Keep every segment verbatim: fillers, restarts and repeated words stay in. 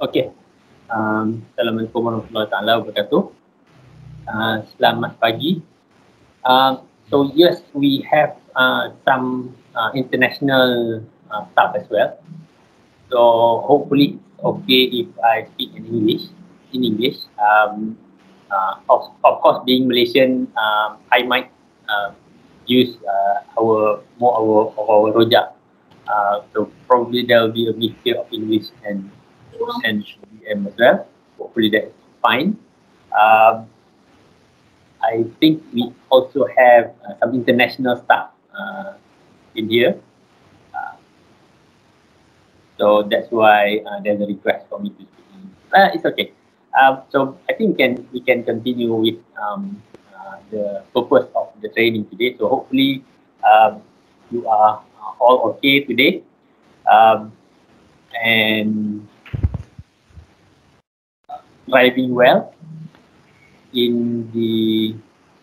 Okay. Um, Assalamualaikum warahmatullahi taala wabarakatuh. Uh, selamat pagi. Uh, so yes, we have uh, some uh, international uh, staff as well. So hopefully it's okay if I speak in English. In English, um, uh, of, of course, being Malaysian, um, I might uh, use uh, our more our of our rojak. Uh, so probably there will be a mixture of English and and B M as well. Hopefully that's fine. Um, I think we also have uh, some international staff uh, in here. Uh, so that's why uh, there's a request for me to speak. Uh, it's okay. Uh, so I think we can we can continue with um, uh, the purpose of the training today. So hopefully um, you are all okay today, um, and driving well in the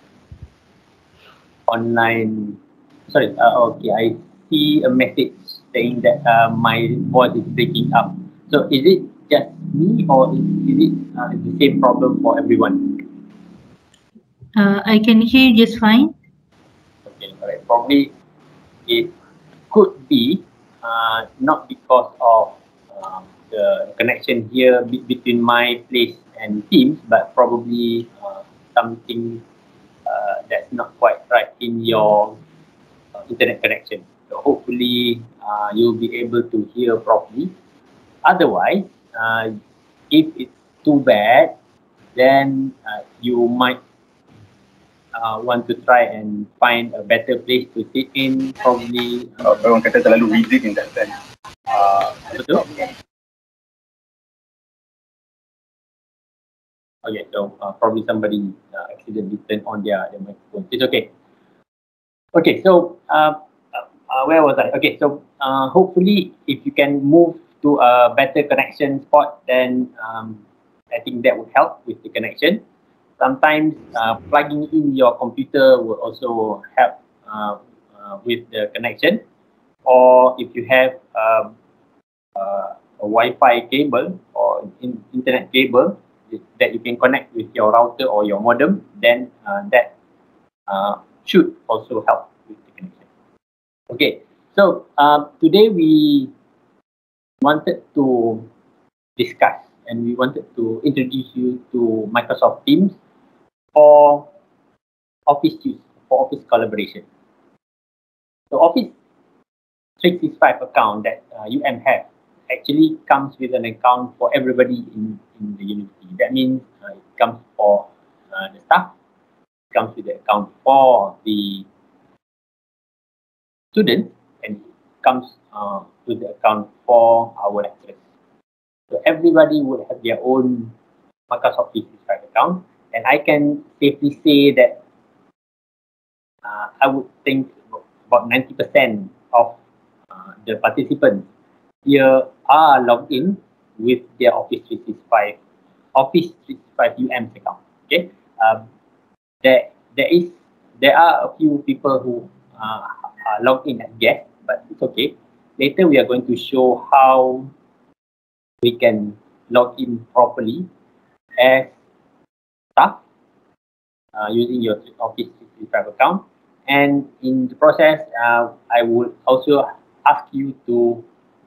online. Sorry, uh, okay, I see a message saying that uh, my voice is breaking up. So is it just me, or is, is it uh, the same problem for everyone? Uh, I can hear you just fine. Okay, all right. Probably it could be uh, not because of uh, the connection here be between my place and Teams, but probably uh, something uh, that's not quite right in your uh, internet connection. So hopefully uh, you'll be able to hear properly. Otherwise, uh, if it's too bad, then uh, you might uh, want to try and find a better place to sit in. Probably uh, orang kata terlalu rigid in that sense. Uh, betul? Okay, so uh, probably somebody uh, accidentally turned on their, their microphone. It's okay. Okay, so uh, uh, where was I? Okay, so uh, hopefully if you can move to a better connection spot, then um, I think that would help with the connection. Sometimes uh, plugging in your computer will also help uh, uh, with the connection. Or if you have um, uh, a Wi-Fi cable or in internet cable that you can connect with your router or your modem, then uh, that uh, should also help with the connection. Okay, so uh, today we wanted to discuss and we wanted to introduce you to Microsoft Teams for office use, for office collaboration. So Office three sixty-five account that uh, U M has actually comes with an account for everybody in, in the university. That means uh, it comes for uh, the staff, it comes with the account for the students, and it comes uh, with the account for our lecturers. So everybody would have their own Microsoft three sixty-five account, and I can safely say that uh, I would think about ninety percent of uh, the participants here are logged in with their Office three sixty-five, Office three sixty-five U M account. Okay, um, there there is there are a few people who uh, are logged in as guests, but it's okay. Later we are going to show how we can log in properly as staff uh, using your Office three sixty-five account. And in the process, uh, I would also ask you to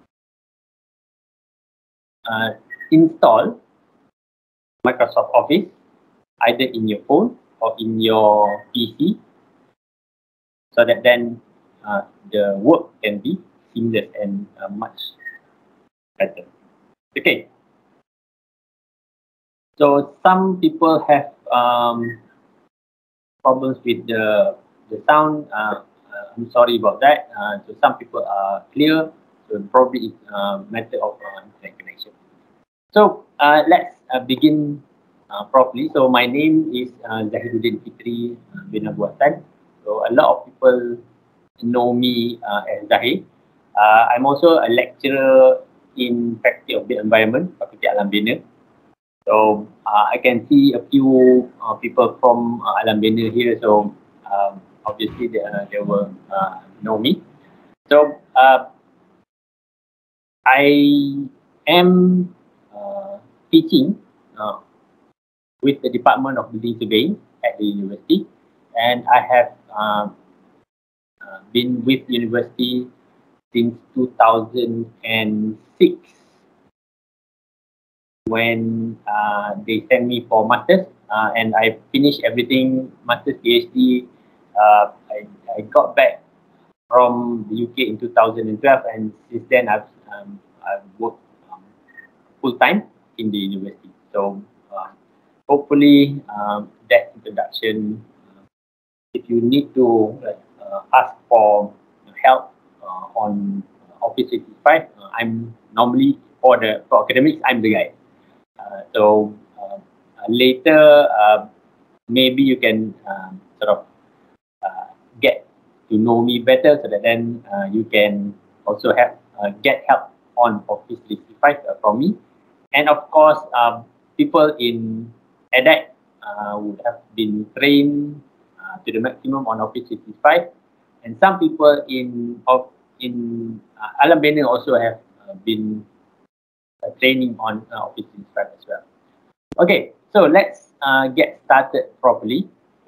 uh, install Microsoft Office either in your phone or in your P C, so that then uh, the work can be seamless and uh, much better. Okay. So some people have um, problems with the the sound. Uh, uh, I'm sorry about that. Uh, so some people are clear. So probably it's a matter of uh, internet connection. So uh, let's uh, begin uh, properly. So my name is uh, Zahiruddin Fitri uh, bin Abu Hassan. So a lot of people know me uh, as Zahir. Uh, I'm also a lecturer in Faculty of the Environment, Fakulti Alam Bina. So uh, I can see a few uh, people from uh, Alam Bina here. So um, obviously they, uh, they will uh, know me. So uh, I am uh, teaching uh, with the Department of Building Surveying at the university, and I have uh, uh, been with university since two thousand six when uh, they sent me for masters, uh, and I finished everything, masters, PhD. Uh, I, I got back from the U K in two thousand twelve, and since then I've, um, I've worked um, full time in the university. So uh, hopefully um, that introduction, uh, if you need to uh, ask for help uh, on Office three sixty-five, uh, I'm normally, for the for academics, I'm the guy. Uh, so uh, uh, later, uh, maybe you can uh, sort of uh, get to know me better, so that then uh, you can also have uh, get help on Office three sixty-five uh, from me. And of course, uh, people in EDAC uh, would have been trained uh, to the maximum on Office three sixty-five, and some people in of in uh, Alam Bena also have uh, been uh, training on uh, Office three sixty-five as well. Okay, so let's uh, get started properly.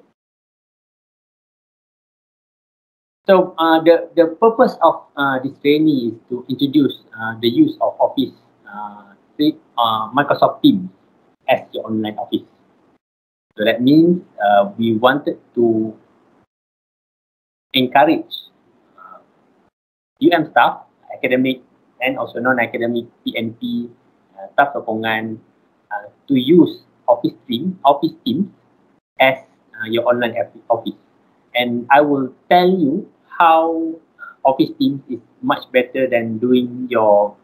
So uh, the, the purpose of uh, this training is to introduce uh, the use of Office, uh, uh, Microsoft Teams as your online office. So that means uh, we wanted to encourage uh, U M staff, academic and also non-academic P N P, uh, staff sokongan, uh, to use Office Teams, Office Teams as uh, your online office. And I will tell you how Office Teams is much better than doing your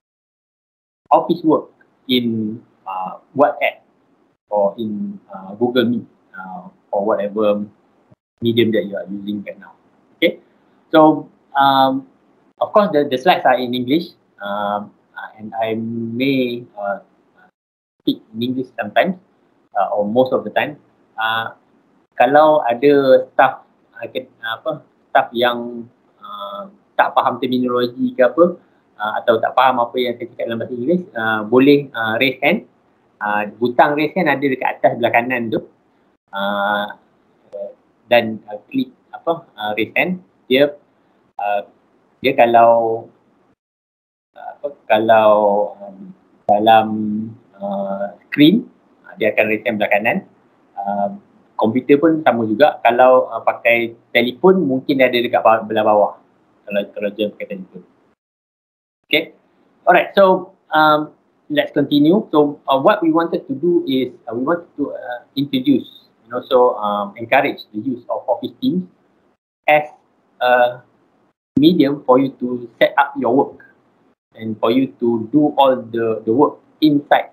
office work in uh, WhatsApp or in uh, Google Meet uh, or whatever medium that you are using right now. Okay, so um, of course the, the slides are in English, um, and I may uh, speak in English sometimes uh, or most of the time. Uh, kalau ada staff uh, apa staff yang uh, tak faham terminologi ke apa, uh, atau tak faham apa yang saya cakap dalam bahasa Inggeris, uh, boleh uh, raise hand. Uh, butang raise hand ada dekat atas belah kanan tu, uh, dan uh, klik apa uh, raise hand. Dia uh, dia kalau uh, apa kalau um, dalam uh, screen uh, dia akan raise hand belah kanan. Uh, komputer pun sama juga. Kalau uh, pakai telefon, mungkin dia ada dekat bawah, belah bawah kalau kalau dia pakai telefon. Okay, alright, so um, let's continue. So uh, what we wanted to do is uh, we wanted to uh, introduce and also um, encourage the use of Office Teams as a medium for you to set up your work and for you to do all the, the work inside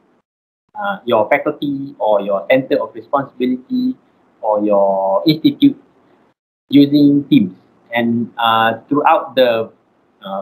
Uh, your faculty or your center of responsibility or your institute using Teams. And uh, throughout the uh,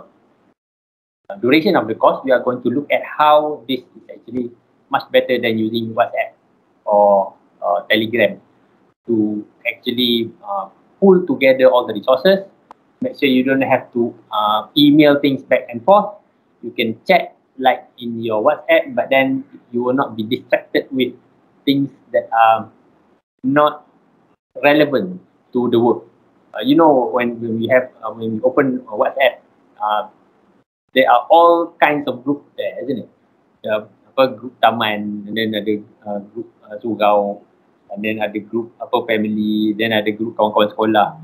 duration of the course, we are going to look at how this is actually much better than using WhatsApp or uh, Telegram to actually uh, pull together all the resources. Make sure you don't have to uh, email things back and forth. You can chat like in your WhatsApp, but then you will not be distracted with things that are not relevant to the work. Uh, you know, when, when we have uh, when we open uh, WhatsApp, uh, there are all kinds of groups there, isn't it? Uh, apa group taman, and then ada uh, group uh, surau, and then ada group apa family, then ada group kawan-kawan sekolah.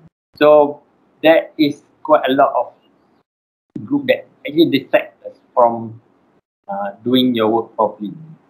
So there is quite a lot of group that actually distract us from uh, doing your work properly.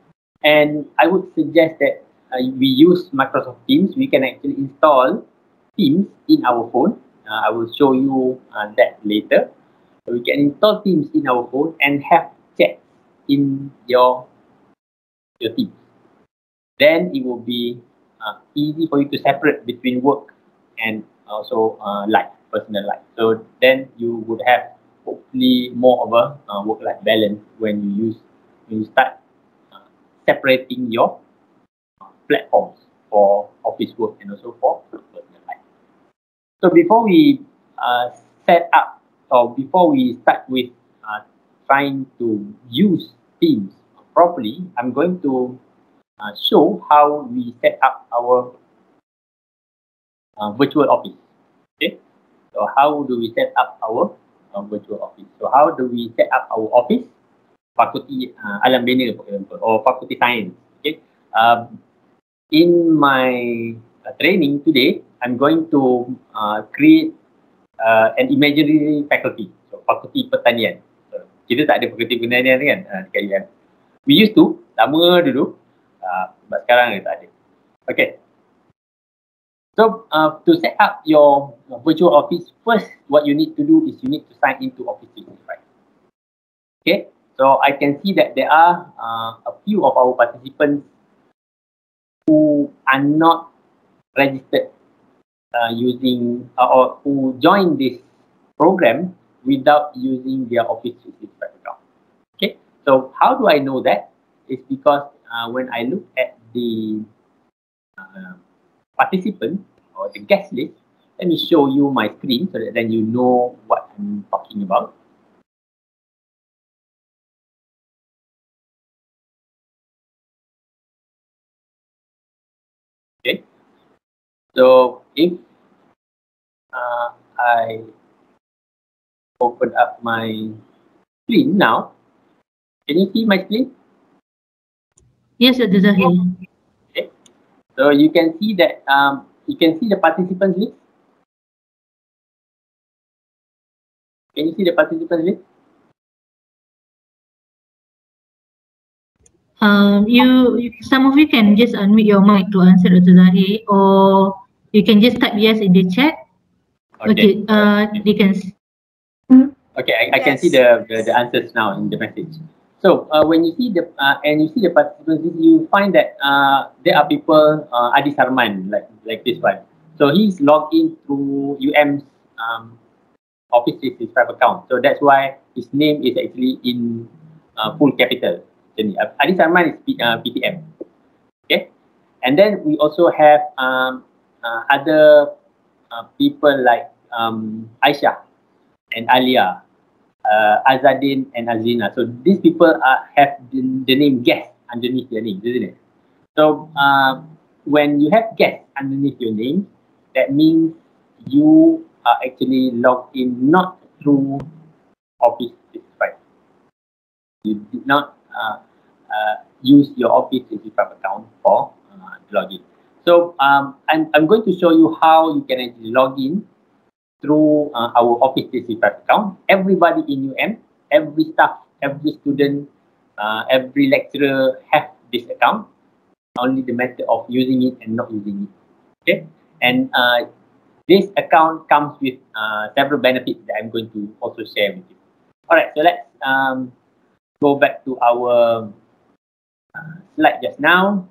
And I would suggest that uh, we use Microsoft Teams. We can actually install Teams in our phone. Uh, I will show you uh, that later. So we can install Teams in our phone and have chat in your your Teams. Then it will be uh, easy for you to separate between work and also uh, life, personal life. So then you would have hopefully more of a uh, work-life balance when you use when you start uh, separating your uh, platforms for office work and also for personal life. So before we uh, set up or before we start with uh, trying to use Teams properly, I'm going to uh, show how we set up our uh, virtual office. Okay, so how do we set up our uh, virtual office? So how do we set up our office? Fakulti uh, Alam Bina, for example, or Fakulti Sains. Okay, um, in my uh, training today, I'm going to uh, create uh, an imaginary faculty, so Fakulti Pertanian. So, kita tak ada Fakulti Pertanian kan uh, dekat U M. We used to, lama dulu, uh, but sekarang tak ada. Okay. So, uh, to set up your virtual office, first, what you need to do is you need to sign into Office three sixty-five. Okay. So, I can see that there are uh, a few of our participants who are not registered uh, using uh, or who join this program without using their Office three sixty-five account. Okay, so how do I know that? It's because uh, when I look at the uh, participant or the guest list, let me show you my screen so that then you know what I'm talking about. Okay, so if uh, I open up my screen now, can you see my screen? Yes, Doctor Zahir. Okay, so you can see that um, you can see the participants list. Can you see the participants list? Um, you, some of you can just unmute your mic to answer Doctor Zahir, or you can just type yes in the chat. Okay, okay uh, they can see. Okay, I, I yes. can see the, the, the answers now in the message. So uh, when you see the uh, and you see the participants, you find that uh, there are people, uh, Adi Sarman, like like this one. So he's logged in through U M's um, Office three sixty-five account. So that's why his name is actually in uh, full capital. Adi Sarman is P, uh, P T M. Okay, and then we also have um, uh, other uh, people like um, Aisha and Alia, uh, Azadin and Azina. So these people are, have the, the name guest underneath their name, isn't it? So uh, when you have guest underneath your name, that means you are actually logged in not through Office three sixty-five. You did not uh, uh, use your Office three sixty-five account for uh, login. So um, I'm, I'm going to show you how you can actually log in through uh, our Office three sixty-five account. Everybody in U M, every staff, every student, uh, every lecturer have this account. Only the method of using it and not using it. Okay, and uh, this account comes with uh, several benefits that I'm going to also share with you. All right, so let's um, go back to our uh, slide just now.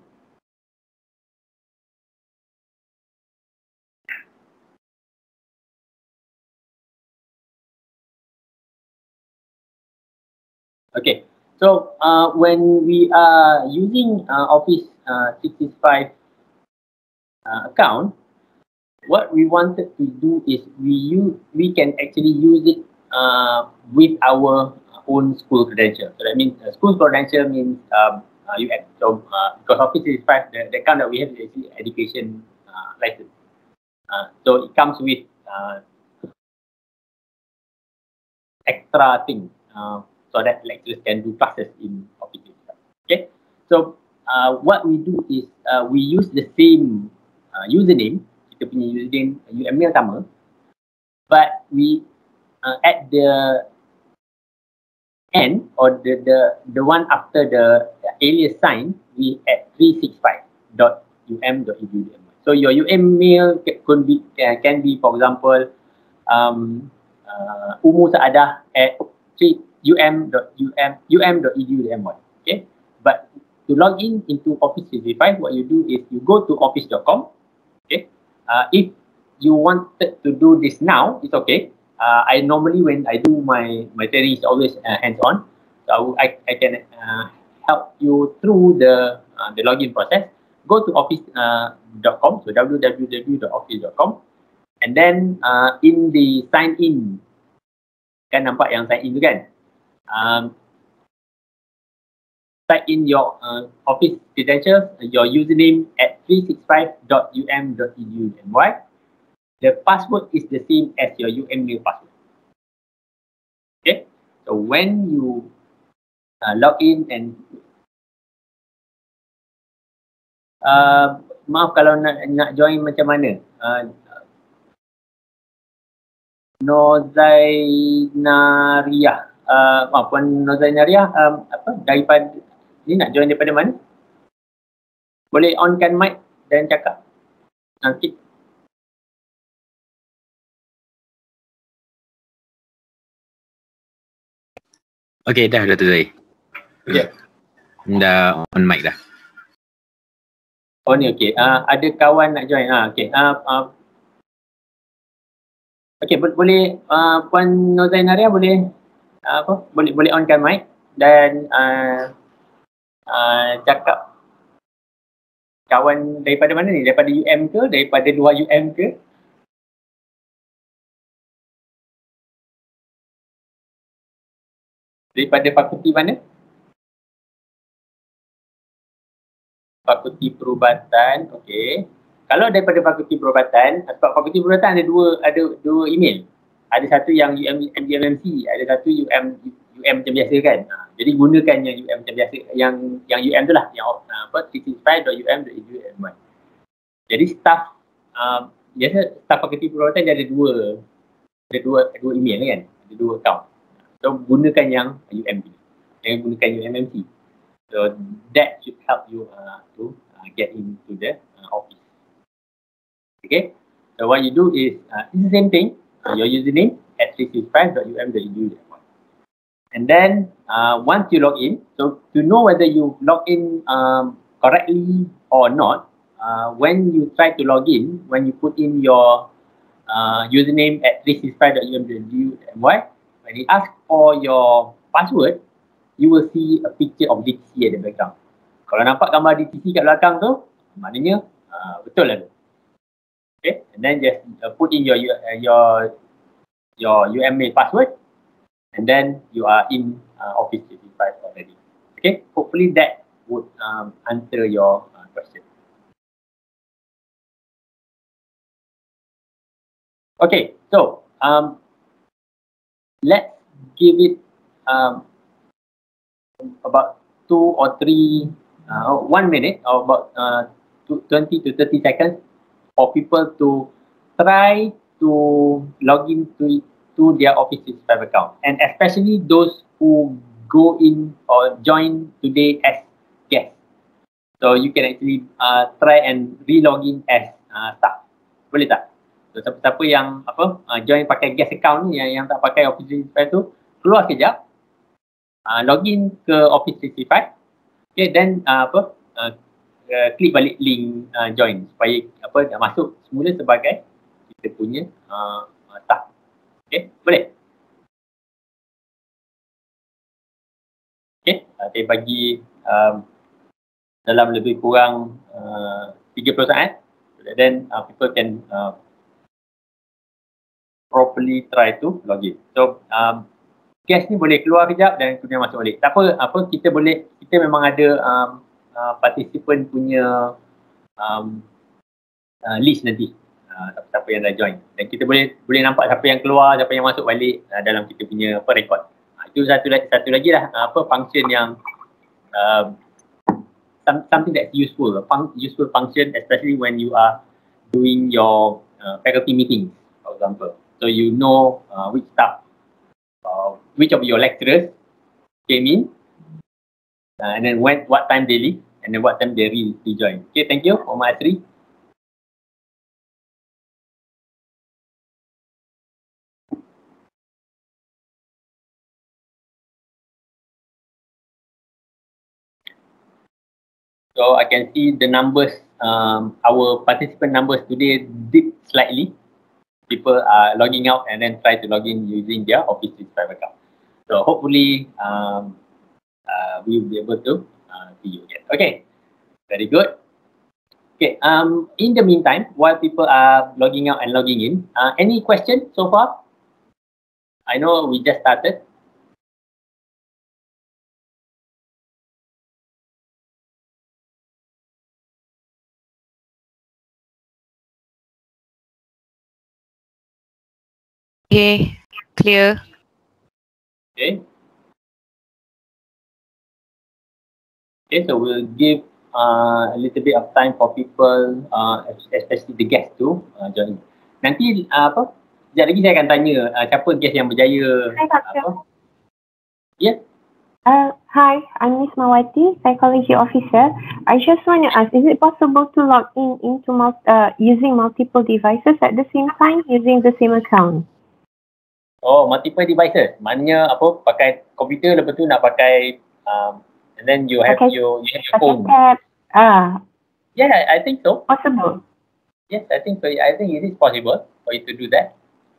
Okay, so uh, when we are using uh, Office uh, three sixty-five uh, account, what we wanted to do is we use, we can actually use it uh, with our own school credential. So that means uh, school credential means um, uh, U M. So uh, because Office three sixty-five, the, the account that we have is actually education uh, license. Uh, so it comes with uh, extra thing. Uh, so that lecturers can do classes in Office three sixty-five. Okay, so uh, what we do is uh, we use the same uh, username, kita punya username U M yang sama, but we uh, at the end or the the the one after the, the alias sign, we add three sixty-five dot u m dot e d u dot m y. So your U M mail can be uh, can be, for example, um, uh, Umu Saadah at u m dot u m u m dot e d u dot m y. Okay, but to log in into Office three sixty-five, what you do is you go to office dot com. Okay, uh, if you wanted to do this now, it's okay. Uh, I normally when I do my my training is always uh, hands-on, so I I can uh, help you through the uh, the login process. Go to office dot com, uh, so w w w dot office dot com, and then uh, in the sign in, kan nampak yang sign in tu kan? Um, type in your uh, Office credentials, your username at three sixty-five dot u m dot e d u dot n y. The password is the same as your U M mail password. Okay, so when you uh, log in and uh, maaf kalau nak nak join macam mana? Uh, Nozainaria, uh, maaf Puan Nozainaria, um, apa daripada ni nak join daripada mana? Boleh onkan mic dan cakap. Nanti. Okey, dah Dato' Zahir. Ya. Dah on mic dah. Oh ni okey. Uh, ada kawan nak join. Ah, okey. Uh, uh, okey, bo boleh uh, Puan Nozainaria boleh uh, apa? Boleh boleh onkan mic dan uh, uh, cakap. Kawan daripada mana ni? Daripada U M ke? Daripada luar U M ke? Daripada fakulti mana? Fakulti Perubatan, okey. Kalau daripada Fakulti Perubatan, sebab Fakulti Perubatan ada dua ada dua email. Ada satu yang U M M D M M C, ada satu U M U M macam biasa kan. Ha, jadi gunakan yang U M macam biasa, yang yang U M tu lah, yang apa three sixty-five dot u m dot e d u dot n y. Jadi staff uh, biasa staff Fakulti Perubatan dia ada dua ada dua dua email kan, ada dua account. So gunakan yang U M ni. Jangan gunakan U M M C. So that should help you uh, to uh, get into the uh, office. Okay. So what you do is uh, it's the same thing. Uh, your username at three sixty-five dot u m dot e d u dot n y. And then uh, once you log in, so to know whether you log in um, correctly or not, uh, when you try to log in, when you put in your uh, username at three sixty-five dot u m dot e d u dot n y, when it asks for your password, you will see a picture of D T C at the background. Kalau nampak gambar D T C kat belakang tu, maknanya uh, betul lah tu. Okay, and then just uh, put in your uh, your your U M mail password, and then you are in uh, Office three sixty-five already. Okay, hopefully that would um, answer your uh, question. Okay, so um, let's give it um, about two or three, uh, one minute or about uh, twenty to thirty seconds for people to try to log in to, to their Office three sixty-five account, and especially those who go in or join today as guests. So you can actually uh, try and re-log in as uh, staff. Boleh tak? So siapa-siapa yang apa uh, join pakai guest account ni, yang, yang tak pakai Office three sixty-five tu, keluar sekejap, uh, login ke Office three sixty-five, okay, then uh, apa uh, uh, klik balik link uh, join supaya apa dah masuk semula sebagai kita punya uh, uh, staff. Okay, boleh? Okay, uh, saya bagi um, dalam lebih kurang uh, tiga puluh saat, then uh, people can uh, properly try to login. So um, guest ni boleh keluar kejap dan kemudian masuk balik. Tak apa, apa kita boleh, kita memang ada um, uh, participant punya um, uh, list nanti, uh, siapa yang dah join, dan kita boleh boleh nampak siapa yang keluar, siapa yang masuk balik uh, dalam kita punya apa record. Uh, itu satu lagi satu lagi lah uh, apa function yang uh, some, something that's useful, a fun, useful function, especially when you are doing your uh, faculty meetings, for example. So you know uh, which staff, uh, which of your lecturers came in, uh, and then when, what time they leave, and then what time they re rejoin. Okay, thank you, Muhammad Asri. So I can see the numbers, um, our participant numbers today dipped slightly. People are logging out and then try to log in using their Office three sixty-five account. So hopefully um, uh, we will be able to uh, see you again. Okay, very good. Okay, um, in the meantime, while people are logging out and logging in, uh, any questions so far? I know we just started. Okay, clear. Okay. Okay, so we'll give uh, a little bit of time for people, uh, especially the guests tu uh, join. Nanti uh, apa? Sekejap lagi saya akan tanya uh, siapa guest yang berjaya. Hi, Doctor. Apa? Ya. Yeah. Uh, hi, I'm Miss Mawati, Psychology Officer. I just want to ask, is it possible to log in into mul- uh, using multiple devices at the same time using the same account? Oh, multiple devices. Maknanya apa? Pakai komputer, lepas tu nak pakai um, and then you have Pakai- your you have your Pakai phone. tab. Ah, Yeah, I think so. possible. Yes, I think so. I think it is possible for you to do that.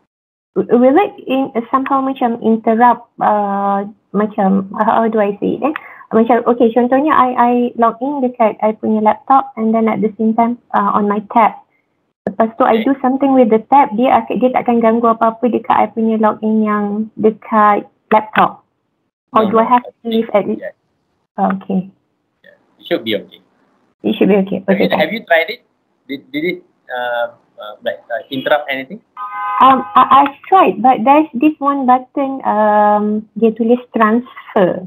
W- Will it in, somehow macam interrupt, uh, macam, how, how do I say it eh? Macam, okay, contohnya I I log in dekat I punya laptop and then at the same time uh, on my tab. Lepas tu I Okay. do something with the tab, dia akan, dia takkan ganggu apa-apa dekat I punya login yang dekat laptop. Or No, do I no, have to think- leave at least? Yes, Okay, yes. It should be okay. it should be okay. Have Okay. you, have you tried it? Did, did it uh, uh, like uh, interrupt anything? Um, I, I've tried, but there's this one button, um, dia tulis transfer.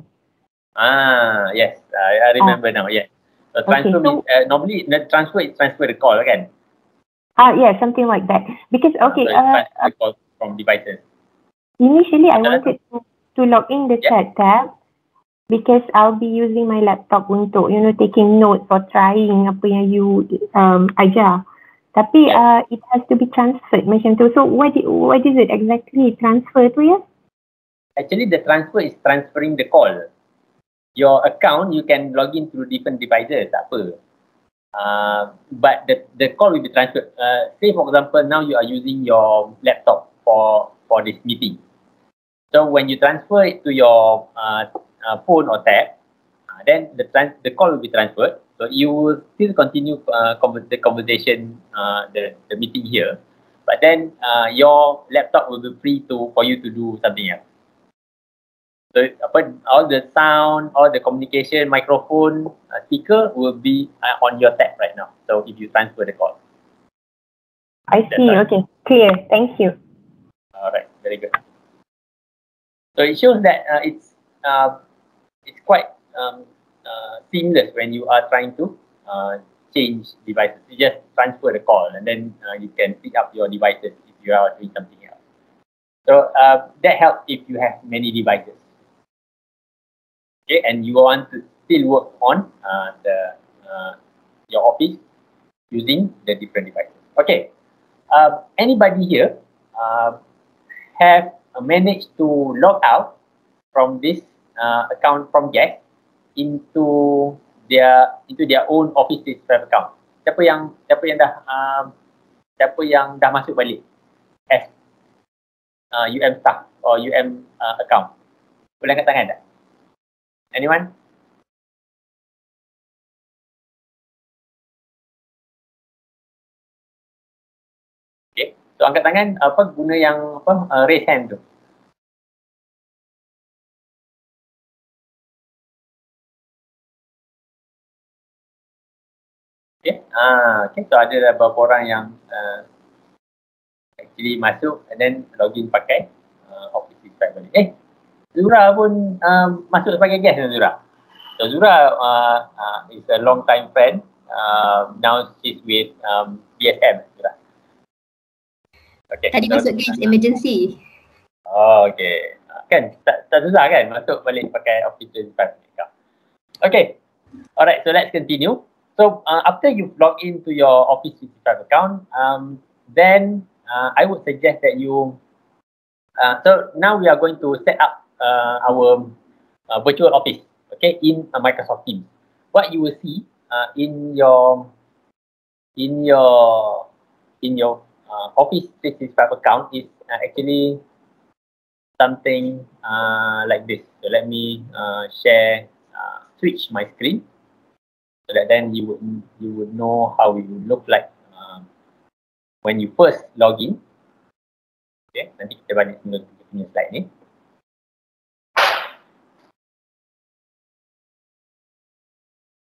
Ah, yes, I, I remember now. Yes, so transfer so- means uh, normally the transfer is transfer the call, kan? Ah, yeah, something like that. Because, okay, so it's uh, transfer the call from devices. initially I Betul, wanted to, to log in dekat tab because I'll be using my laptop untuk, you know, taking notes or trying apa yang you um, ajar. Tapi Yeah. uh, it has to be transferred macam tu. So what, i- what is it exactly transfer tu ya? Actually, the transfer is transferring the call. Your account, you can log in through different devices, tak apa. Uh, but the, the call will be transferred. Uh, say, for example, now you are using your laptop for, for this meeting. So when you transfer it to your uh, uh, phone or tab, uh, then the trans- the call will be transferred. So you will still continue uh, conver- the conversation, uh, the, the meeting here. But then uh, your laptop will be free to for you to do something else. So apa, all the sound, all the communication, microphone, uh, speaker will be uh, on your tab right now. So if you transfer the call. I That's see, right. okay, clear, thank you. All right, very good. So it shows that uh, it's uh, it's quite um, uh, seamless when you are trying to uh, change devices. You just transfer the call and then uh, you can pick up your devices if you are doing something else. So uh, that helps if you have many devices. Okay, and you want to still work on uh, the uh, your office using the different devices. Okay, uh, anybody here uh, have uh, managed to log out from this uh, account from guest into their into their own Office three sixty-five account? Siapa yang siapa yang dah uh, siapa yang dah masuk balik as uh, U M staff or U M uh, account? Boleh angkat tangan tak? Anyone? Okay, so angkat tangan apa guna yang apa uh, raise hand tu. Okay, ah, okay, so ada beberapa orang yang uh, actually masuk and then login pakai uh, Office three sixty-five balik. Eh, Zura pun um, masuk sebagai guest kan Zura? So Zura uh, uh, is a long time friend. Uh, now she's with um, B S M. Zura. Okay. Tadi so, masuk guest emergency. Oh, okay. Kan, tak, tak susah kan masuk balik pakai Office three sixty-five. Okay. Alright, so let's continue. So uh, after you've logged into your Office three sixty-five account, um, then uh, I would suggest that you, uh, so now we are going to set up uh, our uh, virtual office, okay, in uh, Microsoft Teams. What you will see uh, in your in your in your uh, Office three sixty-five account is uh, actually something uh, like this. So let me uh, share, uh, switch my screen, so that then you would you would know how it would look like uh, when you first log in. Okay, nanti kita balik semula kita punya slide ni.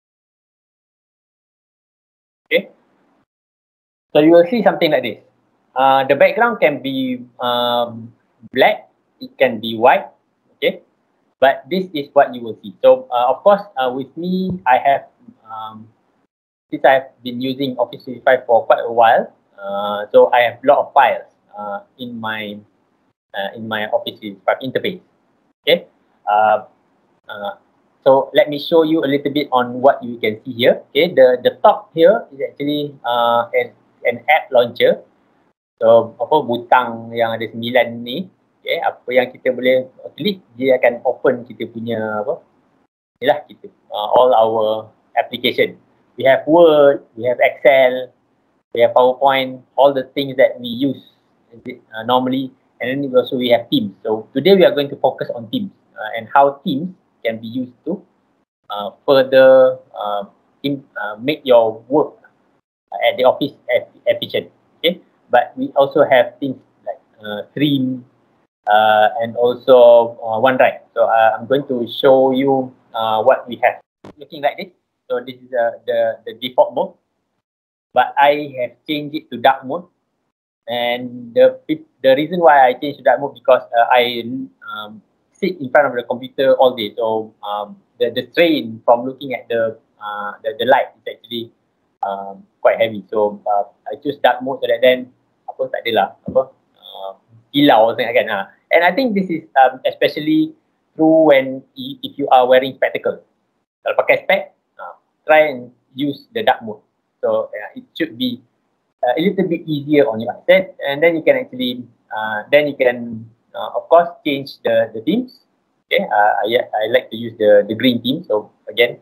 Okay, so you will see something like this. uh, the background can be um, black, it can be white, okay, but this is what you will see. So uh, of course, uh, with me, I have um, since I've been using Office three sixty-five for quite a while, uh, so I have a lot of files uh, in my uh, in my Office three sixty-five interface. Okay, uh, uh, so let me show you a little bit on what you can see here. Okay, the the top here is actually uh, an an app launcher. So apa butang yang ada sembilan ni, okay, apa yang kita boleh klik, dia akan open kita punya apa? Inilah kita uh, all our application. We have Word, we have Excel, we have PowerPoint, all the things that we use uh, normally, and then also we have Teams. So today we are going to focus on Teams uh, and how Teams can be used to uh, further uh, in, uh, make your work at the office efficient. Okay, but we also have things like uh, Stream uh, and also uh, OneDrive. So uh, I'm going to show you uh, what we have. Looking like this. So this is uh, the, the default mode, but I have changed it to dark mode. And the the reason why I changed to dark mode because uh, I um, sit in front of the computer all day. So um, the, the strain from looking at the uh, the, the light is actually um, quite heavy. So uh, I choose dark mode so that then apa tak adalah apa uh, kilau sangat kan. Uh. And I think this is um, especially true when if you are wearing spectacles. Kalau pakai spec, try and use the dark mode. So uh, it should be uh, a little bit easier on your eyes. And then you can actually, uh, then you can, uh, of course, change the, the themes. Okay, uh, I, I like to use the, the green theme. So again,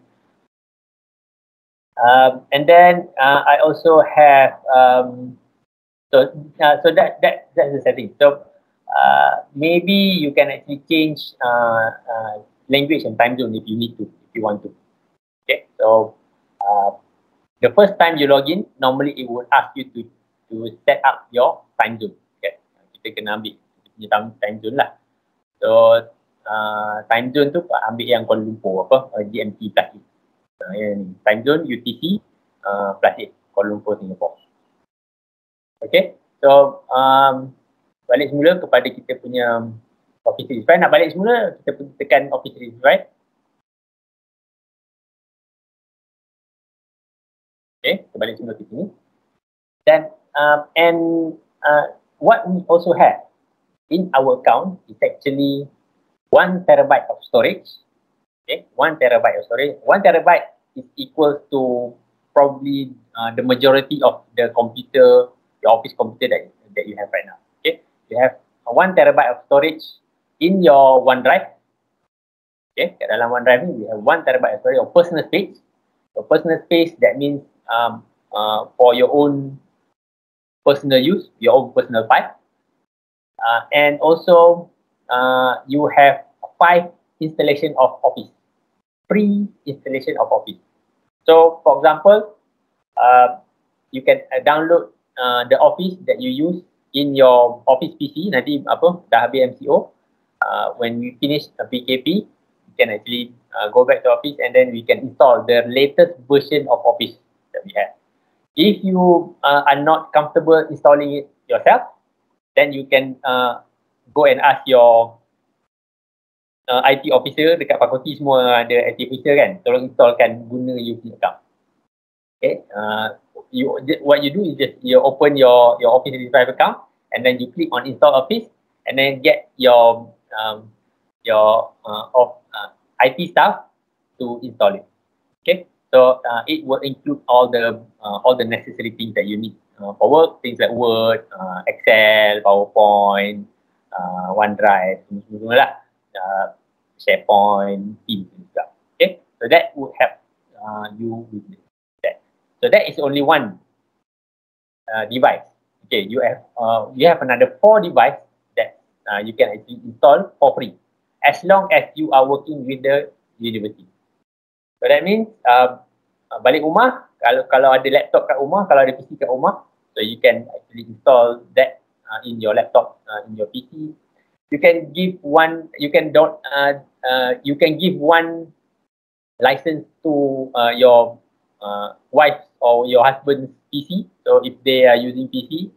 um, and then uh, I also have, um, so uh, so that, that that's the setting. So uh, maybe you can actually change uh, uh, language and time zone if you need to, if you want to. Okay, so uh, the first time you log in, normally it would ask you to to set up your time zone. Okay, kita kena ambil kita punya time, time zone lah. So uh, time zone tu ambil yang Kuala Lumpur apa uh, G M T plus eight. Uh, yang time zone U T C uh, plus eight Kuala Lumpur Singapore. Okay, so um, balik semula kepada kita punya Office three sixty-five. Nak balik semula, kita tekan Office three sixty-five. Okay, kembali semula ke sini. Then, um, and uh, what we also have in our account is actually one terabyte of storage. Okay, one terabyte of storage. One terabyte is equal to probably uh, the majority of the computer, the office computer that, that you have right now. Okay, you have one terabyte of storage in your OneDrive. Okay, kat dalam OneDrive ni, we have one terabyte of storage of personal space. So personal space, that means Um, uh, for your own personal use, your own personal file, uh, and also uh, you have five installation of Office, free installation of Office. So, for example, uh, you can uh, download uh, the Office that you use in your Office P C. Nanti apa dah habis M C O, uh, when we finish a P K P, you can actually uh, go back to Office and then we can install the latest version of Office that we have. If you uh, are not comfortable installing it yourself, then you can uh, go and ask your uh, I T officer dekat fakulti semua ada I T officer kan, tolong installkan guna you punya account. Okay, uh, you what you do is just you open your your Office three sixty-five account and then you click on install Office and then get your um, your uh, of uh, I T staff to install it. Okay. So uh, it will include all the uh, all the necessary things that you need uh, for work, things like Word, uh, Excel, PowerPoint, uh, OneDrive, semua lah, uh, SharePoint, Teams juga. Okay, so that would help uh, you with that. So that is only one uh, device. Okay, you have uh, you have another four devices that uh, you can actually install for free, as long as you are working with the university. So that means uh, balik rumah, kalau kalau ada laptop kat rumah, kalau ada P C kat rumah, so you can actually install that uh, in your laptop, uh, in your P C. You can give one, you can don't, uh, uh, you can give one license to uh, your uh, wife or your husband's P C. So if they are using P C,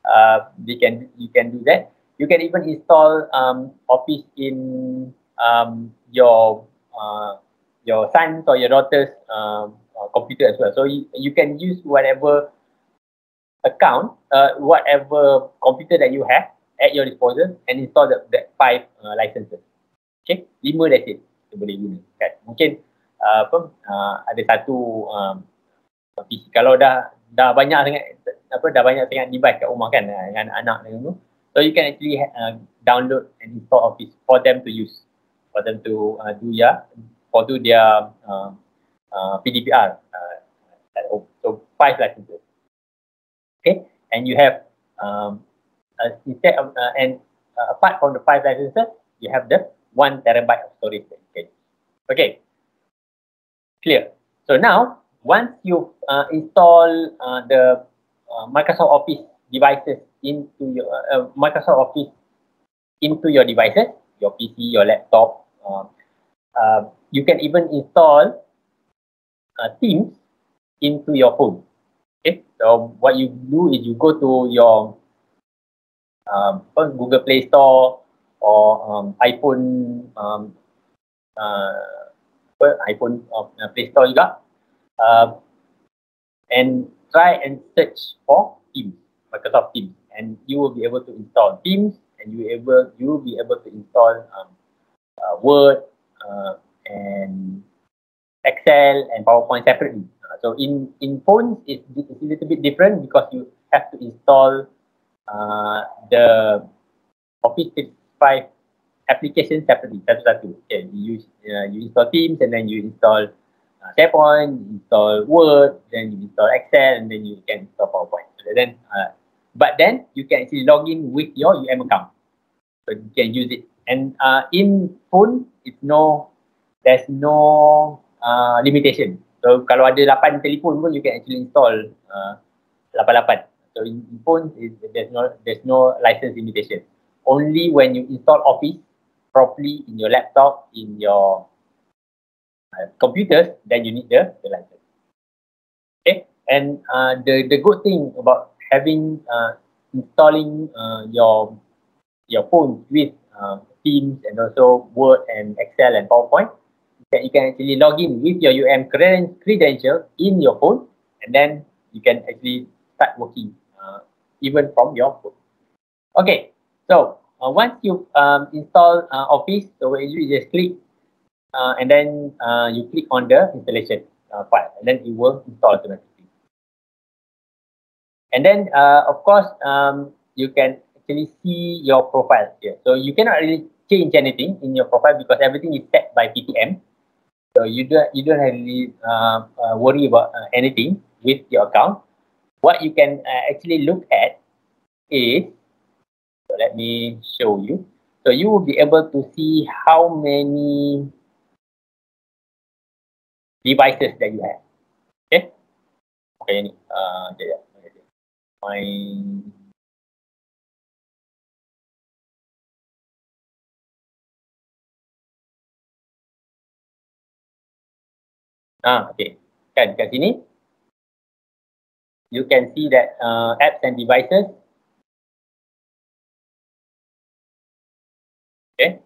uh, they can you can do that. You can even install um, Office in um, your uh, your son's or your daughter's um, uh, computer as well. So you, you can use whatever account, uh, whatever computer that you have at your disposal and install the, the five uh, licenses. Okay, lima that's it. Kita boleh guna. Kan? Mungkin uh, apa, uh, ada satu um, P C. Kalau dah dah banyak sangat apa dah banyak sangat device kat rumah kan dengan anak dengan tu, so you can actually uh, download and install Office for them to use, for them to uh, do ya, for do their uh, uh, P D P R uh, at home. So five licenses. Okay, and you have um, uh, instead of uh, and uh, apart from the five licenses, you have the one terabyte of storage that you can use. Okay, clear. So now once you uh, install uh, the uh, Microsoft Office devices into your uh, Microsoft Office into your devices, your P C, your laptop, uh, uh, you can even install uh, Teams into your phone. Okay, so what you do is you go to your um, Google Play Store or um, iPhone um, uh, iPhone uh, Play Store juga. Uh, and try and search for Teams, Microsoft Teams, and you will be able to install Teams, and you will able you will be able to install um, uh, Word uh, and Excel and PowerPoint separately. Uh, so in in phones, it's, it's a little bit different because you have to install uh, the Office three sixty-five application separately, satu-satu. Okay, you use uh, you install Teams and then you install Uh, SharePoint, you install Word, then you install Excel, and then you can install PowerPoint. And then, uh, but then you can actually log in with your U M account, so you can use it. And uh, in phone, it's no, there's no uh, limitation. So kalau ada lapan telefon pun, you can actually install uh, lapan lapan. So in, in phone, it, there's no there's no license limitation. Only when you install Office properly in your laptop, in your Uh, computers, then you need the, the license. Okay, and uh, the the good thing about having uh, installing uh, your your phone with uh, Teams and also Word and Excel and PowerPoint, that you can actually log in with your U M creden credential in your phone, and then you can actually start working uh, even from your phone. Okay, so uh, once you um, install uh, Office, so you just click. Uh, and then uh, you click on the installation uh, file, and then it will install automatically. And then, uh, of course, um, you can actually see your profile here. So you cannot really change anything in your profile because everything is set by P T M. So you don't you don't really uh, uh, worry about uh, anything with your account. What you can uh, actually look at is, so let me show you. So you will be able to see how many devices that you have. Okay. Okay, ni. Uh, sekejap. My ah, okay. Kan kat sini you can see that uh, apps and devices. Okay.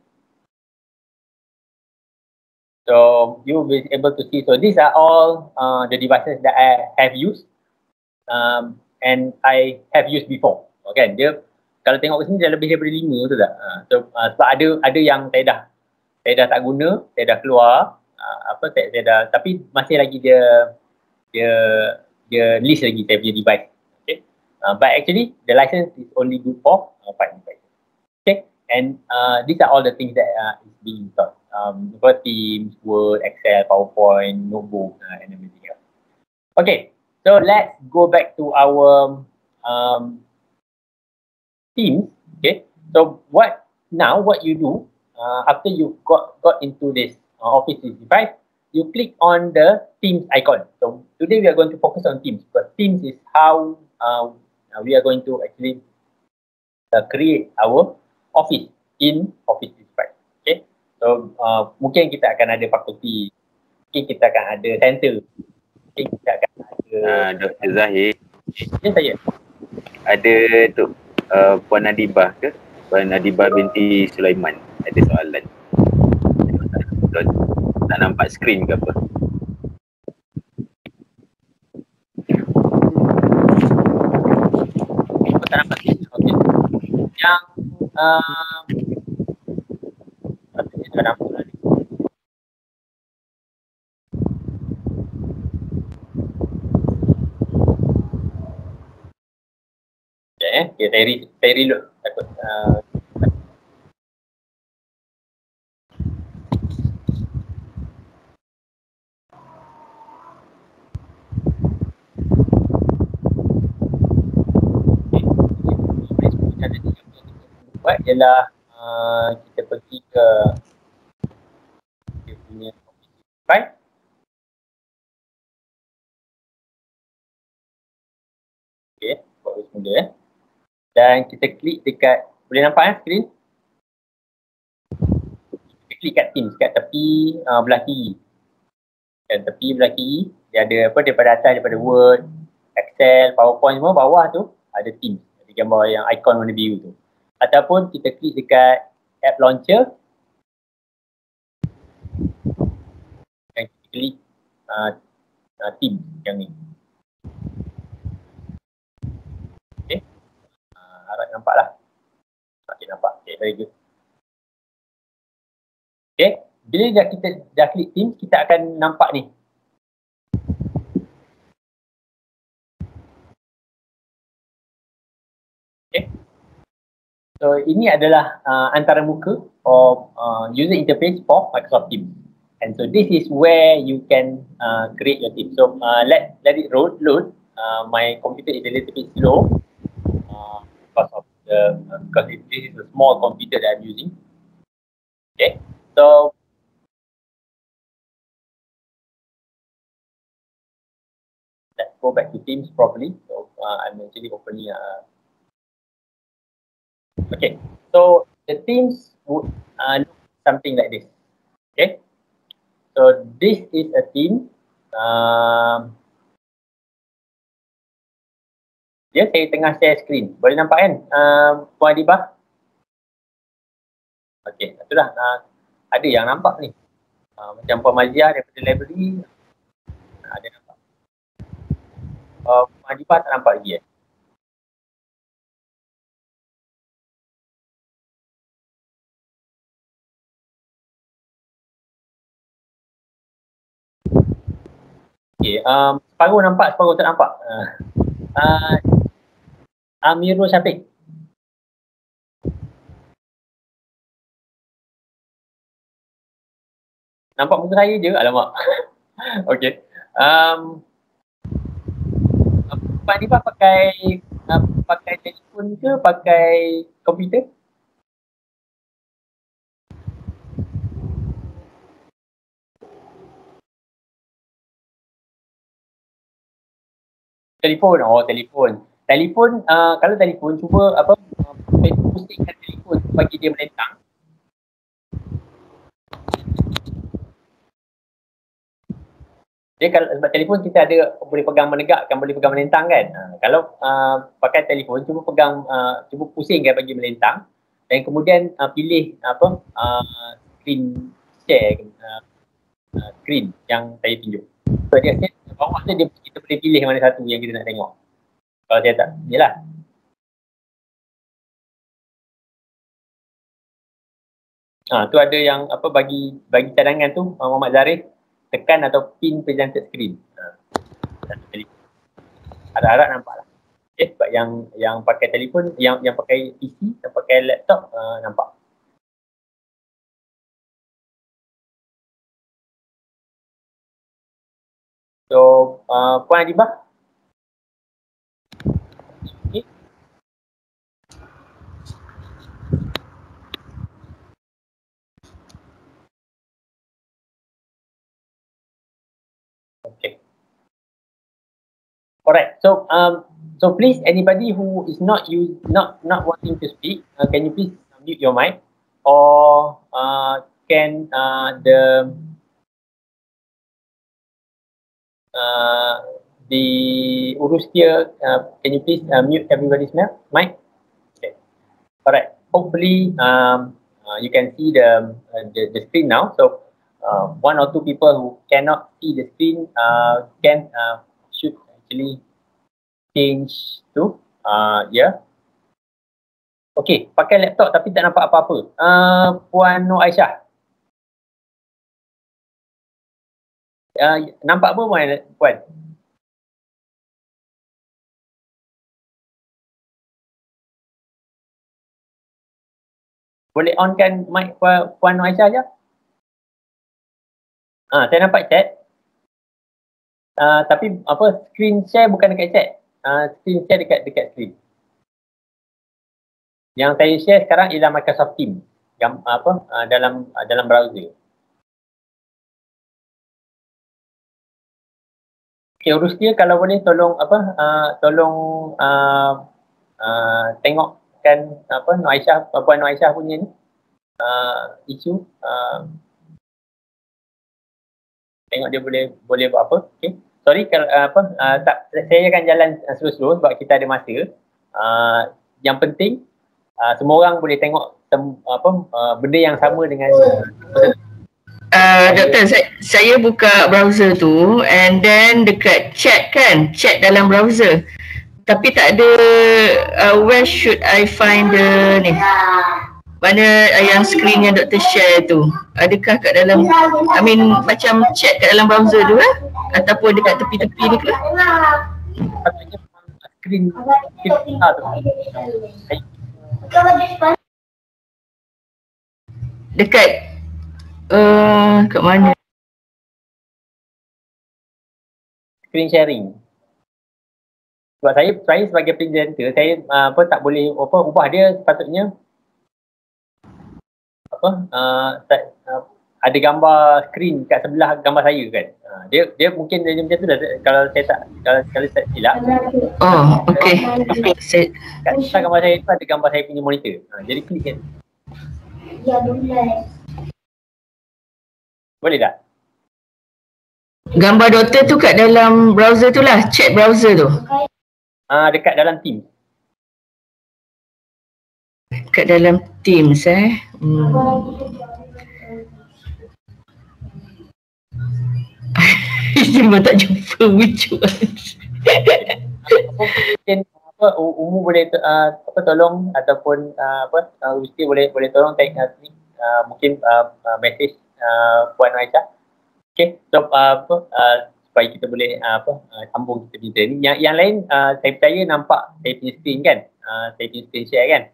So you will be able to see. So these are all uh, the devices that I have used um, and I have used before. Okay, dia kalau tengok ke sini dah lebih daripada lima tu tak? Uh, so uh, sebab ada ada yang saya dah saya dah tak guna, saya dah keluar uh, apa saya, saya dah, tapi masih lagi dia dia dia list lagi saya punya device. Okay, uh, but actually the license is only good for uh, five devices. Okay, and uh, these are all the things that uh, is being installed. Um, for Teams, Word, Excel, PowerPoint, Notebook, uh, and everything else. Okay, so let's go back to our um, Teams. Okay, so what now? What you do uh, after you got got into this uh, Office three sixty-five? You click on the Teams icon. So today we are going to focus on Teams, but Teams is how uh, we are going to actually uh, create our Office in Office three sixty-five. Okay. So uh, mungkin kita akan ada fakulti, mungkin kita akan ada center, mungkin kita akan ada uh, Doktor Zahir. ini saya. Ada untuk uh, Puan Nadibah ke? Puan Nadibah binti Sulaiman. Ada soalan. Tak nampak skrin ke apa? Aku tak nampak skrin. Okey. Yang uh, patutnya tak nampak lah ni. Sekejap eh. Okay, saya, re- saya reload. Takut. Uh, buat ialah uh, kita pergi ke kita punya right? Okay, buat semula eh. Dan kita klik dekat, boleh nampak kan skrin? Kita klik kat Teams, kat tepi uh, belah kiri. Dan tepi belah kiri, dia ada apa daripada atas, daripada Word, Excel, PowerPoint semua, bawah tu ada Teams. Ada gambar yang ikon warna biru tu. Ataupun kita klik dekat App Launcher. Dan kita klik uh, uh, Teams yang ni. Okay. Uh, harap nampak lah. Okay, nampak. Okay, very good. Okay. Bila dah kita dah klik Teams, kita akan nampak ni. Okay. So, ini adalah uh, antara muka of uh, user interface for Microsoft Teams. And so, this is where you can uh, create your team. So, uh, let let it load. load. Uh, my computer is a little bit slow uh, because of the uh, because it, this is a small computer that I'm using. Okay. So, let's go back to Teams properly. So, uh, I'm actually opening uh, okay, so the Teams would uh, look something like this. Okay, so this is a team. Um, dia saya tengah share screen. Boleh nampak kan, uh, Puan Adibah? Okay, itulah. Uh, ada yang nampak ni. Uh, macam Puan Maziah daripada library. Uh, ada nampak. Uh, Puan Adibah tak nampak lagi eh? Okay, um, separuh nampak, separuh tak nampak. Uh, uh, Amirul Syafiq. Nampak muka saya je, alamak. Okay. Um, Puan Adibah pakai uh, pakai telefon ke pakai komputer? Telefon, oh telefon. Telefon, uh, kalau telefon cuba apa uh, pusingkan telefon bagi dia melentang. Dia kalau sebab telefon kita ada boleh pegang menegakkan, boleh pegang melentang kan. Uh, kalau uh, pakai telefon cuba pegang, uh, cuba pusingkan bagi melentang dan kemudian uh, pilih apa uh, screen share uh, uh, screen yang saya tunjuk. So dia bawah tu dia kita boleh pilih mana satu yang kita nak tengok. Kalau saya tak, yalah. Ah, tu ada yang apa bagi bagi cadangan tu uh, Muhammad Zarif tekan atau pin presented screen. Ha. Harap-harap nampak lah. Okay, sebab yang yang pakai telefon, yang yang pakai P C, yang pakai laptop uh, nampak. So, uh, Puan Adibah. Okay. Okay. Alright. So, um, so please, anybody who is not use not not wanting to speak, uh, can you please mute your mic, or uh, can uh, the uh, the urus dia, uh, can you please uh, mute everybody's mic? Okay. Alright. Hopefully, um, uh, you can see the, uh, the the screen now. So, uh, one or two people who cannot see the screen uh, can uh, should actually change to uh, yeah. Okay, pakai laptop tapi tak nampak apa-apa. Uh, Puan Nur Aisyah. Uh, nampak apa Puan? Puan? Boleh onkan mic Puan, Puan Nur Aisyah je? Ah, saya nampak chat. Uh, tapi apa screen share bukan dekat chat. Uh, screen share dekat dekat screen. Yang saya share sekarang ialah Microsoft Teams. Yang apa uh, dalam uh, dalam browser. Okay, urus dia kalau boleh tolong apa uh, tolong uh, uh, tengokkan apa Nur Aisyah, Puan Nur Aisyah punya ni uh, isu uh, tengok dia boleh boleh buat apa. Okay. Sorry kalau uh, apa uh, tak, saya akan jalan uh, slow-slow sebab kita ada masa. Uh, yang penting uh, semua orang boleh tengok tem, apa uh, benda yang sama dengan uh, Uh, Doktor, saya, saya buka browser tu and then dekat chat kan, chat dalam browser. Tapi tak ada uh, where should I find the ni? Mana uh, yang screen yang doktor share tu? Adakah kat dalam, I mean macam chat kat dalam browser tu eh? Ataupun dekat tepi-tepi ni ke? Screen kita tu. Dekat Uh, kat mana? Screen sharing. Sebab saya saya sebagai presenter, saya uh, apa tak boleh apa ubah dia sepatutnya apa uh, tak, uh, ada gambar screen kat sebelah gambar saya kan. Uh, dia dia mungkin dia macam tu dah, kalau saya tak kalau kalau saya silap. Oh, okey. Saya kat sebelah gambar saya tu ada gambar saya punya monitor. Uh, jadi klik kan. Ya boleh. Boleh tak? Gambar doktor tu kat dalam browser tu lah, chat browser tu. Ah, uh, dekat dalam Teams. Kat dalam Teams eh. Hmm. Cuma tak jumpa which one. Mungkin apa Umu boleh uh, apa tolong ataupun uh, apa uh, Usti boleh boleh tolong tag uh, mungkin uh, uh, message Uh, Puan Aisyah. Okay, so uh, apa uh, supaya kita boleh uh, apa uh, sambung kita kita ni. Yang yang lain uh, saya percaya nampak saya punya screen kan? Uh, saya punya screen share kan?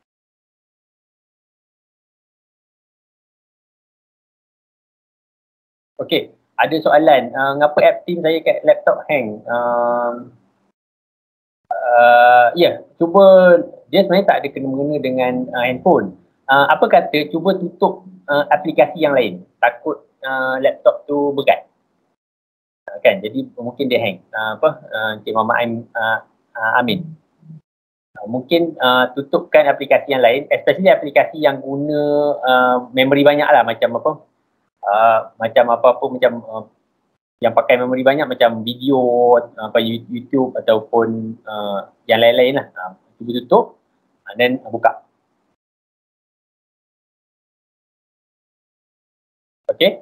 Okay, ada soalan. Uh, ngapa app Teams saya kat laptop hang? Um, uh, ya, yeah, cuba dia sebenarnya tak ada kena-mengena dengan uh, handphone. Uh, apa kata cuba tutup Uh, aplikasi yang lain, takut uh, laptop tu berkat uh, kan, jadi mungkin dia hang uh, apa uh, Encik Muhammad Aim, uh, uh, Amin uh, mungkin uh, tutupkan aplikasi yang lain, especially aplikasi yang guna uh, memori banyak lah, macam apa uh, macam apa-apa macam uh, yang pakai memori banyak macam video apa YouTube ataupun uh, yang lain-lain lah, uh, cuba tutup uh, dan uh, buka. Okay.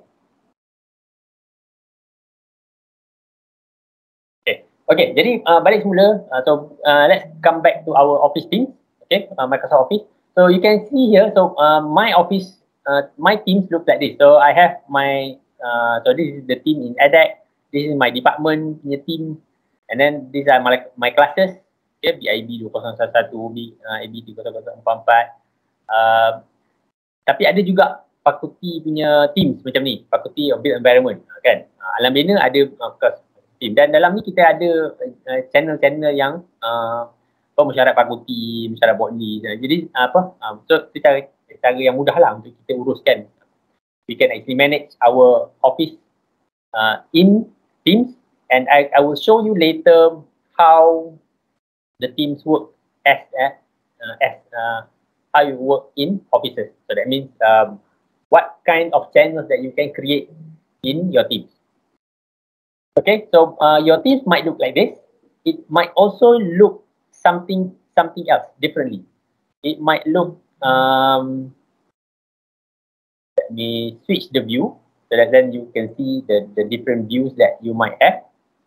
Okay. Okay. Jadi uh, balik semula. Uh, so uh, let's come back to our Office Teams. Okay. Uh, Microsoft Office. So you can see here. So uh, my Office, uh, my Teams look like this. So I have my. Uh, so this is the team in edX. This is my department punya team. And then these are my my classes. Okay. B I B dua kosong satu, B, uh, A B tiga kosong kosong empat empat. Uh, tapi ada juga fakulti punya teams macam ni, fakulti of built environment kan. Alam bina ada uh, team dan dalam ni kita ada uh, channel-channel yang uh, apa mesyuarat fakulti, mesyuarat bodli. Jadi uh, apa uh, so cara cara yang mudah lah untuk kita uruskan. We can actually manage our office uh, in Teams, and I, I will show you later how the teams work as uh, as uh, how you work in offices. So that means um, what kind of channels that you can create in your teams. Okay, so uh, your teams might look like this. It might also look something something else differently. It might look, um, let me switch the view so that then you can see the, the different views that you might have.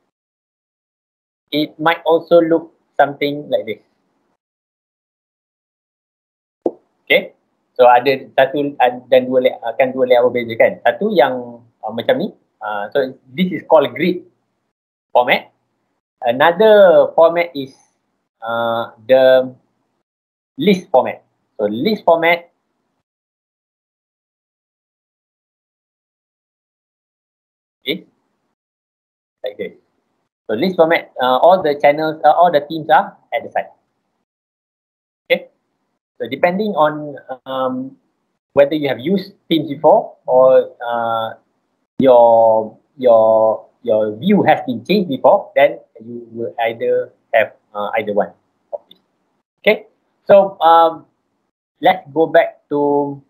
It might also look something like this. Okay, so ada satu dan dua akan dua layout berbeza kan. Satu yang uh, macam ni. Uh, so this is called grid format. Another format is uh, the list format. So list format is like this. So list format, uh, all the channels, uh, all the teams are at the side. Okay. So depending on um, whether you have used Teams before or uh, your your your view has been changed before, then you will either have uh, either one of these. Okay. So um, let's go back to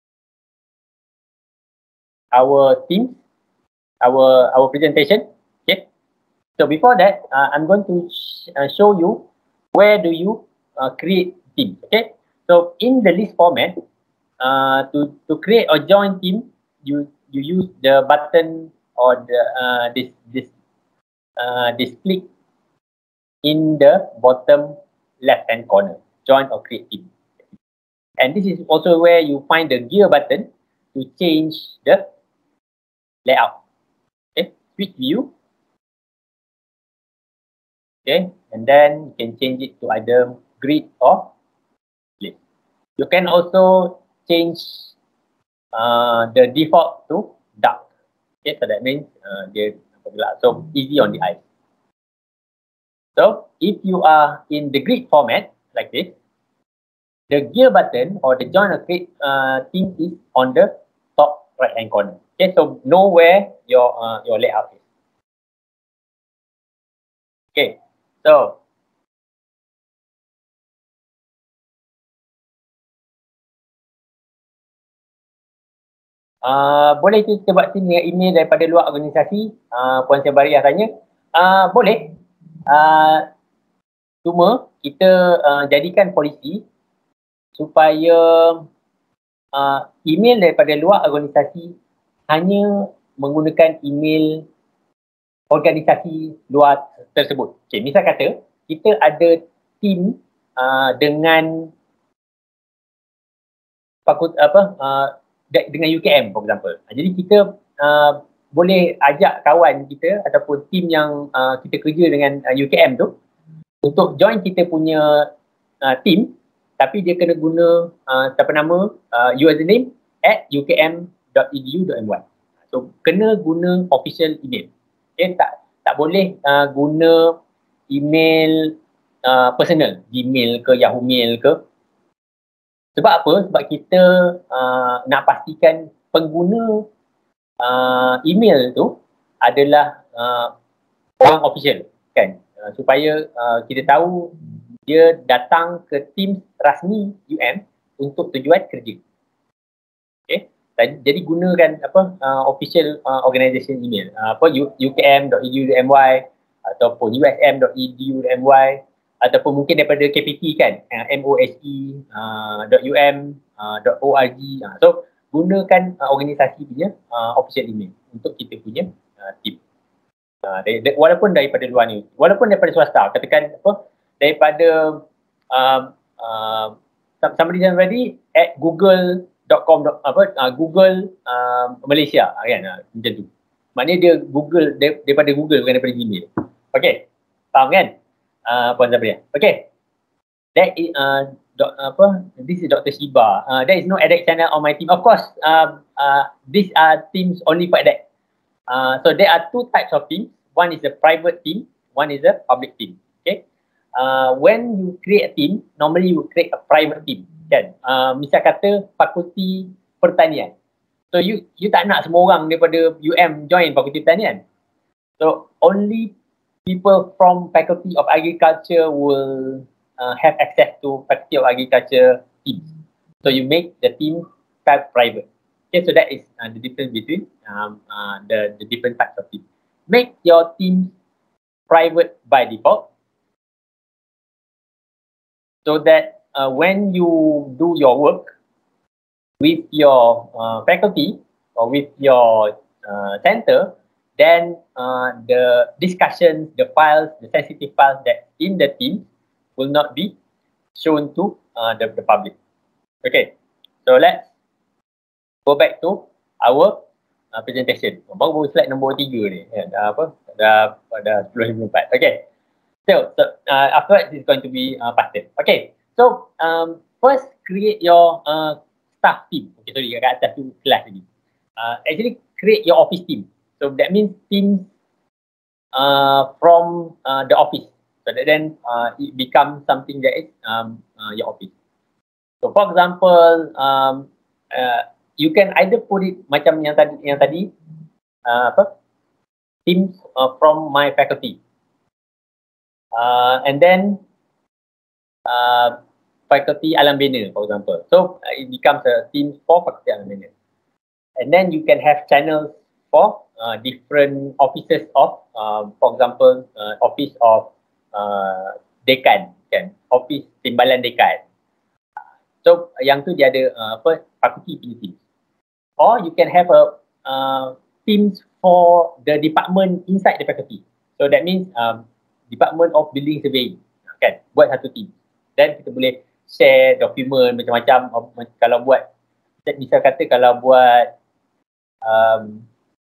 our Teams, our our presentation. Okay. So before that, uh, I'm going to sh uh, show you where do you uh, create teams. Okay. So in the list format, uh, to to create or join team, you you use the button or the uh, this this uh, this click in the bottom left hand corner, join or create team. And this is also where you find the gear button to change the layout. Okay, switch view. Okay, and then you can change it to either grid or list. You can also change uh, the default to dark. Okay, so that means uh, dia gelap, so easy on the eye. So if you are in the grid format like this, the gear button or the join or create uh, team is on the top right hand corner. Okay, so know where your uh, your layout is. Okay, so Uh, boleh kita buat team dengan email daripada luar organisasi? Uh, Puan Sebariah tanya. Uh, boleh. Uh, cuma kita uh, jadikan polisi supaya uh, email daripada luar organisasi hanya menggunakan email organisasi luar tersebut. Okay, misal kata kita ada team uh, dengan fakult apa uh, dengan U K M, for example. Jadi kita uh, boleh ajak kawan kita ataupun team yang uh, kita kerja dengan uh, U K M tu untuk join kita punya uh, team, tapi dia kena guna uh, siapa nama, uh, username at u k m dot e d u dot m y. So kena guna official email. Okay, tak tak boleh uh, guna email uh, personal, Gmail ke Yahoo Mail ke. Sebab apa? Sebab kita uh, nak pastikan pengguna uh, email tu adalah uh, orang official, kan? Uh, supaya uh, kita tahu dia datang ke Teams rasmi U M untuk tujuan kerja. Okay? Jadi gunakan apa uh, official uh, organisation email, uh, apa u k m dot e d u dot m y ataupun u s m dot e d u dot m y. Ataupun mungkin daripada K P T kan, uh, mose uh, .um uh, .org. Uh, so gunakan uh, organisasi punya uh, official email untuk kita punya uh, team. Uh, dari, dari, walaupun daripada luar ni, walaupun daripada swasta, katakan apa daripada uh, uh, somebody somebody at google dot com apa uh, Google uh, Malaysia kan, uh, macam tu. Maknanya dia Google daripada Google, bukan daripada Gmail. Okey, faham kan? Uh, Puan Zabria. Okay. That is uh, doc, apa? This is Doctor Shiba. Uh, there is no edX channel on my team. Of course, uh, uh, these are teams only for edX. Uh, so there are two types of teams. One is a private team. One is a public team. Okay. Uh, when you create a team, normally you create a private team. Kan? Uh, misal kata Fakulti Pertanian. So you you tak nak semua orang daripada U M join Fakulti Pertanian. So only people from Faculty of Agriculture will uh, have access to Faculty of Agriculture teams. So you make the team type private. Okay, so that is uh, the difference between um, uh, the, the different types of teams. make your team private by default, so that uh, when you do your work with your uh, faculty or with your uh, center, then uh, the discussions, the files, the sensitive files that in the team will not be shown to uh, the, the public. Okay, so let's go back to our uh, presentation. Baru slide nombor tiga ni, ya, dah apa? Dah dah sepuluh lima puluh empat. Okay, so, so uh, afterwards it's going to be uh, faster. Okay, so um, first create your uh, staff team. Okay, sorry, kat atas tu kelas tadi. Uh, actually create your office team. So that means teams uh, from uh, the office. So that then uh, it becomes something that is um, uh, your office. So for example, um, uh, you can either put it macam yang tadi, yang tadi uh, apa? Teams uh, from my faculty. Uh, and then uh, faculty Alam Bina, for example. So uh, it becomes a team for faculty Alam Bina. And then you can have channels for uh, different offices of, uh, for example, uh, office of uh, dekan, kan? Office timbalan dekan. So yang tu dia ada uh, apa? Faculty punya team. Or you can have a uh, teams for the department inside the faculty. So that means um, Department of Building Surveying, kan? Buat satu team. Dan kita boleh share dokumen macam-macam. Kalau buat, misal kata kalau buat um,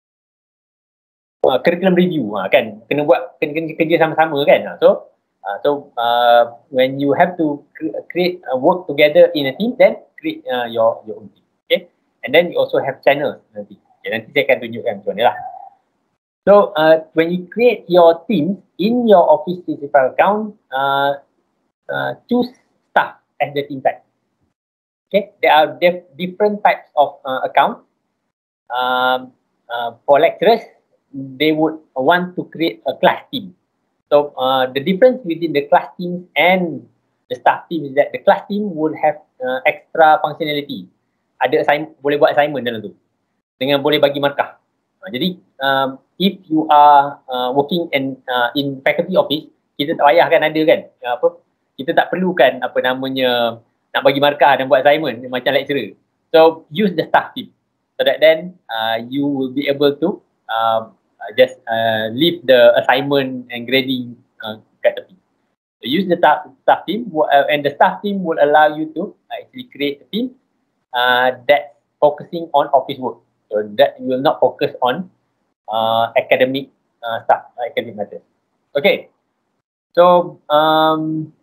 uh, curriculum review, uh, kan? Kena buat, kena, kena kerja sama-sama, kan? So, uh, so uh, when you have to cre create uh, work together in a team, then create uh, your your own team. Okay? And then you also have channels nanti. Okay, nanti saya akan tunjukkan macam mana lah. So uh, when you create your team in your Office three sixty-five account, uh, uh, choose staff as the team type. Okay, there are dif different types of uh, accounts. Um, uh, for lecturers, they would want to create a class team. So uh, the difference within the class team and the staff team is that the class team would have uh, extra functionality. Ada assign boleh buat assignment dalam tu, dengan boleh bagi markah. Uh, jadi um, if you are uh, working in uh, in faculty office, kita tak payah kan ada kan uh, apa, kita tak perlukan apa namanya nak bagi markah dan buat assignment macam lecturer. So use the staff team, so that then uh, you will be able to uh, just uh, leave the assignment and grading uh, kat tepi. So use the staff, staff team uh, and the staff team will allow you to uh, actually create a team uh, that focusing on office work. So that you will not focus on uh, academic uh, stuff, uh, academic matters. Okay. So um,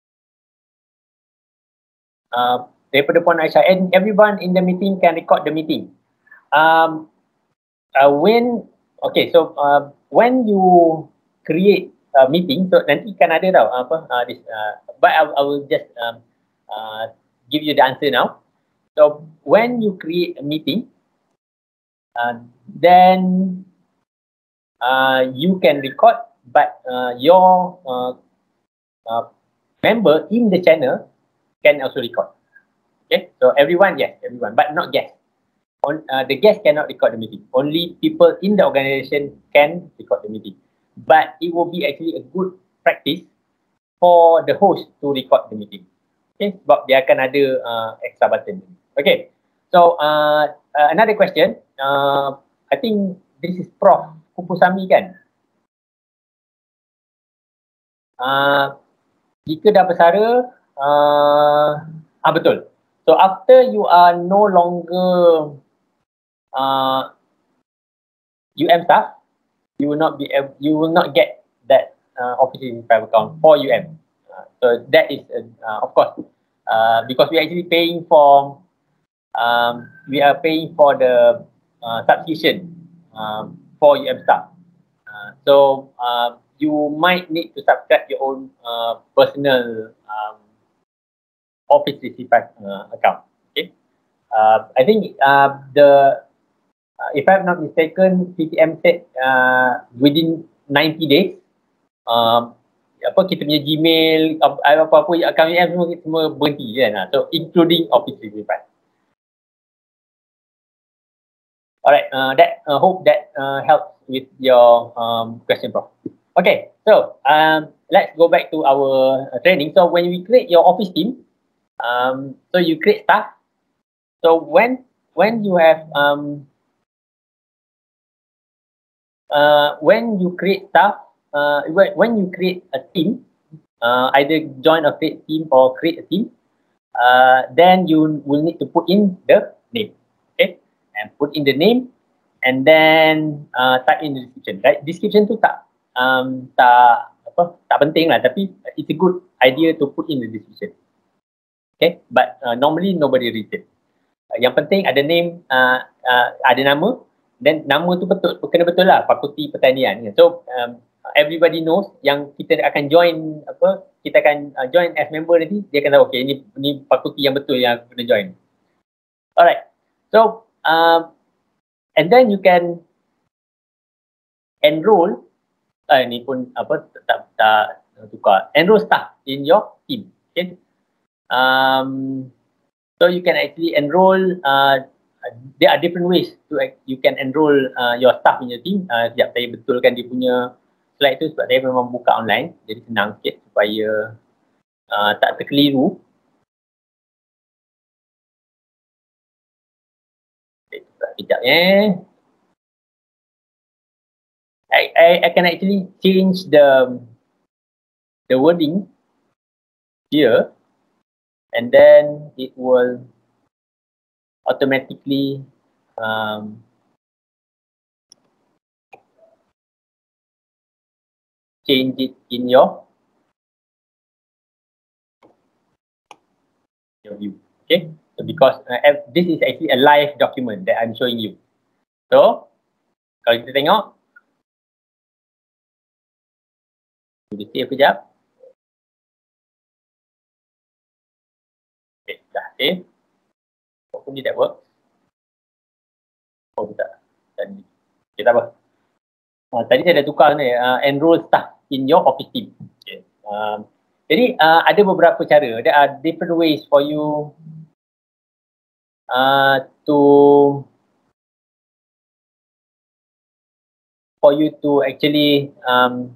uh, daripada Puan Aisyah, and everyone in the meeting can record the meeting. Um, uh, when okay, so uh, when you create a meeting, so nanti kan ada tau apa uh, this, uh, but I, I will just um, uh, give you the answer now. So when you create a meeting, uh, then uh, you can record, but uh, your uh, uh, member in the channel can also record. Okay, so everyone, yes, everyone, but not guests. On, uh, the guest cannot record the meeting. Only people in the organization can record the meeting. But it will be actually a good practice for the host to record the meeting. Okay, sebab dia akan ada uh, extra button. Okay, so uh, uh, another question. Uh, I think this is Prof Kupusami kan? Uh, jika dah bersara, uh, ah betul. So after you are no longer uh, U M staff, you will not be able, you will not get that uh, Office three sixty-five account for U M. Uh, so that is uh, of course uh, because we are actually paying for um, we are paying for the uh, subscription um, for U M staff. Uh, so uh, you might need to subscribe your own uh, personal um, Office three sixty-five uh, account. Okay, uh, I think uh, the uh, if I'm not mistaken, P T M said uh, within ninety days, um, apa kita punya Gmail, apa-apa account U M semua semua berhenti kan. So including Office three sixty-five. Alright, uh, that uh, hope that uh, helps with your um, question, Prof. Okay, so um, let's go back to our uh, training. So when we create your office team, um, so you create staff. So when when you have um, uh, when you create staff, uh, when, when you create a team, uh, either join or create team or create a team, uh, then you will need to put in the name, okay, and put in the name, and then uh, type in the description. Right? Description tu tak um, tak apa tak penting lah, tapi it's a good idea to put in the description. Okay, but uh, normally nobody reads it. Uh, yang penting ada name, uh, uh, ada nama, dan nama tu betul, kena betul lah, Fakulti Pertanian. So um, everybody knows yang kita akan join apa, kita akan uh, join as member nanti, dia akan tahu okay ni ni fakulti yang betul yang kena join. Alright, so um, and then you can enroll, uh, ni pun apa tak tak tukar, enroll staff in your team. Okay. Um, so you can actually enroll. Uh, there are different ways to you can enroll uh, your staff in your team. Uh, sekejap saya betulkan dia punya slide tu sebab saya memang buka online, jadi senang sikit supaya uh, tak terkeliru. Sekejap eh. I, I I can actually change the the wording here. And then it will automatically um, change it in your, your view. Okay, so because uh, this is actually a live document that I'm showing you. So kalau kita tengok, kita save kejap. Okay, dah save. Hopefully that works. Oh, tak. Dan okay, tak apa. Uh, tadi saya dah tukar ni, uh, enroll staff in your office team. Okay. Uh, jadi uh, ada beberapa cara. There are different ways for you uh, to for you to actually um,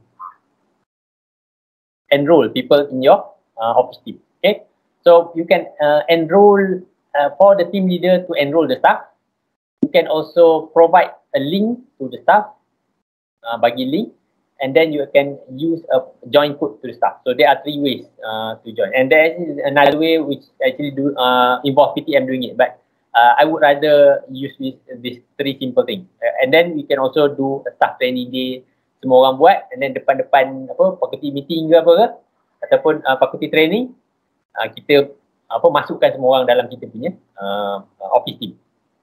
enroll people in your uh, office team. Okay. So you can uh, enroll uh, for the team leader to enroll the staff. You can also provide a link to the staff, uh, bagi link, and then you can use a join code to the staff. So there are three ways uh, to join, and there is another way which actually do uh, involve P T M doing it. But uh, I would rather use this these three simple things, uh, and then we can also do a staff training day. Semua orang buat, and then depan-depan apa fakulti meeting ke apa ke, ataupun uh, fakulti training. Uh, kita apa masukkan semua orang dalam kita punya uh, office team.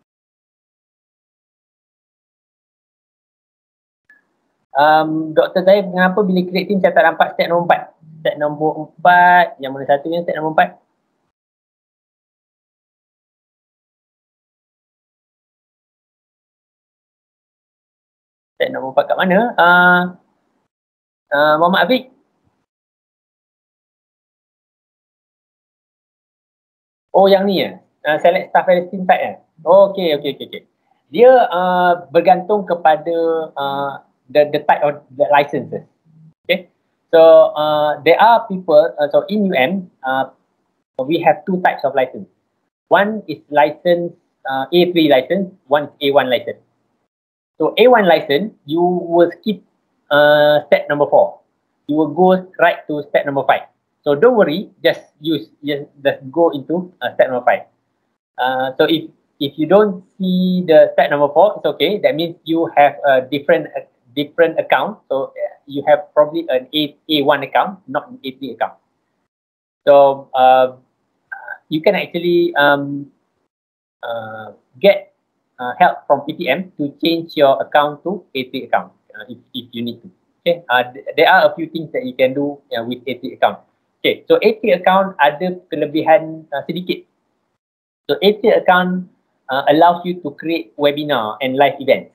Um, Doktor saya, mengapa bila create team saya tak nampak step nombor empat? Step nombor empat, yang mana satunya step nombor empat? Step nombor empat kat mana? Uh, uh, Muhammad Afiq? Oh, yang ni ya, uh, select staff Palestine type ya. Oh, okay, okay, okay, okay. Dia uh, bergantung kepada uh, the the type of the licenses. Okay, so uh, there are people. Uh, so in U M, uh, we have two types of license. One is license uh, A three license. One is A one license. So A one license, you will skip uh, step number four. You will go right to step number five. So don't worry, just use, just, just go into uh, step number five. Uh, so if if you don't see the step number four, it's okay. That means you have a different uh, different account. So uh, you have probably an A A one account, not an A three account. So uh, you can actually um, uh, get uh, help from P T M to change your account to A three account uh, if if you need to. Okay, uh, th there are a few things that you can do uh, with A three account. Okay, so A three account ada kelebihan uh, sedikit. So A three account uh, allows you to create webinar and live events.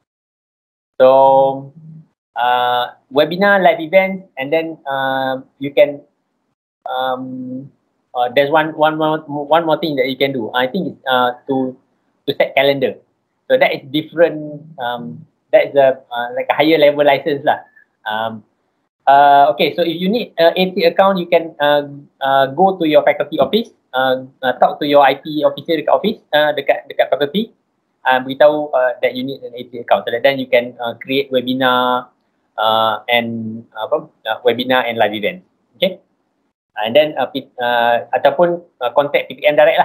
So uh, webinar, live events, and then uh, you can. Um, uh, there's one one more one more thing that you can do. I think it's uh, to to set calendar. So So that is different. Um, that is a uh, like a higher level license lah. Um, uh, okay, so if you need uh, A T account, you can uh, uh, go to your faculty office, uh, uh, talk to your I T officer dekat office, uh, dekat dekat faculty, uh, beritahu uh, that you need an A T account. So that then you can uh, create webinar uh, and uh, apa uh, webinar and live event. Okay, and then uh, uh, ataupun uh, contact P P M direct lah.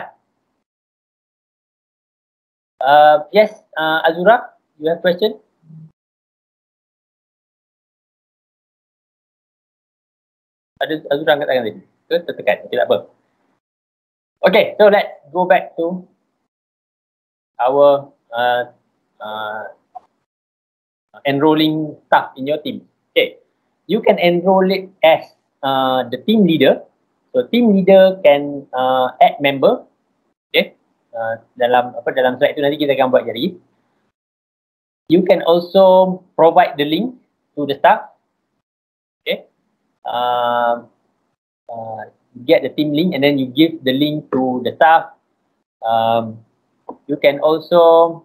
Uh, yes, uh, Azura, you have question? Ada Azura angkat tangan tadi? Ke tertekan? Okay, tak apa. Okay, so let's go back to our uh, uh, enrolling staff in your team. Okay, you can enroll it as uh, the team leader. So team leader can uh, add member. Okay, uh, dalam apa dalam slide itu nanti kita akan buat jadi. You can also provide the link to the staff. Okay. Uh, uh, get the team link and then you give the link to the staff. Um, you can also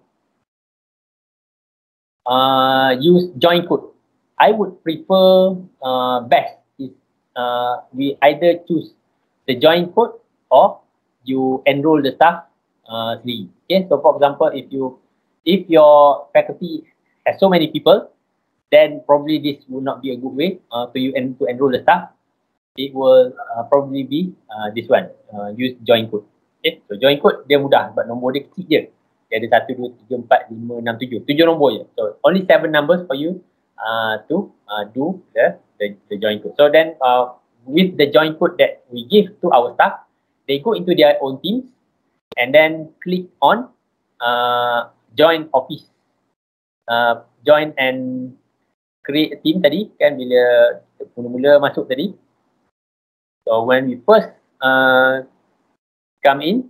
uh, use join code. I would prefer uh, best is uh, we either choose the join code or you enroll the staff uh, sendiri. Okay, so for example, if you if your faculty has so many people, then probably this would not be a good way uh, to you and to enroll the staff. It will uh, probably be uh, this one, uh, use join code. Okay, so join code dia mudah sebab nombor dia kecil je. Dia ada satu, dua, tiga, empat, lima, enam, tujuh. Tujuh nombor je. So only seven numbers for you uh, to uh, do the, the the join code. So then uh, with the join code that we give to our staff, they go into their own teams and then click on uh, join office, uh, join and create a team tadi kan bila mula-mula masuk tadi. So when we first uh, come in,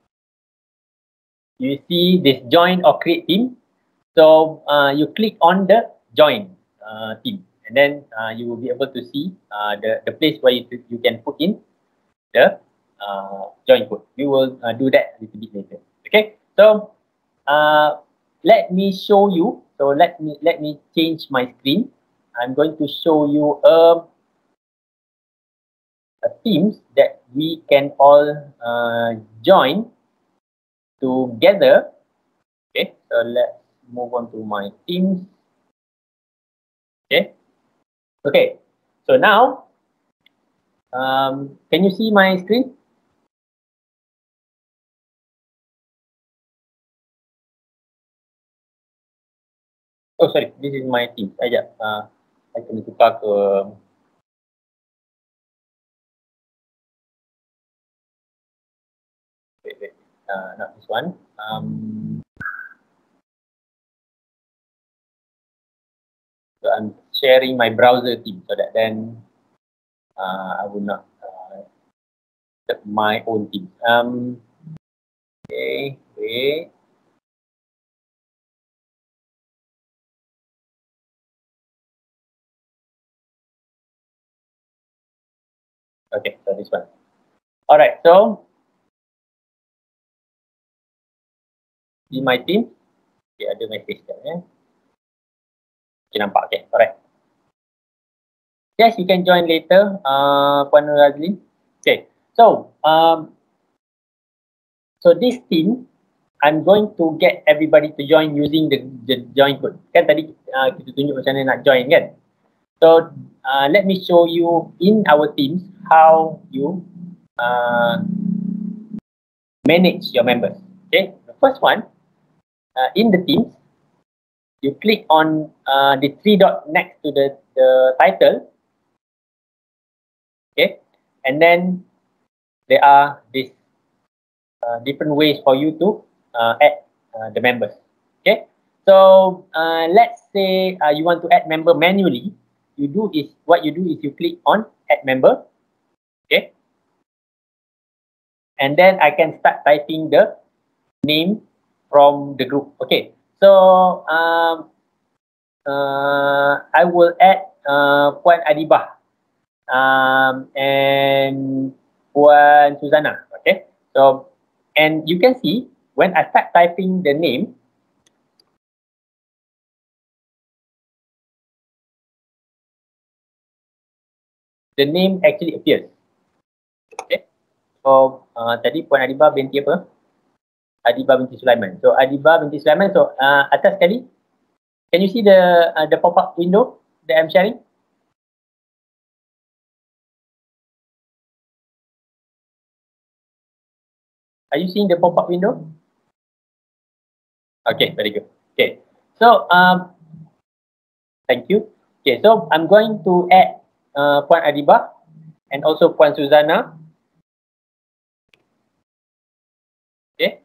you see this join or create team. So uh, you click on the join uh, team and then uh, you will be able to see uh, the, the place where you, you can put in the uh, join code. We will uh, do that a little bit later. Okay, so uh, let me show you. So let me let me change my screen. I'm going to show you a, a teams that we can all uh, join together. Okay, so let's move on to my teams. Okay, okay. So now, um, can you see my screen? Oh, sorry, this is my team. Sekejap, uh, saya kena tukar ke wait, wait. Uh, not this one. Um, so I'm sharing my browser team so that then uh, I will not uh, set my own team. Um, okay, wait. Okay, so this one. All right, so in my team, okay, ada message there. Eh? Okay, nampak. Okay, alright. Yes, you can join later, uh, Puan Razli. Okay, so um, so this team, I'm going to get everybody to join using the, the join code. Kan tadi uh, kita tunjuk macam mana nak join kan? So uh, let me show you in our teams how you uh, manage your members. Okay, the first one uh, in the teams, you click on uh, the three dot next to the, the title. Okay, and then there are these uh, different ways for you to uh, add uh, the members. Okay, so uh, let's say uh, you want to add member manually. You do is what you do is you click on add member. Okay, and then I can start typing the name from the group. Okay, so um, uh, I will add uh, Puan Adibah um, and Puan Suzana. Okay, so and you can see when I start typing the name, the name actually appears. Okay. So uh, tadi Puan Adibah binti apa? Adibah binti Sulaiman. So Adibah binti Sulaiman. So uh, atas sekali, can you see the uh, the pop-up window that I'm sharing? Are you seeing the pop-up window? Okay, very good. Okay, so um, thank you. Okay, so I'm going to add uh, Puan Adibah and also Puan Suzana. Okay,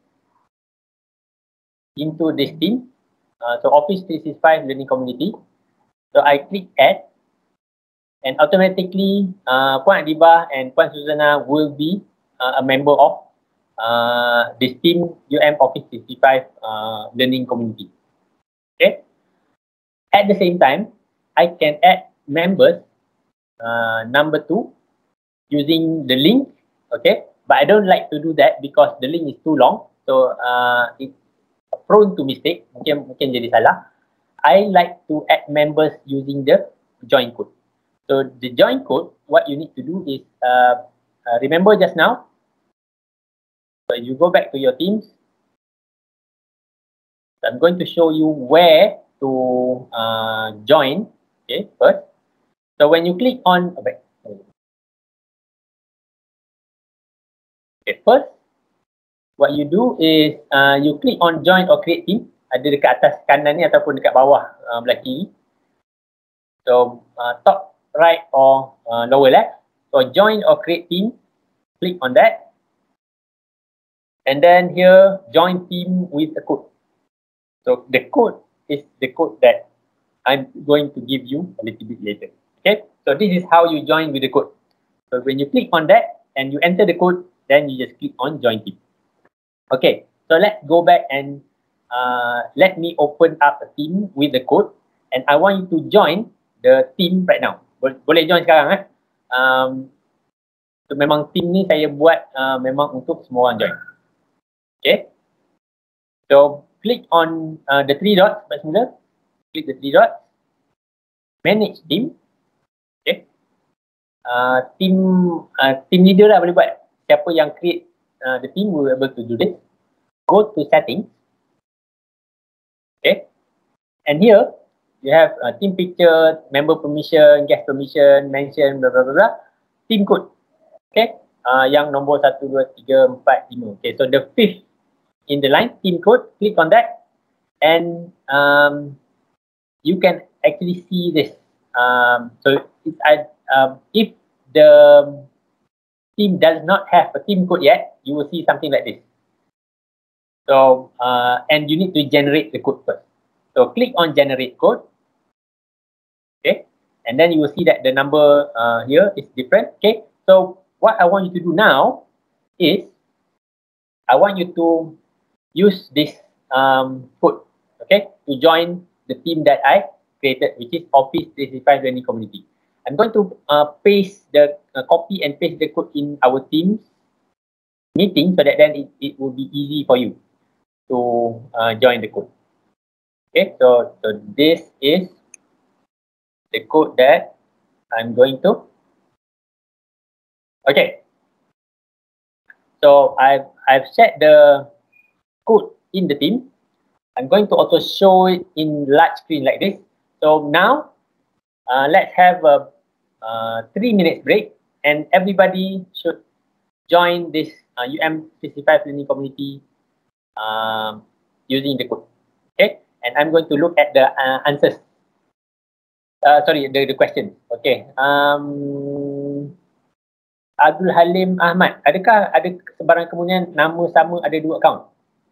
into this team. Uh, so Office three sixty-five Learning Community. So I click add, and automatically uh, Puan Adibah and Puan Suzana will be uh, a member of uh, this team U M Office three sixty-five uh, Learning Community. Okay. At the same time, I can add members uh, number two using the link. Okay, but I don't like to do that because the link is too long, so uh, it's prone to mistake. Mungkin mungkin jadi salah. I like to add members using the join code. So the join code, what you need to do is uh, uh, remember just now. So you go back to your teams. So I'm going to show you where to uh, join. Okay, first. So when you click on, okay, first, what you do is uh, you click on join or create team. Ada dekat atas kanan ni ataupun dekat bawah uh, belah kiri. So uh, top right or uh, lower left. So join or create team. Click on that. And then here join team with a code. So the code is the code that I'm going to give you a little bit later. Okay, so this is how you join with the code. So when you click on that and you enter the code, then you just click on join team. Okay, so let's go back and uh, let me open up a team with the code, and I want you to join the team right now. Boleh join sekarang eh. Um, so memang team ni saya buat uh, memang untuk semua orang join. Okay, so click on uh, the three dots. Semula, click the three dots. Manage team. Okay. Uh, team uh, team leader lah boleh buat. Siapa yang create uh, the team will be able to do this. Go to settings. Okay. And here you have uh, team picture, member permission, guest permission, mention, blah blah blah blah. Team code. Okay. Uh, yang nombor satu, dua, tiga, empat, lima. Okay. So the fifth in the line, team code. Click on that, and um, you can actually see this. Um, so it, I, um, if the team does not have a team code yet, you will see something like this. So uh, and you need to generate the code first. So click on generate code. Okay, and then you will see that the number uh, here is different. Okay, so what I want you to do now is I want you to use this um, code, okay, to join the team that I created, which is Office three sixty-five Learning Community. I'm going to uh, paste the uh, copy and paste the code in our team's meeting so that then it, it will be easy for you to uh, join the code. Okay, so so this is the code that I'm going to. Okay, so I've I've set the code in the team. I'm going to also show it in large screen like this. So now uh, let's have a uh, three minutes break, and everybody should join this uh, U M sixty-five Learning Community um, using the code. Okay, and I'm going to look at the uh, answers. Uh, sorry, the, the question. Okay. Um, Abdul Halim Ahmad, adakah ada sebarang kemudian nama sama ada dua akaun?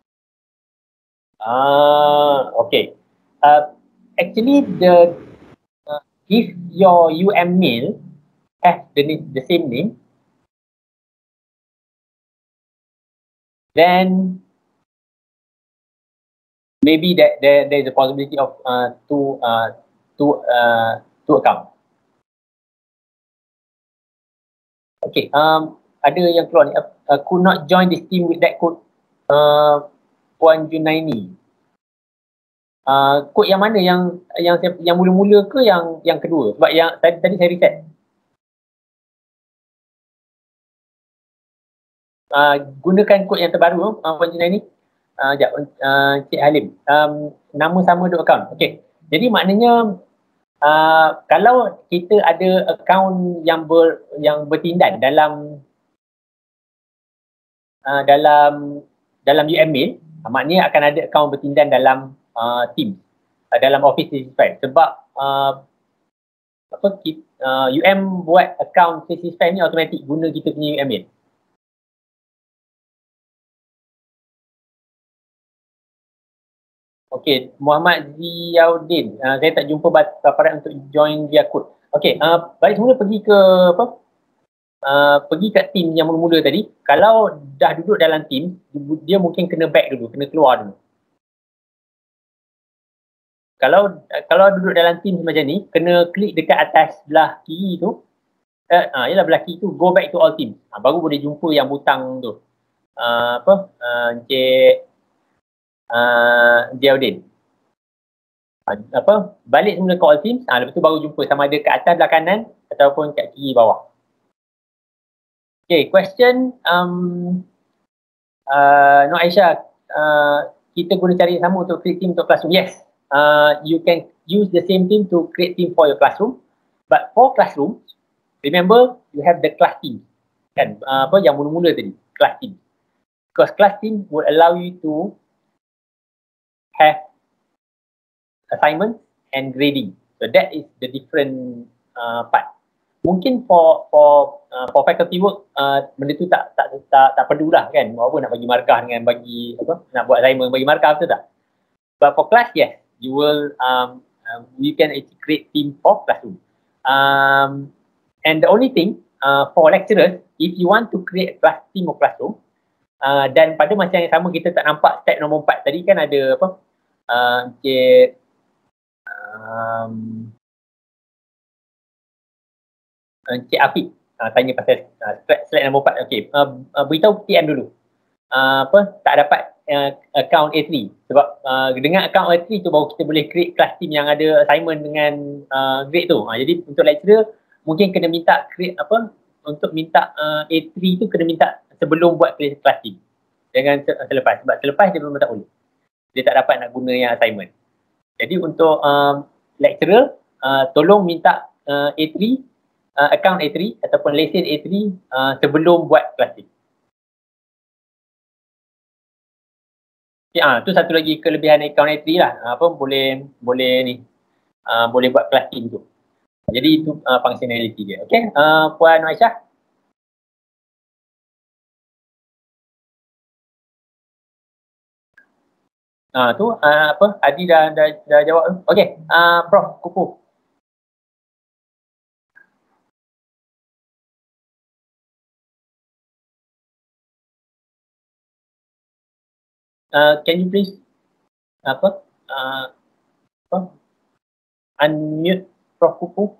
Ah, okay. Uh, actually, the uh, if your U M mail has the the same name, then maybe that there there is a possibility of uh, two uh, two uh, two account. Okay. Um, ada yang keluar ni. Uh, could not join this team with that code. Uh, Puan Junaini. Uh, kod yang mana yang yang yang mula-mula ke yang yang kedua? Sebab yang tadi tadi saya reset. uh, gunakan kod yang terbaru uh, Puan Jina ni. Uh, sekejap, uh, Cik Halim. Um, nama sama dua akaun. Okey. Jadi maknanya uh, kalau kita ada akaun yang ber, yang bertindan dalam uh, dalam dalam U M Mail, uh, maknanya akan ada akaun bertindan dalam uh, Teams, uh, dalam Office tiga enam lima sebab uh, apa kita, uh, U M buat akaun tiga enam lima ni automatik guna kita punya U M Mail. Okey, Muhammad Ziauddin. Uh, saya tak jumpa paparan untuk join via kod. Okey, uh, balik semula pergi ke apa? Uh, pergi kat team yang mula-mula tadi. Kalau dah duduk dalam team, dia mungkin kena back dulu, kena keluar dulu. Kalau kalau duduk dalam team macam ni, kena klik dekat atas belah kiri tu. Eh, uh, yalah belah kiri tu, go back to all teams. Uh, baru boleh jumpa yang butang tu. Uh, apa? Uh, Encik Uh, Ziauddin. Uh, apa? Balik semula ke all teams, uh, lepas tu baru jumpa sama ada kat atas belah kanan ataupun kat kiri bawah. Okay, question um, uh, Nur Aisyah, uh, kita guna cara yang sama untuk create team untuk classroom. Yes, uh, you can use the same team to create team for your classroom, but for classroom, remember you have the class team, kan? Uh, apa yang mula-mula tadi, class team. Because class team will allow you to have assignment and grading. So that is the different uh, part. Mungkin for for uh, for faculty work uh, benda tu tak tak tak tak perlu lah kan. Buat apa nak bagi markah dengan bagi apa nak buat assignment bagi markah betul tak? But for class, yes, you will um, um you can actually create team for classroom. Um and the only thing uh, for lecturers, if you want to create a class team or classroom, Uh, dan pada masa yang sama kita tak nampak step nombor empat tadi kan ada apa uh, Encik um, Encik Afiq uh, tanya pasal uh, slide nombor empat. Okay, uh, uh, beritahu T M dulu uh, apa tak dapat uh, account A tiga sebab uh, dengan account A tiga tu baru kita boleh create class team yang ada assignment dengan uh, grade tu. Uh, jadi untuk lecturer mungkin kena minta create apa untuk minta uh, A tiga tu kena minta sebelum buat kelas team. Jangan selepas. Sebab selepas dia memang tak boleh. Dia tak dapat nak guna yang assignment. Jadi untuk um, lecturer, uh, tolong minta uh, A tiga, uh, account A tiga ataupun lesen A tiga uh, sebelum buat kelas team. Ya, tu satu lagi kelebihan account A tiga lah. Uh, apa boleh boleh ni. Uh, boleh buat kelas team tu. Jadi itu uh, functionality dia. Okay, uh, Puan Aisyah. Ah tu uh, apa Adi dah dah, dah jawab. Okey, uh, Prof Kupu. Uh, can you please apa uh, apa unmute Prof Kupu?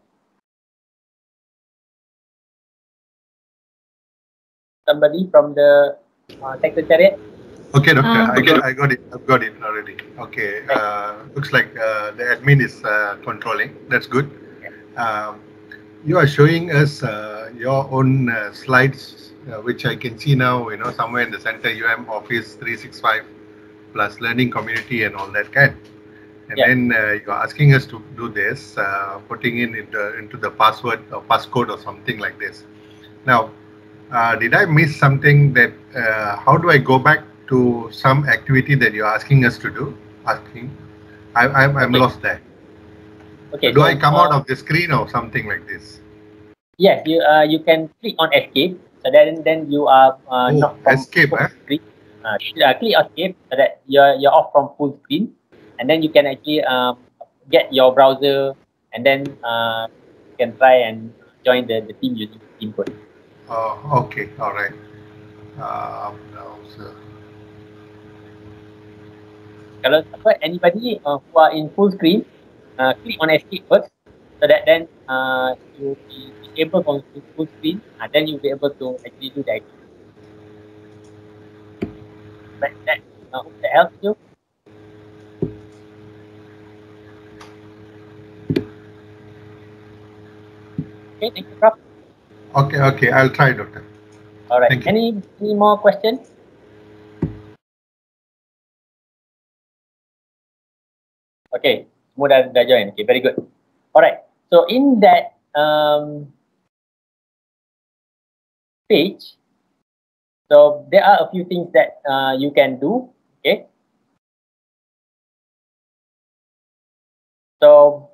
Somebody from the uh, secretariat. Okay, doctor. Uh, I, got, I got it. I've got it already. Okay. Uh, looks like uh, the admin is uh, controlling. That's good. Um, you are showing us uh, your own uh, slides, uh, which I can see now. You know, somewhere in the center, U M Office three sixty-five plus learning community and all that kind. And yeah. then uh, you're asking us to do this, uh, putting in into, into the password or passcode or something like this. Now, uh, did I miss something that? Uh, how do I go back to some activity that you're asking us to do? Asking, I, I'm, I'm okay. lost there. Okay. Do so, I come uh, out of the screen or something like this? Yes, you uh, you can click on escape. So then then you are uh, oh, not from escape. full Eh? screen. Uh, click escape so that you're you're off from full screen, and then you can actually uh, get your browser, and then uh, you can try and join the the team using team code. Oh, okay, all right. Uh, browser. Kalau apa, anybody uh, who are in full screen, uh, click on escape first, so that then uh, you will be able to full screen, and then you'll be able to actually do the activity. But that, uh, hope that helps you. Okay, thank you, Prof. Okay, okay, I'll try, doctor. All right. Thank you. Any any more questions? Okay, semua dah, dah join. Okay, very good. Alright, so in that um, page, so there are a few things that uh, you can do. Okay, so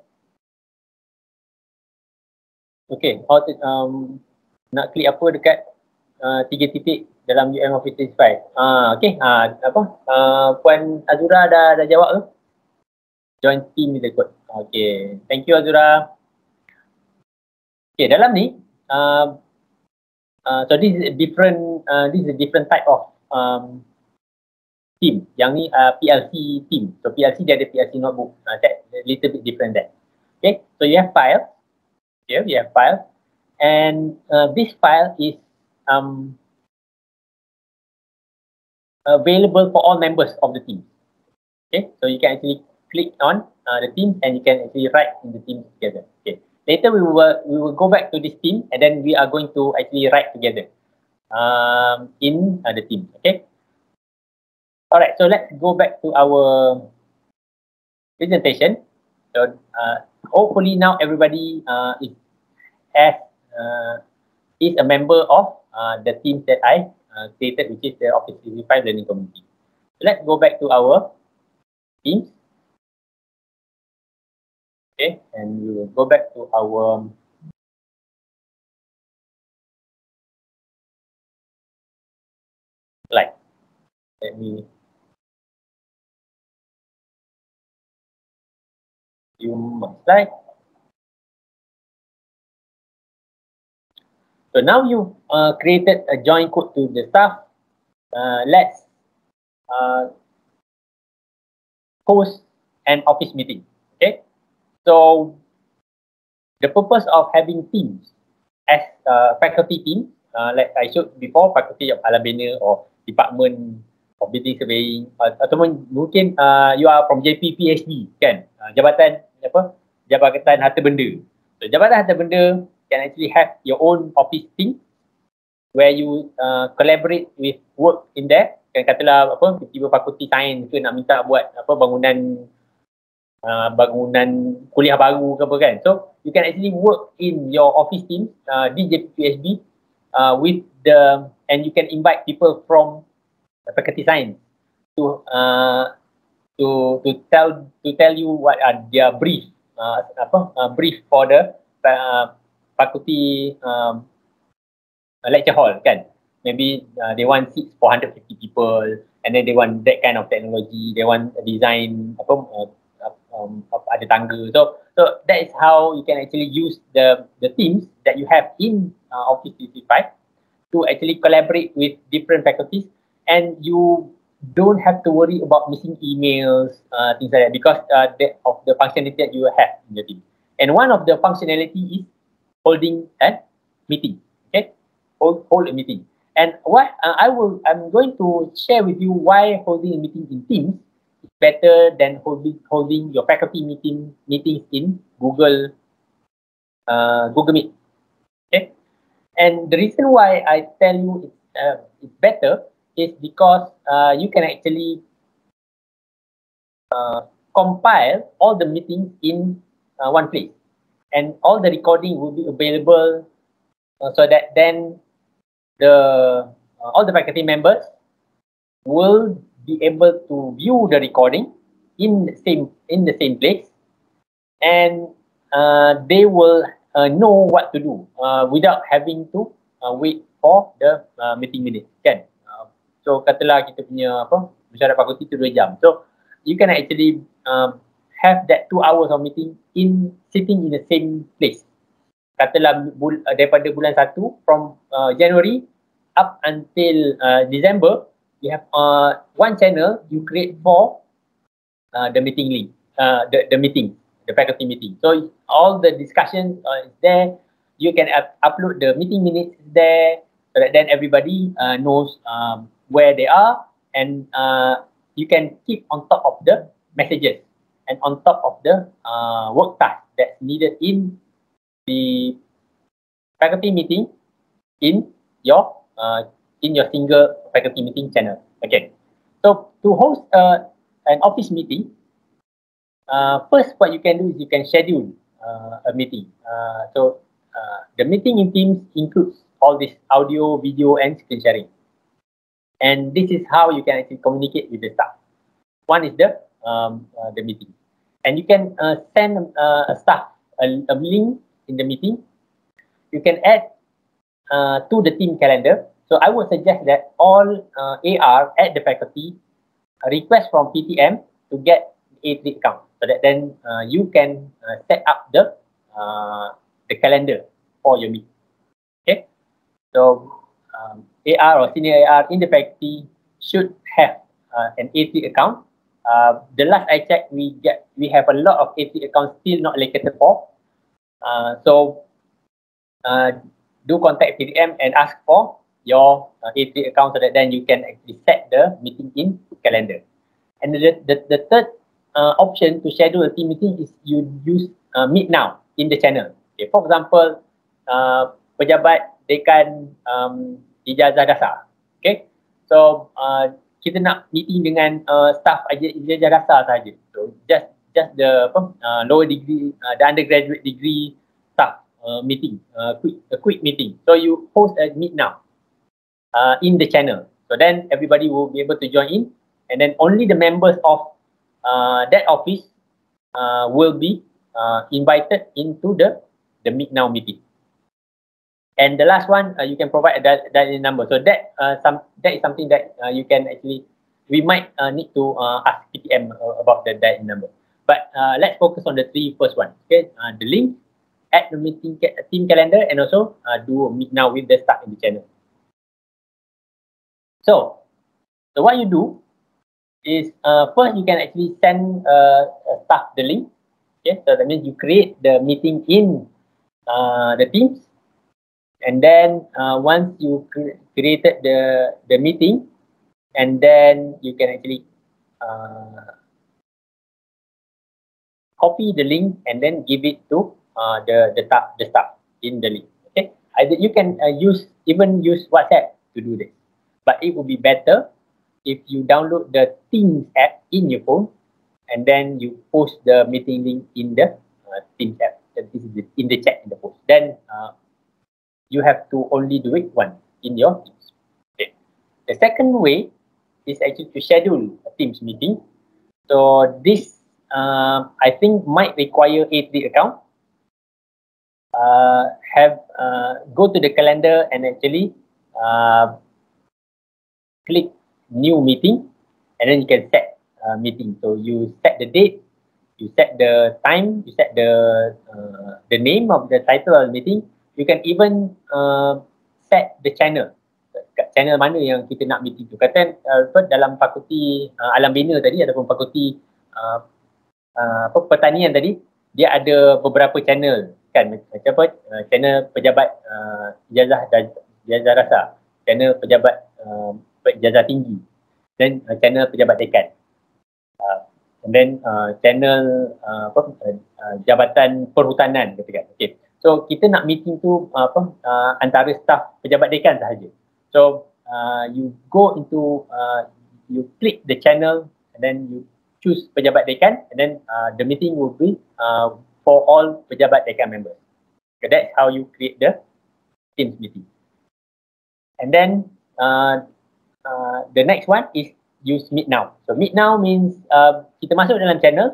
okay, how to, um, nak klik apa dekat uh, tiga titik dalam U M Office three sixty-five. Ah, okay, ah, apa? Uh, Puan Azura dah dah jawab tu. Join team with the code. Okay, thank you Azura. Okay, dalam ni, uh, uh, so this is a different, uh, this is a different type of um, team. Yang ni uh, P L C team. So P L C dia ada P L C notebook. Uh, that a little bit different there. Okay, so you have file. Here you have file, and uh, this file is um, available for all members of the team. Okay, so you can actually click on uh, the team and you can actually write in the team together. Okay, later we will we will go back to this team and then we are going to actually write together um, in uh, the team. Okay. All right. So let's go back to our presentation. So uh, hopefully now everybody uh, is as uh, is a member of uh, the team that I uh, created, which is the Office three sixty-five Learning Community. So let's go back to our teams. Okay, and we will go back to our slide. Let me zoom my slide. So now you uh, created a join code to the staff. Uh, let's uh, host an office meeting. Okay. So the purpose of having teams as uh, faculty team, uh, like I showed before, faculty of alam bina or department of building surveying, uh, ataupun mungkin uh, you are from J P P H D kan, uh, jabatan apa? Jabatan Harta Benda. So jabatan Harta Benda can actually have your own office team where you uh, collaborate with work in there. Kan katalah apa, tiba fakulti sains ke nak minta buat apa bangunan Uh, bangunan kuliah baru ke apa kan. So you can actually work in your office team uh, di J P P H D uh, with the, and you can invite people from the faculty science to uh, to to tell to tell you what are their brief uh, apa uh, brief for the uh, faculty um, lecture hall kan. Maybe uh, they want seats for one hundred fifty people and then they want that kind of technology, they want a design apa uh, Um, ada tangga. So, so that is how you can actually use the the teams that you have in uh, Office three sixty-five to actually collaborate with different faculties, and you don't have to worry about missing emails, uh, things like that, because uh, the, of the functionality that you have in the team. And one of the functionality is holding a meeting. Okay, hold hold a meeting. And what uh, I will, I'm going to share with you why holding a meeting in Teams better than holding holding your faculty meeting meetings in Google uh, Google Meet. Okay, and the reason why I tell you it's, uh, it's better is because uh, you can actually uh, compile all the meetings in uh, one place, and all the recording will be available uh, so that then the uh, all the faculty members will be able to view the recording in the same in the same place, and uh, they will uh, know what to do uh, without having to uh, wait for the uh, meeting minutes kan. Uh, so katalah kita punya apa mesyuarat fakulti tu dua jam, so you can actually um, have that two hours of meeting in sitting in the same place. Katalah bul uh, daripada bulan satu from uh, January up until uh, December, you have uh, one channel you create for uh, the meeting link, uh, the, the meeting, the faculty meeting. So all the discussions uh, is there. You can up upload the meeting minutes there so that then everybody uh, knows um, where they are, and uh, you can keep on top of the messages and on top of the uh, work task that's needed in the faculty meeting in your uh, in your single faculty meeting channel. Okay, so to host uh, an office meeting, uh, first what you can do is you can schedule uh, a meeting. Uh, so uh, the meeting in Teams includes all this audio, video, and screen sharing. And this is how you can actually communicate with the staff. One is the um, uh, the meeting, and you can uh, send uh, a staff a, a link in the meeting. You can add uh, to the team calendar. So I would suggest that all uh, A R at the faculty request from P T M to get A three account, so that then uh, you can uh, set up the uh, the calendar for your meeting. Okay, so um, A R or senior A R in the faculty should have uh, an A three account. Uh, the last I checked, we get we have a lot of A three accounts still not allocated for. Uh, so uh, do contact P T M and ask for your uh, A three account, so that then you can actually set the meeting in calendar. And the the, the third uh, option to schedule a team meeting is you use uh, Meet Now in the channel. Okay, for example, uh, pejabat dekan um, ijazah dasar. Okay, so uh, kita nak meeting dengan uh, staff ijazah dasar saja. So just just the apa, uh, lower degree, uh, the undergraduate degree staff uh, meeting, uh, quick a quick meeting. So you host a Meet Now uh, in the channel. So then everybody will be able to join in, and then only the members of uh, that office uh, will be uh, invited into the the Meet Now meeting. And the last one, uh, you can provide a dial-in number. So that uh, some that is something that uh, you can actually, we might uh, need to uh, ask P T M uh, about the dial-in number. But uh, let's focus on the three first ones. Okay, uh, the link, add the meeting ca team calendar, and also uh, do a Meet Now with the staff in the channel. So, so what you do is uh, first you can actually send uh, a staff the link. Okay, so that means you create the meeting in uh, the Teams. And then uh, once you cre created the the meeting, and then you can actually uh, copy the link and then give it to uh, the the staff the staff in the link. Okay, either you can uh, use even use WhatsApp to do this, but it would be better if you download the Teams app in your phone, and then you post the meeting link in the uh, Teams app. This is the, in the chat in the post. Then uh, you have to only do it once in your Teams. Okay. The second way is actually to schedule a Teams meeting. So this, uh, I think, might require A three account. Uh, have uh, go to the calendar and actually uh, click new meeting, and then you can set uh, meeting. So you set the date, you set the time, you set the uh, the name of the title of the meeting. You can even uh, set the channel, channel mana yang kita nak meeting tu. Kata uh, dalam fakulti uh, alam bina tadi ataupun fakulti uh, uh, pertanian tadi, dia ada beberapa channel kan, macam apa, uh, channel pejabat uh, ijazah ijazah rasa, channel pejabat uh, ijazah tinggi, dan uh, channel pejabat dekan, uh, and then uh, channel uh, apa uh, jabatan perhutanan katakan. Okay. So kita nak meeting tu uh, apa uh, antara staff pejabat dekan sahaja. So uh, you go into uh, you click the channel, and then you choose pejabat dekan, and then uh, the meeting will be uh, for all pejabat dekan members. So that's how you create the Teams meeting. And then uh, uh, the next one is use Meet Now. So Meet Now means uh, kita masuk dalam channel.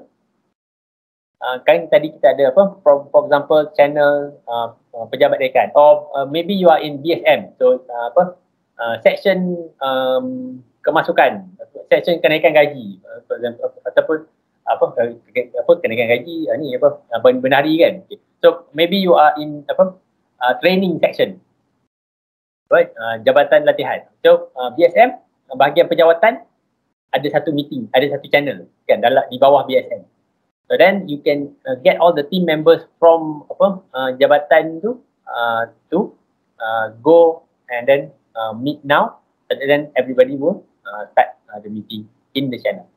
Uh, kan tadi kita ada apa, for, for example channel uh, uh, pejabat dekan, or uh, maybe you are in B S M, so uh, apa uh, section um, kemasukan, section kenaikan gaji, uh, for example, ataupun apa apa kenaikan gaji uh, ni apa uh, benari kan. Okay. So maybe you are in apa uh, training section, right, uh, jabatan latihan. So uh, B S M bahagian penjawatan ada satu meeting, ada satu channel kan dalam di bawah B S M. So then you can uh, get all the team members from apa uh, jabatan tu uh, to uh, go and then uh, meet now, and then everybody will uh, start uh, the meeting in the channel.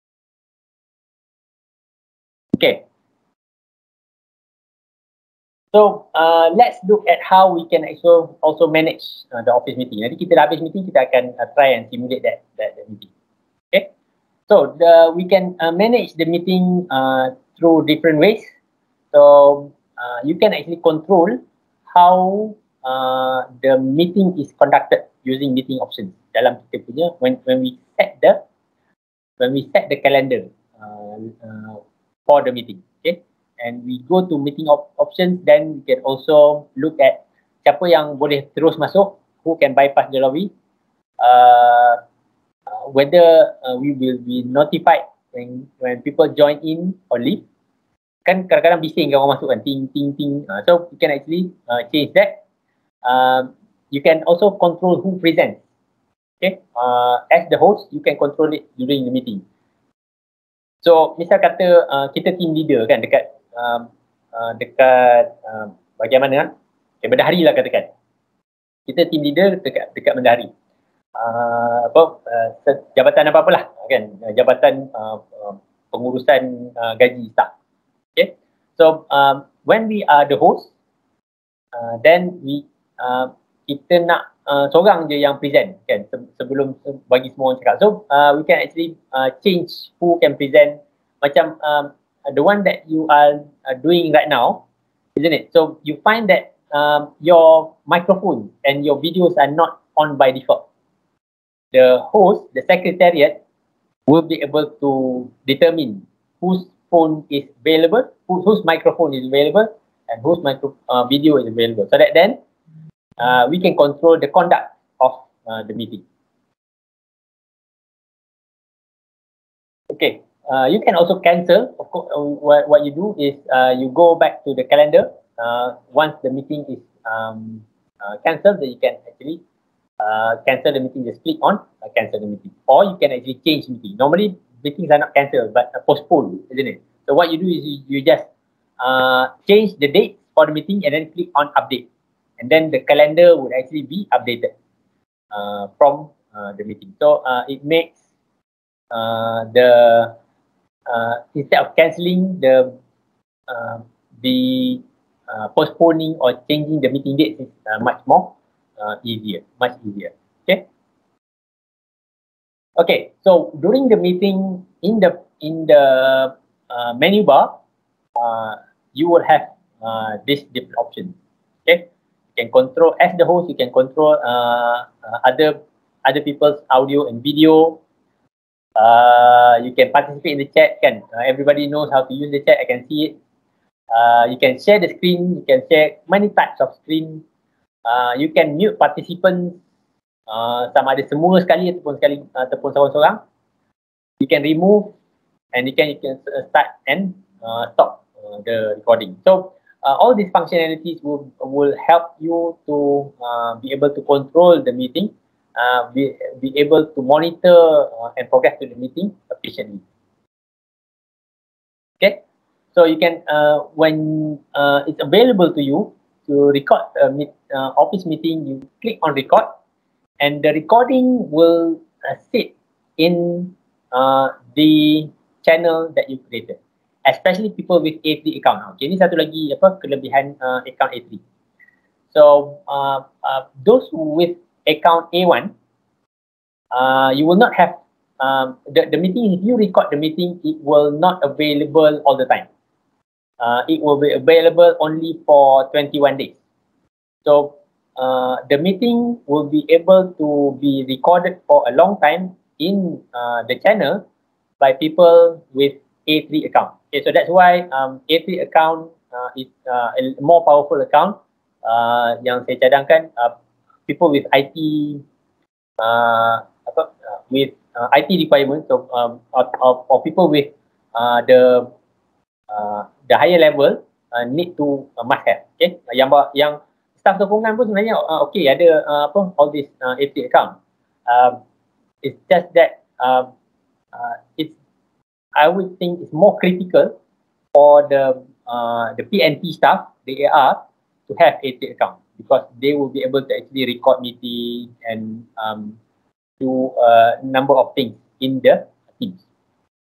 Okay. So uh, let's look at how we can also also manage uh, the office meeting. Nanti kita dah habis meeting, kita akan uh, try and simulate that that, that meeting. Okay. So the we can uh, manage the meeting uh, through different ways. So uh, you can actually control how uh, the meeting is conducted using meeting options. Dalam kita punya when when we set the when we set the calendar uh, uh, for the meeting, okay, and we go to meeting op options, then we can also look at siapa yang boleh terus masuk, who can bypass the lobby, uh, uh, whether uh, we will be notified when when people join in or leave. Kan kadang-kadang bising kan orang masuk kan, ting ting ting. Uh, so you can actually uh, change that. Uh, you can also control who presents. Okay, uh, as the host, you can control it during the meeting. So, misal kata uh, kita team leader kan dekat uh, uh, dekat uh, bahagian mana? Okay, Bendahari lah katakan. Kita team leader dekat dekat Bendahari. Uh, apa uh, jabatan apa apalah kan? Jabatan uh, uh, pengurusan uh, gaji staff. Okay. So, um, when we are the host, uh, then we uh, kita nak Uh, seorang je yang present kan sebelum bagi semua orang cakap. So uh, we can actually uh, change who can present. Macam um, the one that you are uh, doing right now, isn't it? So you find that um, your microphone and your videos are not on by default. The host, the secretariat, will be able to determine whose phone is available, whose, whose microphone is available, and whose micro uh, video is available. So that then Uh, we can control the conduct of uh, the meeting. Okay, uh, you can also cancel. Of course, uh, what, what you do is uh, you go back to the calendar. Uh, once the meeting is um, uh, cancelled, then you can actually uh, cancel the meeting. Just click on uh, cancel the meeting, or you can actually change meeting. Normally, meetings are not cancelled but uh, postponed, isn't it? So what you do is you, you just uh, change the date for the meeting and then click on update. And then the calendar would actually be updated uh, from uh, the meeting. So uh, it makes uh, the uh, instead of cancelling the uh, the uh, postponing or changing the meeting dates is uh, much more uh, easier, much easier. Okay. Okay. So during the meeting, in the in the uh, menu bar, uh, you will have uh, this different options. Okay. You can control as the host. You can control uh, uh, other other people's audio and video. Uh, you can participate in the chat. Kan uh, everybody knows how to use the chat. I can see it. Uh, you can share the screen. You can share many types of screen. Uh, you can mute participants. Uh, sama ada semua sekali ataupun sekali ataupun seorang-seorang. You can remove and you can you can start and uh, stop uh, the recording. So. Uh, all these functionalities will will help you to uh, be able to control the meeting, uh, be be able to monitor uh, and progress to the meeting efficiently. Okay, so you can uh, when uh, it's available to you to record a meet, uh, office meeting, you click on record, and the recording will uh, sit in uh, the channel that you created. Especially people with A three account. Okay, ini satu lagi apa kelebihan uh, account A three. So uh, uh, those with account A one, uh, you will not have um, the the meeting. If you record the meeting, it will not available all the time. Uh, it will be available only for twenty-one days. So uh, the meeting will be able to be recorded for a long time in uh, the channel by people with A three account. Okay, so that's why um, A three account uh, is uh, a more powerful account uh, yang saya cadangkan uh, people with I T uh, apa uh, with uh, I T requirements, so um, or, or, or people with uh, the uh, the higher level uh, need to uh, must have. Okay, yang yang staff sokongan pun sebenarnya uh, okay ada uh, apa all this uh, A three account. Uh, it's just that uh, uh, it's I would think it's more critical for the uh, the P N P staff, the A R, to have A three account because they will be able to actually record meeting and um, do a number of things in the teams.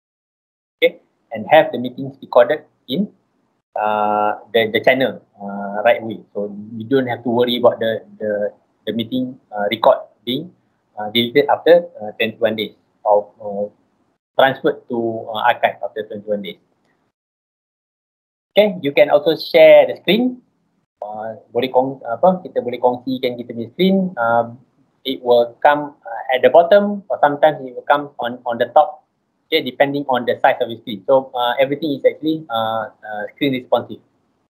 Okay, and have the meetings recorded in uh, the the channel uh, uh, right away. So you don't have to worry about the the, the meeting uh, record being uh, deleted after uh, twenty-one days or uh, transferred to uh, archive after twenty-one days. Okay, you can also share the screen. Uh, boleh kong apa kita boleh kongsikan kita punya screen. Um, it will come uh, at the bottom or sometimes it will come on on the top. Okay, depending on the size of your screen. So uh, everything is actually uh, uh, screen responsive.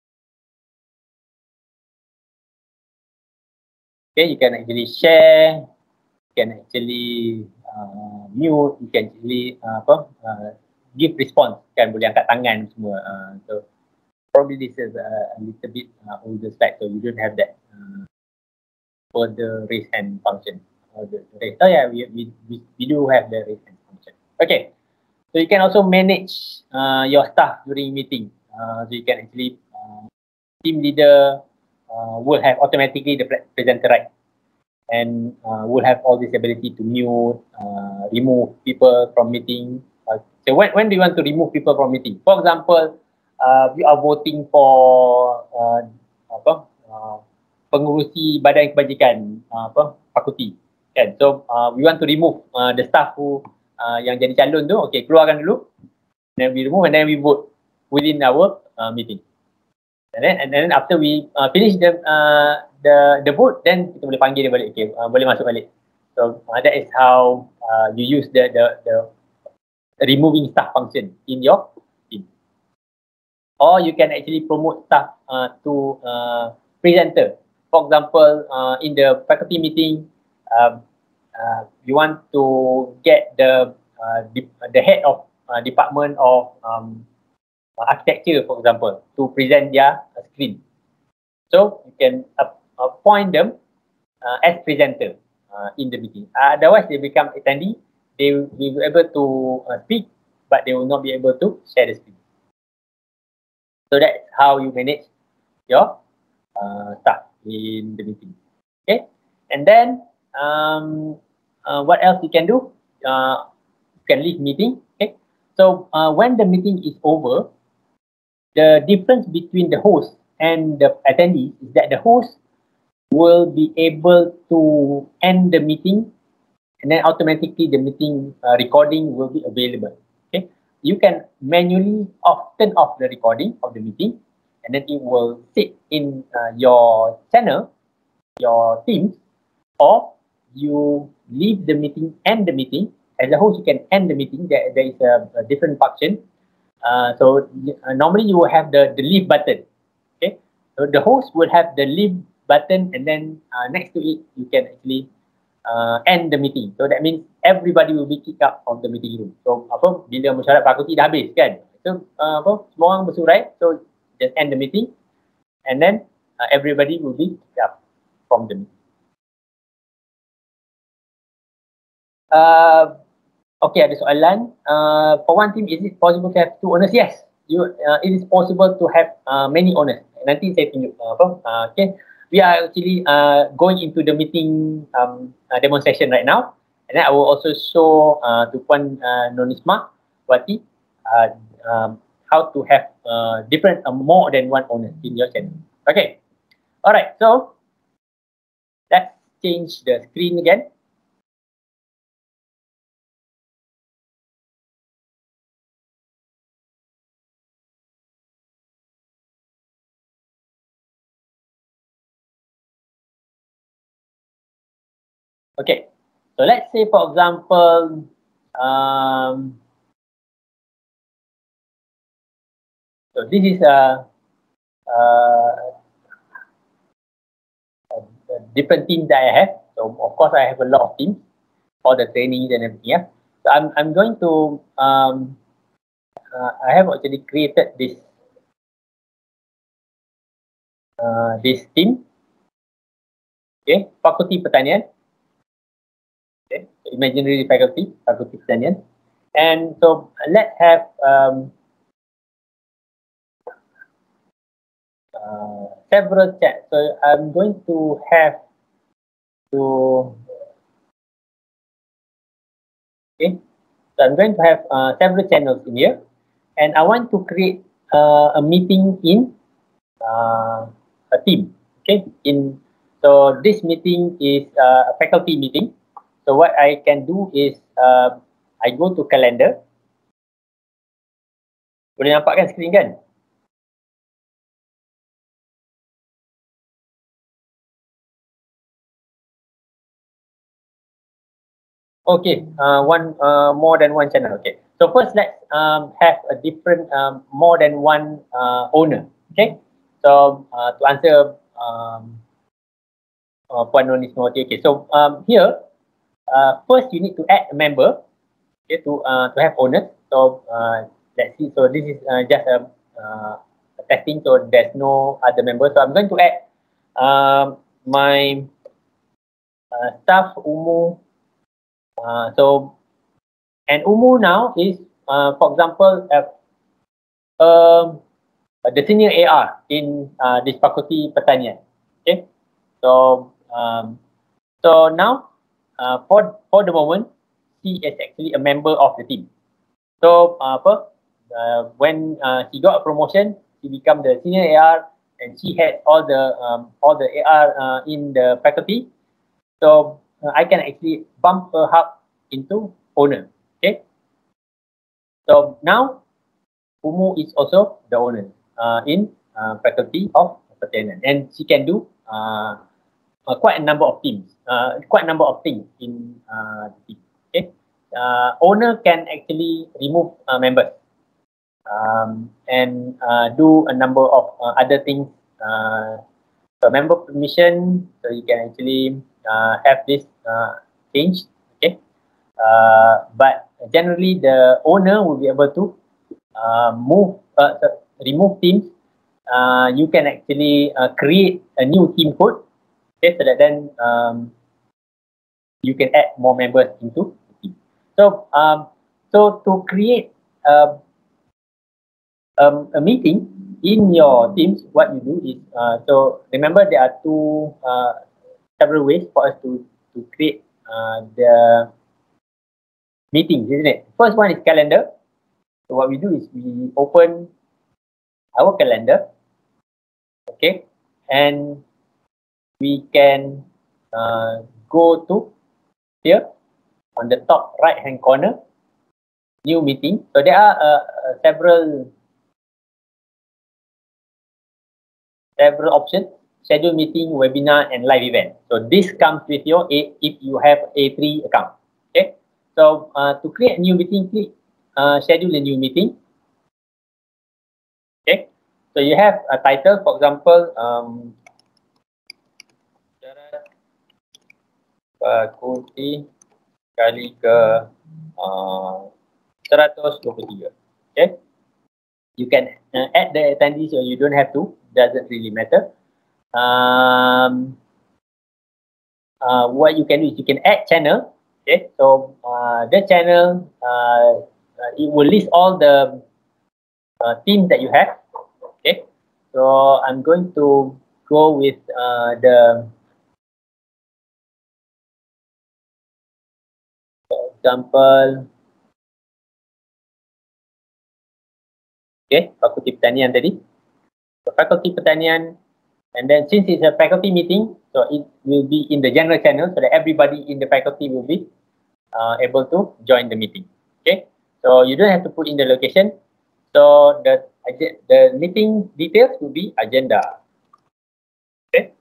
Okay, you can actually share, you can actually uh, mute, you can actually uh, apa uh, give response. Kan boleh angkat tangan semua. Uh, so probably this is a, a little bit uh, older slide, so you don't have that uh, for the raise hand function. Or the raise. Oh yeah, we, we we we do have the raise hand function. Okay, so you can also manage uh, your staff during meeting. Uh, so you can actually uh, team leader uh, will have automatically the pre presenter right, and uh, will have all this ability to mute, uh, remove people from meeting. Uh, so when when do you want to remove people from meeting? For example, uh, you are voting for uh, apa uh, pengurusi badan kebajikan uh, apa fakulti, kan? So uh, we want to remove uh, the staff who uh, yang jadi calon tu. Okay, keluarkan dulu, then we remove and then we vote within our uh, meeting. And then, and then after we uh, finish the uh, the the vote, then kita boleh panggil dia balik. Okay, uh, boleh masuk balik. So uh, that is how uh, you use the the the removing staff function in your team. Or you can actually promote staff uh, to uh, presenter. For example, uh, in the faculty meeting, uh, uh, you want to get the uh, the, the head of uh, department of um, architecture, for example, to present their uh, screen. So you can uh, appoint them uh, as presenter uh, in the meeting. Uh, otherwise, they become attendee. They will be able to uh, speak, but they will not be able to share the screen. So that's how you manage your uh, staff in the meeting. Okay, and then um, uh, what else you can do? Uh, you can leave meeting. Okay, so uh, when the meeting is over, the difference between the host and the attendees is that the host will be able to end the meeting, and then automatically the meeting uh, recording will be available. Okay, you can manually off turn off the recording of the meeting, and then it will sit in uh, your channel, your Teams, or you leave the meeting, end the meeting. As a host, you can end the meeting. There, there is a, a different function. Uh, so uh, normally you will have the, the leave button. Okay, so the host will have the leave button, and then uh, next to it you can actually uh, end the meeting. So that means everybody will be kicked out of the meeting room. So apa bila mesyuarat fakulti dah habis kan, so uh, apa semua orang bersurai, so just end the meeting, and then uh, everybody will be kicked out from the meeting. Uh, Okay, ada soalan. Uh, for one team, is it possible to have two owners? Yes, you. Uh, it is possible to have uh, many owners. Nanti saya tunjuk uh, apa. Uh, okay, we are actually uh, going into the meeting um, uh, demonstration right now, and then I will also show uh, to Puan uh, Nonisma Wati uh, um, how to have uh, different uh, more than one owner in your channel. Okay, all right. So let's change the screen again. Okay, so let's say, for example, um, so this is a, a, a different team that I have. So of course I have a lot of teams, all the trainings and everything. Yeah. So I'm I'm going to um, uh, I have actually created this uh, this team. Okay, Fakulti Pertanian. Okay, so imaginary faculty, Fakulti Pertanian. And so let's have um, uh, several chats. So I'm going to have to, okay, so I'm going to have uh, several channels in here, and I want to create uh, a meeting in uh, a team. Okay, in so this meeting is uh, a faculty meeting. So what I can do is uh, I go to calendar. Boleh nampak kan skrin kan? Okay, uh, one uh, more than one channel. Okay, so first let's um, have a different um, more than one uh, owner. Okay, so uh, to answer um, uh, Puan Nonismawati. Okay, so um, here uh, first you need to add a member. Okay, to uh, to have owners. So uh, let's see. So this is uh, just a, uh, a testing. So there's no other member. So I'm going to add um, my uh, staff Umu. Uh, so, and Umu now is, uh, for example, uh, um, the senior A R in uh, this faculty pertanian. Okay, so um, so now uh, for for the moment, she is actually a member of the team. So uh, apa, uh, when uh, she got a promotion, she become the senior A R, and she had all the um, all the A R uh, in the faculty. So uh, I can actually bump her up into owner. Okay. So now Umu is also the owner uh, in uh, faculty of pertanian, and she can do uh, uh, quite a number of teams, uh, quite a number of things in uh, the team. Okay. Uh, owner can actually remove uh, members um, and uh, do a number of uh, other things. Uh, so member permission, so you can actually uh, have this uh, changed. Okay. Uh, but generally the owner will be able to uh, move, uh, remove teams. Uh, you can actually uh, create a new team code, okay, so that then um, you can add more members into the team. So, um, so to create uh, um, a meeting in your teams, what you do is, uh, so remember there are two uh, several ways for us to to create uh, the meetings, isn't it? First one is calendar. So what we do is we open our calendar, okay, and we can uh, go to here on the top right hand corner, new meeting. So there are uh, uh, several several options: schedule meeting, webinar, and live event. So this comes with your A if you have A three account. Okay. So uh, to create a new meeting, click uh, schedule a new meeting. Okay. So you have a title, for example, um, fakulti kali ke uh, seratus dua puluh tiga. Okay. You can uh, add the attendees or you don't have to. Doesn't really matter. Um, uh, what you can do is you can add channel. Okay, so uh, the channel uh, uh, it will list all the uh, teams that you have. Okay, so I'm going to go with uh, the, for example, okay, fakulti pertanian tadi. So fakulti pertanian, and then since it's a faculty meeting, so it will be in the general channel so that everybody in the faculty will be uh, able to join the meeting. Okay, so you don't have to put in the location. So the the meeting details will be agenda. Okay,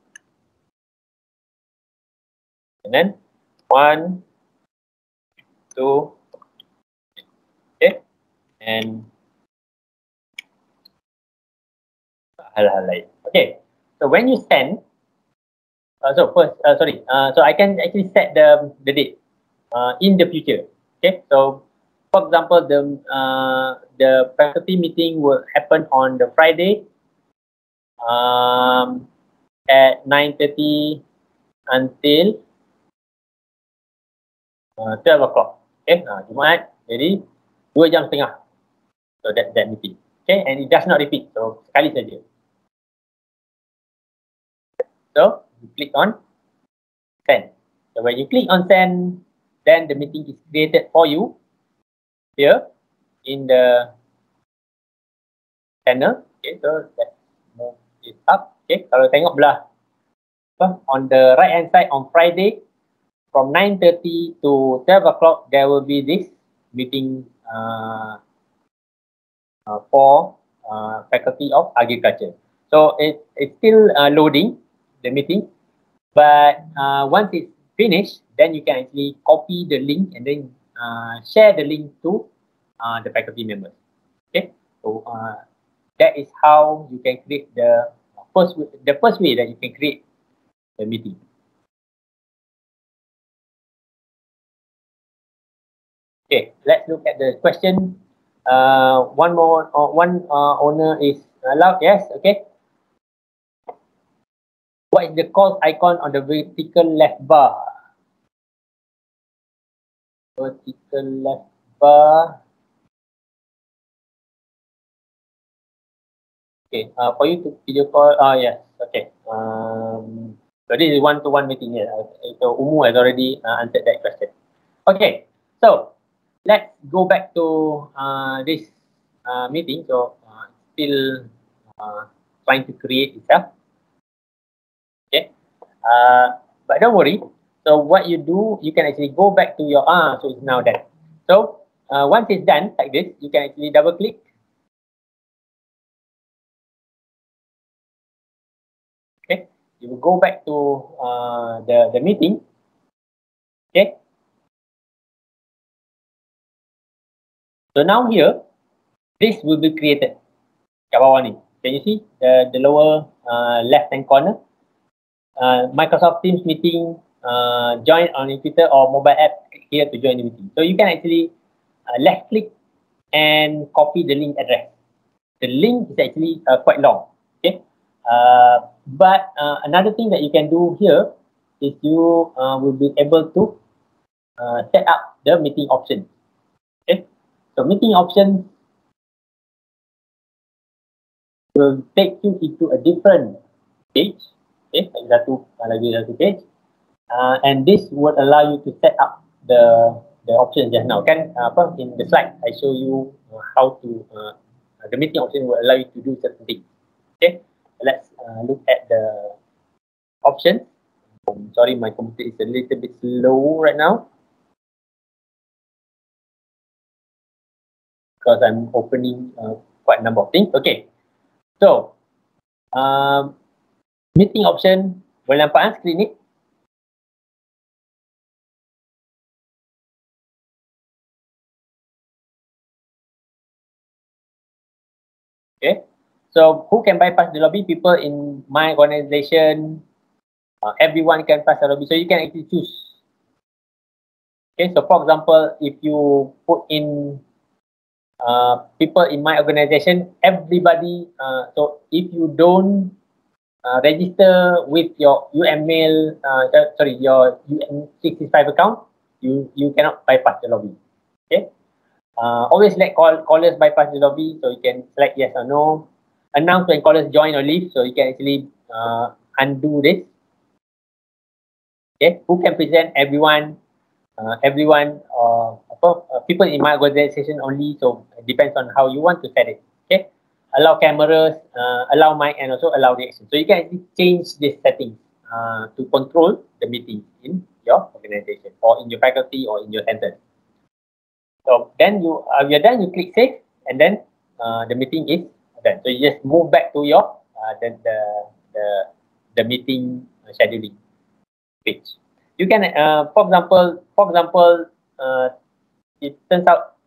and then one, two, okay, and hal-hal lain. Okay, so when you send, uh, so first, uh, sorry, uh, so I can actually set the the date uh, in the future. Okay, so for example, the uh, the faculty meeting will happen on the Friday um, at nine thirty until uh, twelve o'clock. Okay, uh, Jumaat, jadi dua jam setengah. So that that meeting. Okay, and it does not repeat. So sekali saja. So you click on send. So when you click on send, then the meeting is created for you here in the channel. Okay, so let's move it up. Okay, kalau tengok belah on the right hand side on Friday from nine thirty to twelve o'clock there will be this meeting uh, uh, for uh, Faculty of Agriculture. So it, it's still uh, loading the meeting, but uh, once it's finished, then you can actually copy the link and then uh, share the link to uh, the faculty members. Okay, so uh, that is how you can create the first the first way that you can create the meeting. Okay, let's look at the question. Uh, one more, uh, one uh, owner is allowed. Yes, okay. What is the course icon on the vertical left bar? Vertical left bar. Okay, uh, for you to video call. Ah, uh, yes, okay. Um, so this is one-to-one meeting here. Yeah. So Umu has already uh, answered that question. Okay, so let's go back to uh, this uh, meeting. So uh, still uh, trying to create itself. Okay, uh, but don't worry. So what you do, you can actually go back to your ah. So it's now done. So uh, once it's done like this, you can actually double click. Okay, you will go back to uh, the the meeting. Okay. So now here, this will be created. Kat bawah ni, can you see the the lower uh, left hand corner? Uh, Microsoft Teams meeting, uh, join on Twitter or mobile app. Click here to join the meeting. So you can actually uh, left click and copy the link address. The link is actually uh, quite long. Okay. Uh, but uh, another thing that you can do here is you uh, will be able to uh, set up the meeting option. Okay, so meeting option will take you into a different page. Okay, satu lagi satu page, uh, and this would allow you to set up the the option just now. Kan uh, apa in the slide I show you uh, how to uh, the meeting option will allow you to do certain things. Okay. Let's uh, look at the options. Um, sorry, my computer is a little bit slow right now because I'm opening uh, quite a number of things. Okay, so um, meeting option, boleh nampak kan skrin ni? Okay. So who can bypass the lobby? People in my organization, uh, everyone can pass the lobby. So you can actually choose. Okay, so for example, if you put in uh, people in my organization, everybody, uh, so if you don't uh, register with your U M mail, uh, sorry, your U M sixty-five account, you, you cannot bypass the lobby. Okay, uh, always let call, callers bypass the lobby, so you can select yes or no. Announce when callers join or leave, so you can actually uh, undo this. Okay, who can present? Everyone, uh, everyone, uh, uh, people in my organization only. So it depends on how you want to set it. Okay, allow cameras, uh, allow mic, and also allow reaction. So you can actually change this setting uh, to control the meeting in your organization or in your faculty or in your center. So then you, uh, you're done. You click save, and then uh, the meeting is done. So you just move back to your uh, the, the the the meeting scheduling page. You can, uh, for example, for example, uh, it turns out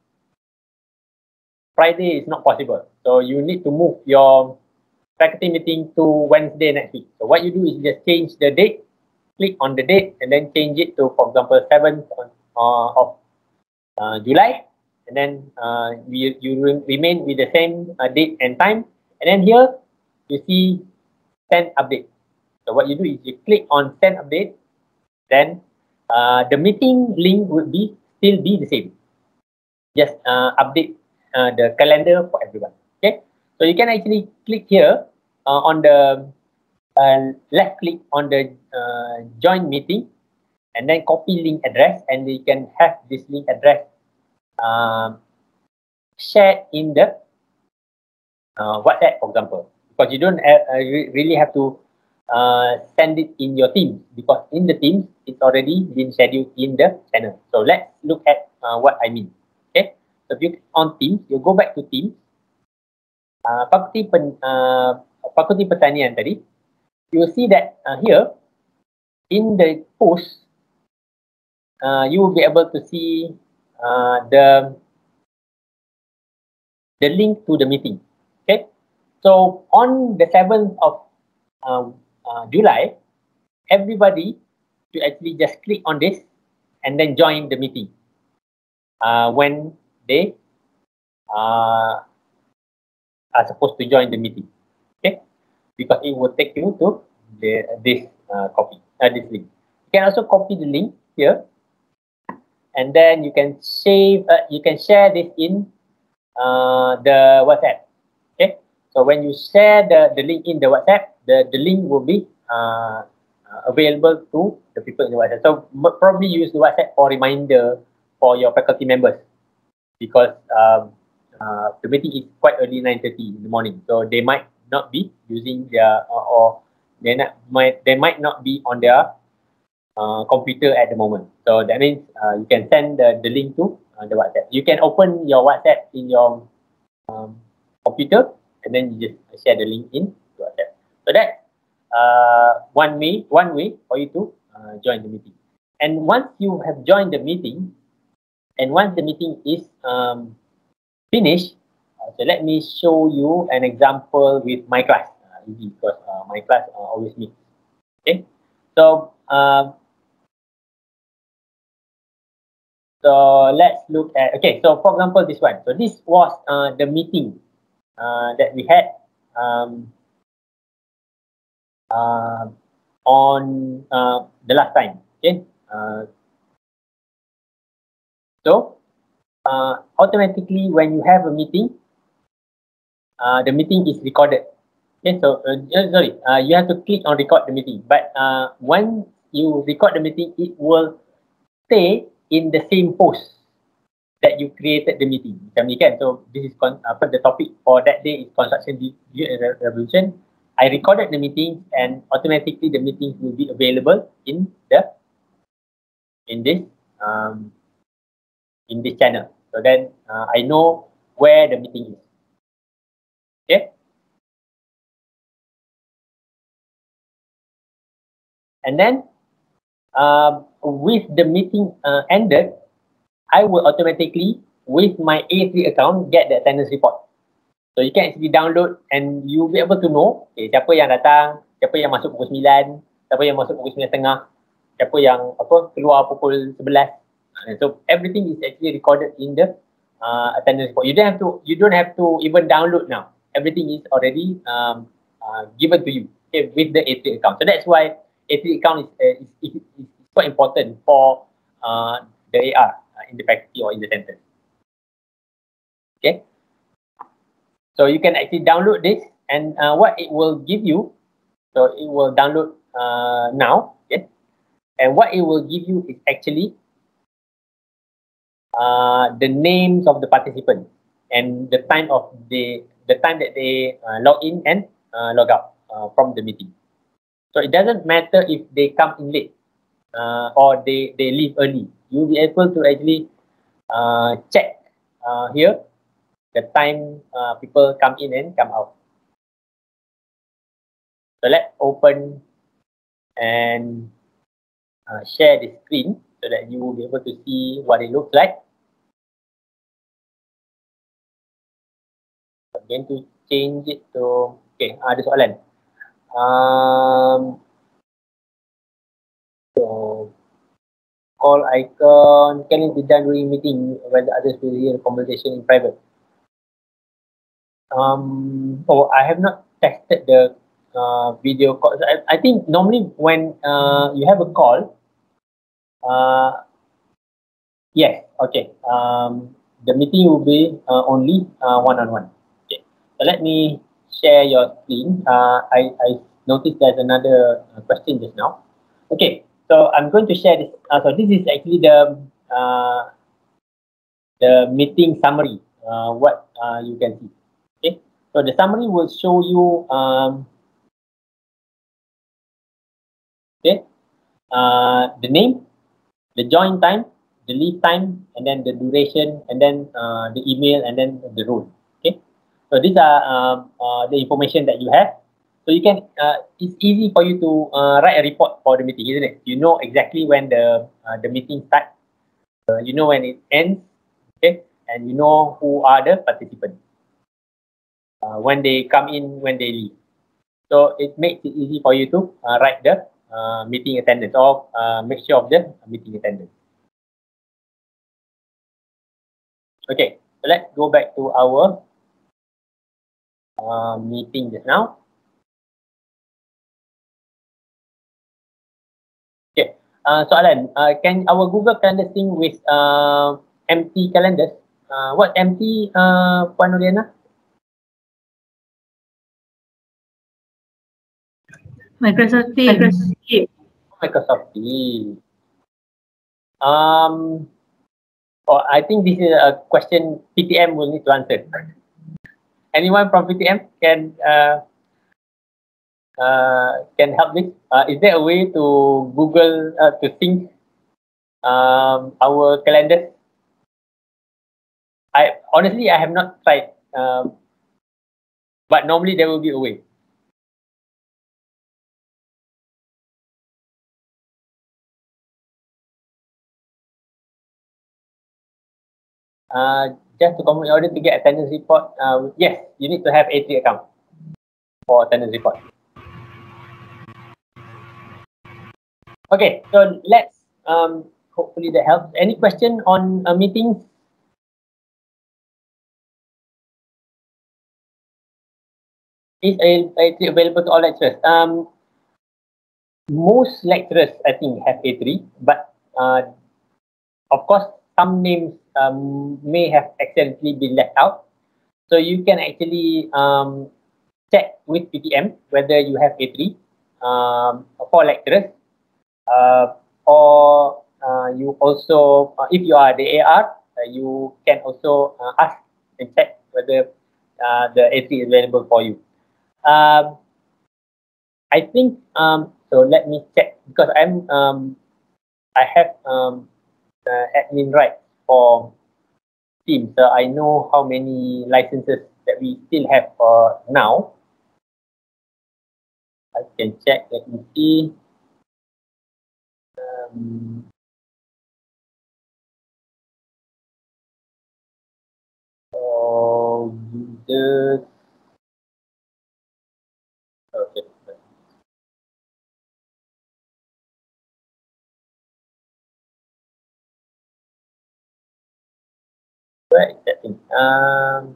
Friday is not possible, so you need to move your faculty meeting to Wednesday next week. So what you do is you just change the date, click on the date, and then change it to, for example, seventh uh, of uh, July. And then uh, we, you re remain with the same uh, date and time. And then here, you see send update. So what you do is you click on send update, then uh, the meeting link will be still be the same. Just uh, update uh, the calendar for everyone. Okay. So you can actually click here uh, on the uh, left click on the uh, join meeting, and then copy link address, and you can have this link address Um, shared in the uh, WhatsApp, for example. because you don't have, uh, re really have to uh, send it in your team, because in the teams it's already been scheduled in the channel. So let's look at uh, what I mean. Okay, so if you on Teams, you go back to Teams, uh, fakulti pen, uh, fakulti pertanian tadi, you will see that uh, here in the post, uh, you will be able to see uh, the the link to the meeting. Okay, so on the seventh of uh, uh, July, everybody should actually just click on this and then join the meeting uh, when they uh, are supposed to join the meeting. Okay, because it will take you to the this uh, copy uh, this link. You can also copy the link here, and then you can save. Uh, you can share this in uh, the WhatsApp. Okay, so when you share the the link in the WhatsApp, the the link will be uh, uh, available to the people in the WhatsApp. So probably use the WhatsApp for reminder for your faculty members, because um, uh, the meeting is quite early, nine thirty in the morning, so they might not be using their uh, or they not might they might not be on their uh, computer at the moment. So that means uh, you can send the, the link to uh, the WhatsApp. You can open your WhatsApp in your um, computer, and then you just share the link in WhatsApp. So that's uh, one way one way for you to uh, join the meeting. And once you have joined the meeting, and once the meeting is um, finished, uh, so let me show you an example with my class, uh, easy, because uh, my class uh, always meets. Okay, so um, so let's look at, okay, so for example this one. So this was uh, the meeting uh, that we had um, uh, on uh, the last time. Okay, uh, so uh, automatically when you have a meeting, uh, the meeting is recorded. Okay, so uh, sorry, uh, you have to click on record the meeting. But uh, when you record the meeting, it will stay in the same post that you created the meeting. Macam ni kan? So this is con apa the topic for that day is construction revolution. I recorded the meeting, and automatically the meetings will be available in the in this um, in this channel. So then uh, I know where the meeting is. Okay. And then uh, with the meeting uh, ended, I will automatically, with my A three account, get the attendance report. So you can actually download, and you'll be able to know, okay, siapa yang datang, siapa yang masuk pukul sembilan, siapa yang masuk pukul sembilan setengah, siapa yang apa keluar pukul sebelas. And so everything is actually recorded in the uh, attendance report. You don't have to, you don't have to even download now. Everything is already um, uh, given to you, okay, with the A three account. So that's why A three account is, uh, is, is, is quite important for uh, the A R uh, in the faculty or in the center. Okay, so you can actually download this, and uh, what it will give you, so it will download uh, now, okay, and what it will give you is actually uh, the names of the participants and the time of the the time that they uh, log in and uh, log out uh, from the meeting. So it doesn't matter if they come in late uh, or they, they leave early. You'll be able to actually uh, check uh, here the time uh, people come in and come out. So let's open and uh, share the screen so that you will be able to see what it looks like. I'm going to change it to, okay, ada soalan. Um, so call icon, can it be done during meeting when the others will hear the conversation in private? Um, oh, I have not tested the uh, video call. I, I think normally when uh, you have a call, uh, yes, okay. Um, the meeting will be uh, only uh, one-on-one. Okay, so let me share your screen. Uh, I, I noticed there's another uh, question just now. Okay, so I'm going to share this. Uh, so this is actually the uh, the meeting summary. Uh, what uh, you can see. Okay, So the summary will show you um, okay, uh, the name, the join time, the leave time, and then the duration, and then uh, the email, and then the role. Okay, so these are uh, uh, the information that you have. So you can, uh, it's easy for you to uh, write a report for the meeting, isn't it? You know exactly when the uh, the meeting starts, uh, you know when it ends, okay, and you know who are the participants, uh, when they come in, when they leave. So it makes it easy for you to uh, write the uh, meeting attendance or uh, mixture of the meeting attendance. Okay, so let's go back to our uh, meeting just now. Okay, uh, soalan, uh, can our Google Calendar sync with uh, empty calendars? Uh, what empty, uh, Puan Nuriana? Microsoft Teams. Microsoft Teams. Um, oh, I think this is a question P T M will need to answer. Anyone from P T M can uh, uh, can help this? Uh, is there a way to Google uh, to sync um, our calendars? I honestly I have not tried, um, but normally there will be a way. Uh, just to confirm, in order to get attendance report, uh, yes, you need to have A three account for attendance report. Okay, so let's um, hopefully that helps. Any question on uh, meetings? Is A three available to all lecturers? Um, most lecturers, I think, have A three, but uh, of course, some names um, may have accidentally been left out. So you can actually um, check with P T M whether you have A three um, for lecturers, uh, or uh, you also, uh, if you are the A R, uh, you can also uh, ask and check whether uh, the A three is available for you. Um, I think, um, so let me check, because I'm, um, I have um, uh, admin rights for Teams, so I know how many licenses that we still have for now. I can check, let me see. Um, oh, users. Okay. Where is that thing? Um,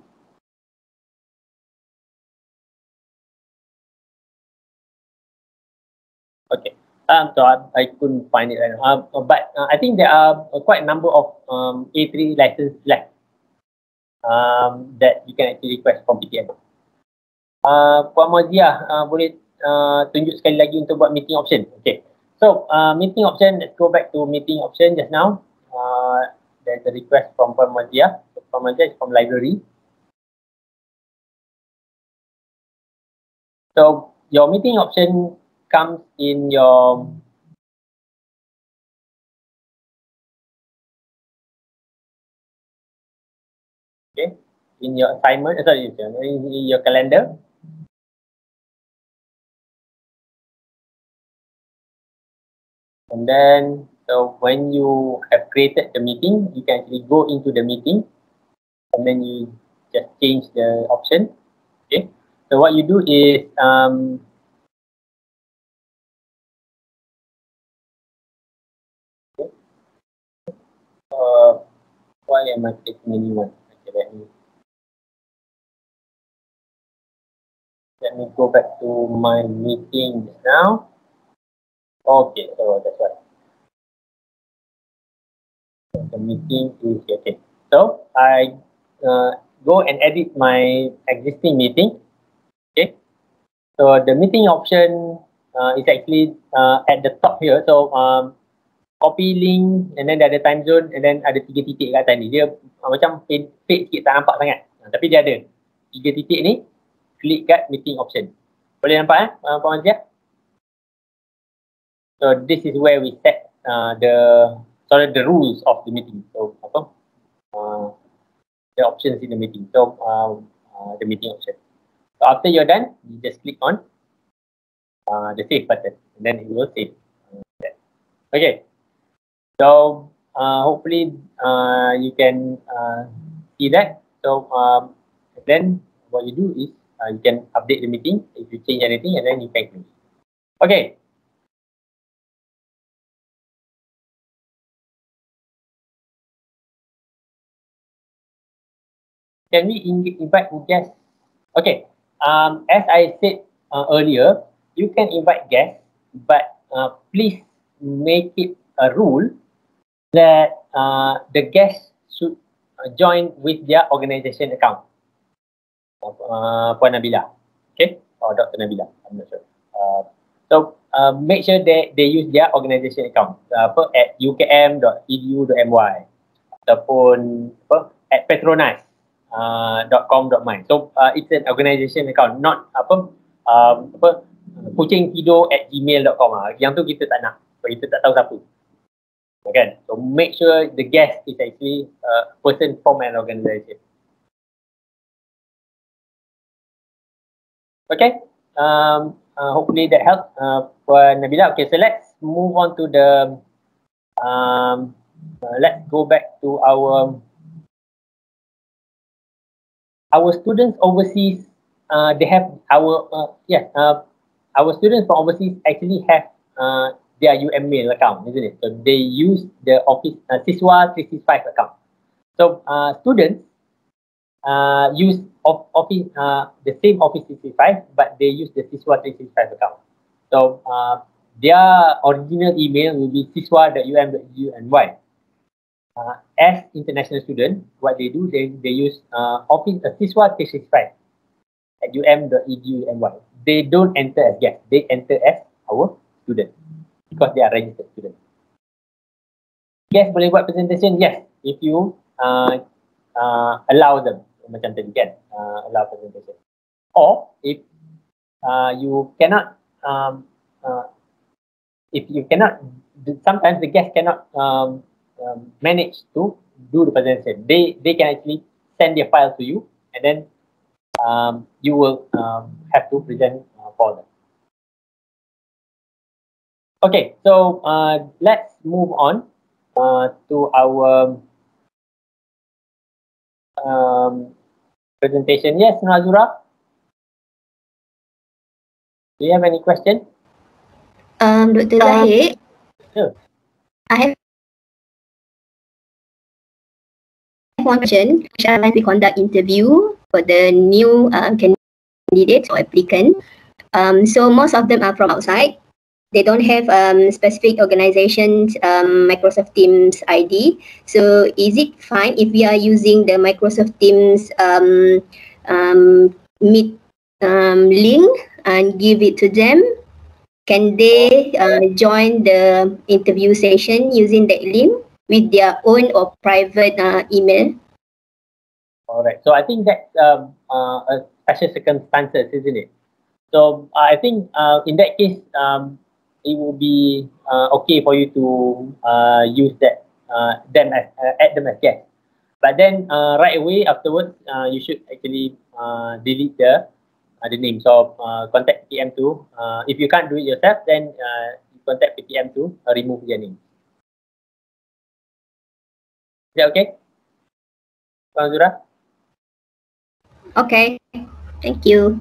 okay. Um, so I, I couldn't find it right now. Um, but uh, I think there are quite a number of um, A three licenses left um, that you can actually request from P T M. Uh, Puan Muazziah, uh, boleh uh, tunjuk sekali lagi untuk buat meeting option. Okay. So uh, meeting option, let's go back to meeting option just now. Uh, there's a request from Puan Muazziah. So, Puan Muazziah is from library. So your meeting option comes in your okay in your assignment, sorry, in your calendar. And then, so when you have created the meeting, you can actually go into the meeting, and then you just change the option. Okay. So what you do is, um, okay. Uh, why am I taking a new one? Okay, let me let me go back to my meeting now. Okay, so that's right. The meeting is okay. So I uh, go and edit my existing meeting. Okay. So the meeting option uh, is actually uh, at the top here. So um, copy link, and then ada time zone, and then ada tiga titik kat atas ni. Dia uh, macam fade, fade sikit, tak nampak sangat. Uh, tapi dia ada tiga titik ni. klik kat meeting option. Boleh nampak eh, uh, Puan Mazia? So this is where we set uh, the sorry the rules of the meeting. So apa? Uh, the options in the meeting. So uh, uh, the meeting option. So after you're done, you just click on uh, the save button, and then it will save. Okay. So uh, hopefully uh, you can uh, see that. So um, then what you do is uh, you can update the meeting if you change anything, and then you can close. Okay. Can we invite guests? Okay. Um, as I said uh, earlier, you can invite guests, but uh, please make it a rule that uh, the guests should uh, join with their organization account. Uh, Puan Nabila, okay, or Doctor Nabila, I'm not sure. Uh, so uh, make sure that they use their organization account uh, at u k m dot e d u dot m y ataupun apa, at petronas dot com dot my. So uh, it's an organization account, not apa um, apa kucing tidur at gmail dot com. Ah. Yang tu kita tak nak, kita tak tahu siapa. Okay, so make sure the guest is actually a person from an organization. Okay, um, uh, hopefully that helps uh, for Nabila. Okay, so let's move on to the, um, uh, let's go back to our, our students overseas. Uh, they have our, uh, yeah, uh, our students from overseas actually have uh, their U M Mail account, isn't it? So they use the Office uh, Siswa three sixty-five account. So uh, students uh, use of Office uh, the same Office three sixty-five, but they use the Siswa three sixty-five account. So uh, their original email will be siswa dot u m dot e d u dot m y. Uh, as international students, what they do, they they use uh, Office uh, Siswa three sixty-five at u m dot e d u dot m y. They don't enter as guests; they enter as our students because they are registered students. Guests boleh buat presentation, yes, if you uh, uh, allow them. Macam tadi kan, uh, allow presentation. Or if uh, you cannot, um, uh, if you cannot, sometimes the guest cannot um, um, manage to do the presentation. They they can actually send their file to you, and then um, you will um, have to present uh, for them. Okay, so uh, let's move on uh, to our um, presentation. Yes, Nazura? Do you have any question? Um, Doctor Zahid? Sure. I have one question. Shall we conduct interview for the new uh, candidates or applicant? Um, so most of them are from outside. They don't have um, specific organizations um, Microsoft Teams I D. So is it fine if we are using the Microsoft Teams um, um, Meet um, link and give it to them? Can they uh, join the interview session using that link with their own or private uh, email? All right. So I think that's um, uh, a special circumstances, isn't it? So uh, I think uh, in that case, um, it will be uh, okay for you to uh, use that uh, them as uh, add them as guests. But then uh, right away afterwards, uh, you should actually uh, delete the uh, the name. So uh, contact P T M to uh, if you can't do it yourself, then uh, you contact P T M to uh, remove their name. Is that okay, Puan Zura? Okay, thank you.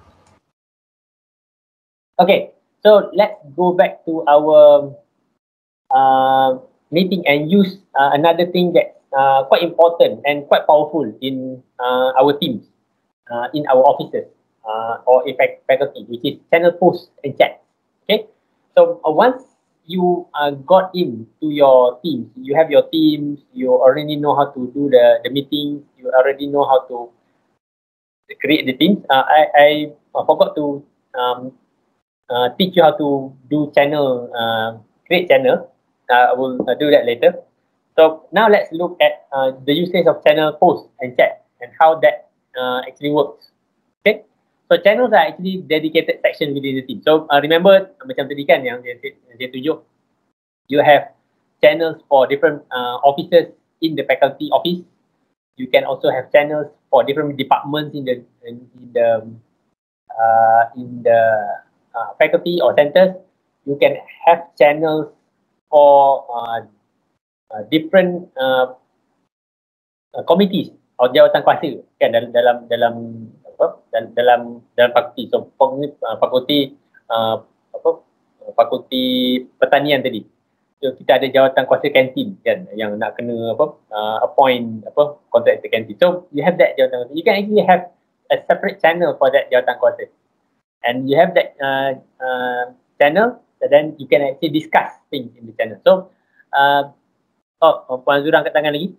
Okay. So let's go back to our uh, meeting and use uh, another thing that's uh, quite important and quite powerful in uh, our teams, uh, in our offices uh, or in fact faculty, which is channel posts and chats. Okay, so uh, once you uh, got into your teams, you have your teams, you already know how to do the, the meetings, you already know how to create the teams. Uh, I, I uh, forgot to um, Uh, teach you how to do channel, uh, create channel. Uh, I will uh, do that later. So now let's look at uh, the usage of channel post and chat and how that uh, actually works. Okay. So channels are actually dedicated section within the team. So uh, remember macam tadi kan yang saya, saya tunjuk, you have channels for different uh, officers in the faculty office. You can also have channels for different departments in the in, in the uh, in the uh, faculty or centers. You can have channels for uh, uh, different uh, uh, committees atau jawatan kuasa kan dalam dalam dalam apa dalam dalam, dalam fakulti. So uh, fakulti uh, apa fakulti pertanian tadi. So kita ada jawatan kuasa kantin kan yang nak kena apa uh, appoint apa contractor kantin. So you have that jawatan kuasa. You can actually have a separate channel for that jawatan kuasa. And you have that uh, uh, channel, and then you can actually discuss things in the channel. So uh, oh, Puan Zura angkat tangan lagi.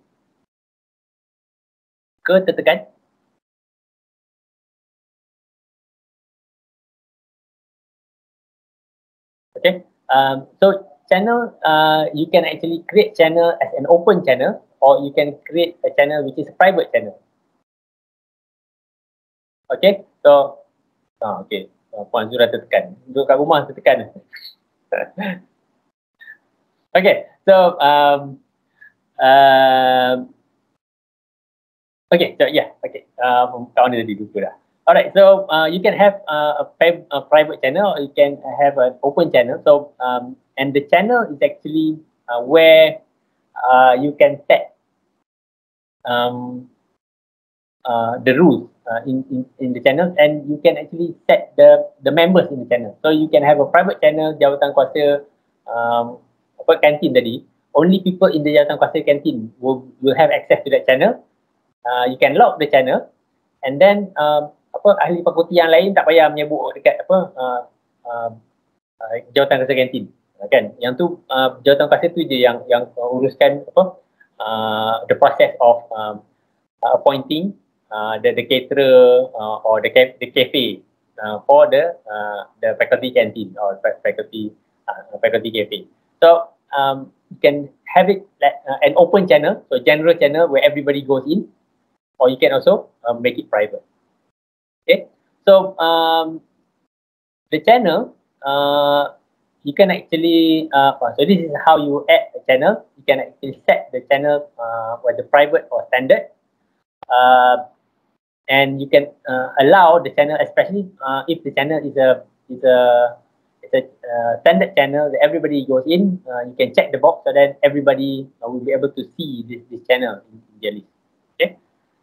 Ke tertekan? Okay. Um, so channel, uh, you can actually create channel as an open channel, or you can create a channel which is a private channel. Okay. So, oh, okay. Uh, Puan Zura tertekan. Duduk kat rumah tertekan. Okay. So, um, um, okay. So, yeah. Okay. Um, kawan dia tadi lupa dah. Alright. So, uh, you can have uh, a, a private channel, or you can have an open channel. So, um, and the channel is actually uh, where uh, you can set um, uh, the rules uh, in, in in the channel, and you can actually set the the members in the channel. So you can have a private channel jawatan kuasa um, apa kantin tadi. Only people in the jawatan kuasa kantin will will have access to that channel. Uh, you can lock the channel, and then uh, apa ahli fakulti yang lain tak payah menyebut dekat apa uh, uh, uh, jawatan kuasa kantin. Kan yang tu uh, jawatan kuasa tu je yang yang uh, uruskan apa uh, the process of um, uh, appointing uh, the the caterer uh, or the ca- the cafe uh, for the uh, the faculty canteen or faculty uh, faculty cafe. So um, you can have it like uh, an open channel, so general channel where everybody goes in, or you can also uh, make it private. Okay, so um, the channel. Uh, You can actually, uh, so this is how you add a channel. You can actually set the channel uh, whether private or standard. Uh, and you can uh, allow the channel, especially uh, if the channel is a is a, is a uh, standard channel that everybody goes in, uh, you can check the box so that everybody uh, will be able to see this, this channel in, in their list. Okay.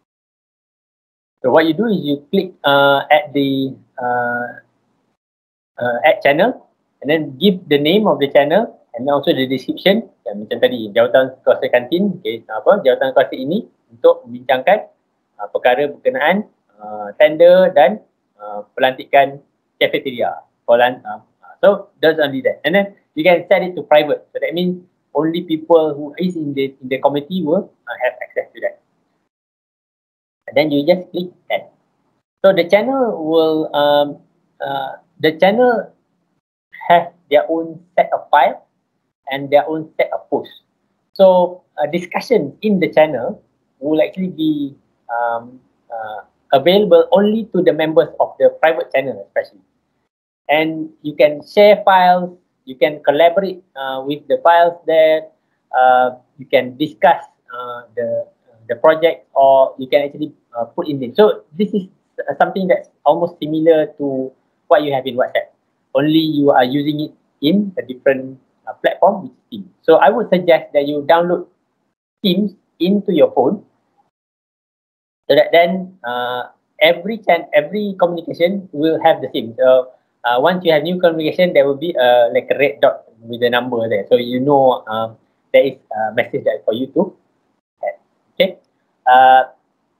So what you do is you click uh, at the uh, uh, add channel. And then give the name of the channel and also the description. Ya, macam tadi, jawatan kuasa kantin, okay, apa, jawatan kuasa ini untuk membincangkan uh, perkara berkenaan uh, tender dan uh, pelantikan cafeteria. Uh, so, that's only that. And then, you can set it to private. So, that means only people who is in the in the committee will uh, have access to that. And then, you just click that. So, the channel will, um, uh, the channel have their own set of files and their own set of posts. So uh, discussion in the channel will actually be um, uh, available only to the members of the private channel especially. And you can share files, you can collaborate uh, with the files there, uh, you can discuss uh, the, the project, or you can actually uh, put in it. So this is uh, something that's almost similar to what you have in WhatsApp. Only you are using it in a different uh, platform with Teams. So I would suggest that you download Teams into your phone, so that then uh, every chan every communication will have the same. So uh, once you have new communication, there will be uh, like a red dot with the number there. So you know um, there is a message that for you to have. Okay. Uh,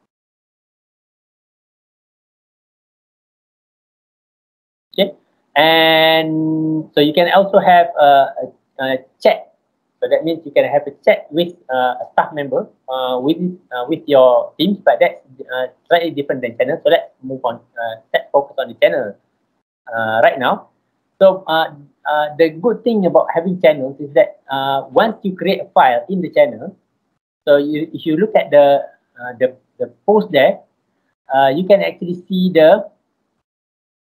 okay. And so you can also have a, a, a chat. So that means you can have a chat with uh, a staff member uh, with uh, with your teams, but that's uh, slightly different than channel. So let's move on. Uh, let's focus on the channel uh, right now. So uh, uh, the good thing about having channels is that uh, once you create a file in the channel, so you, if you look at the uh, the the post there, uh, you can actually see the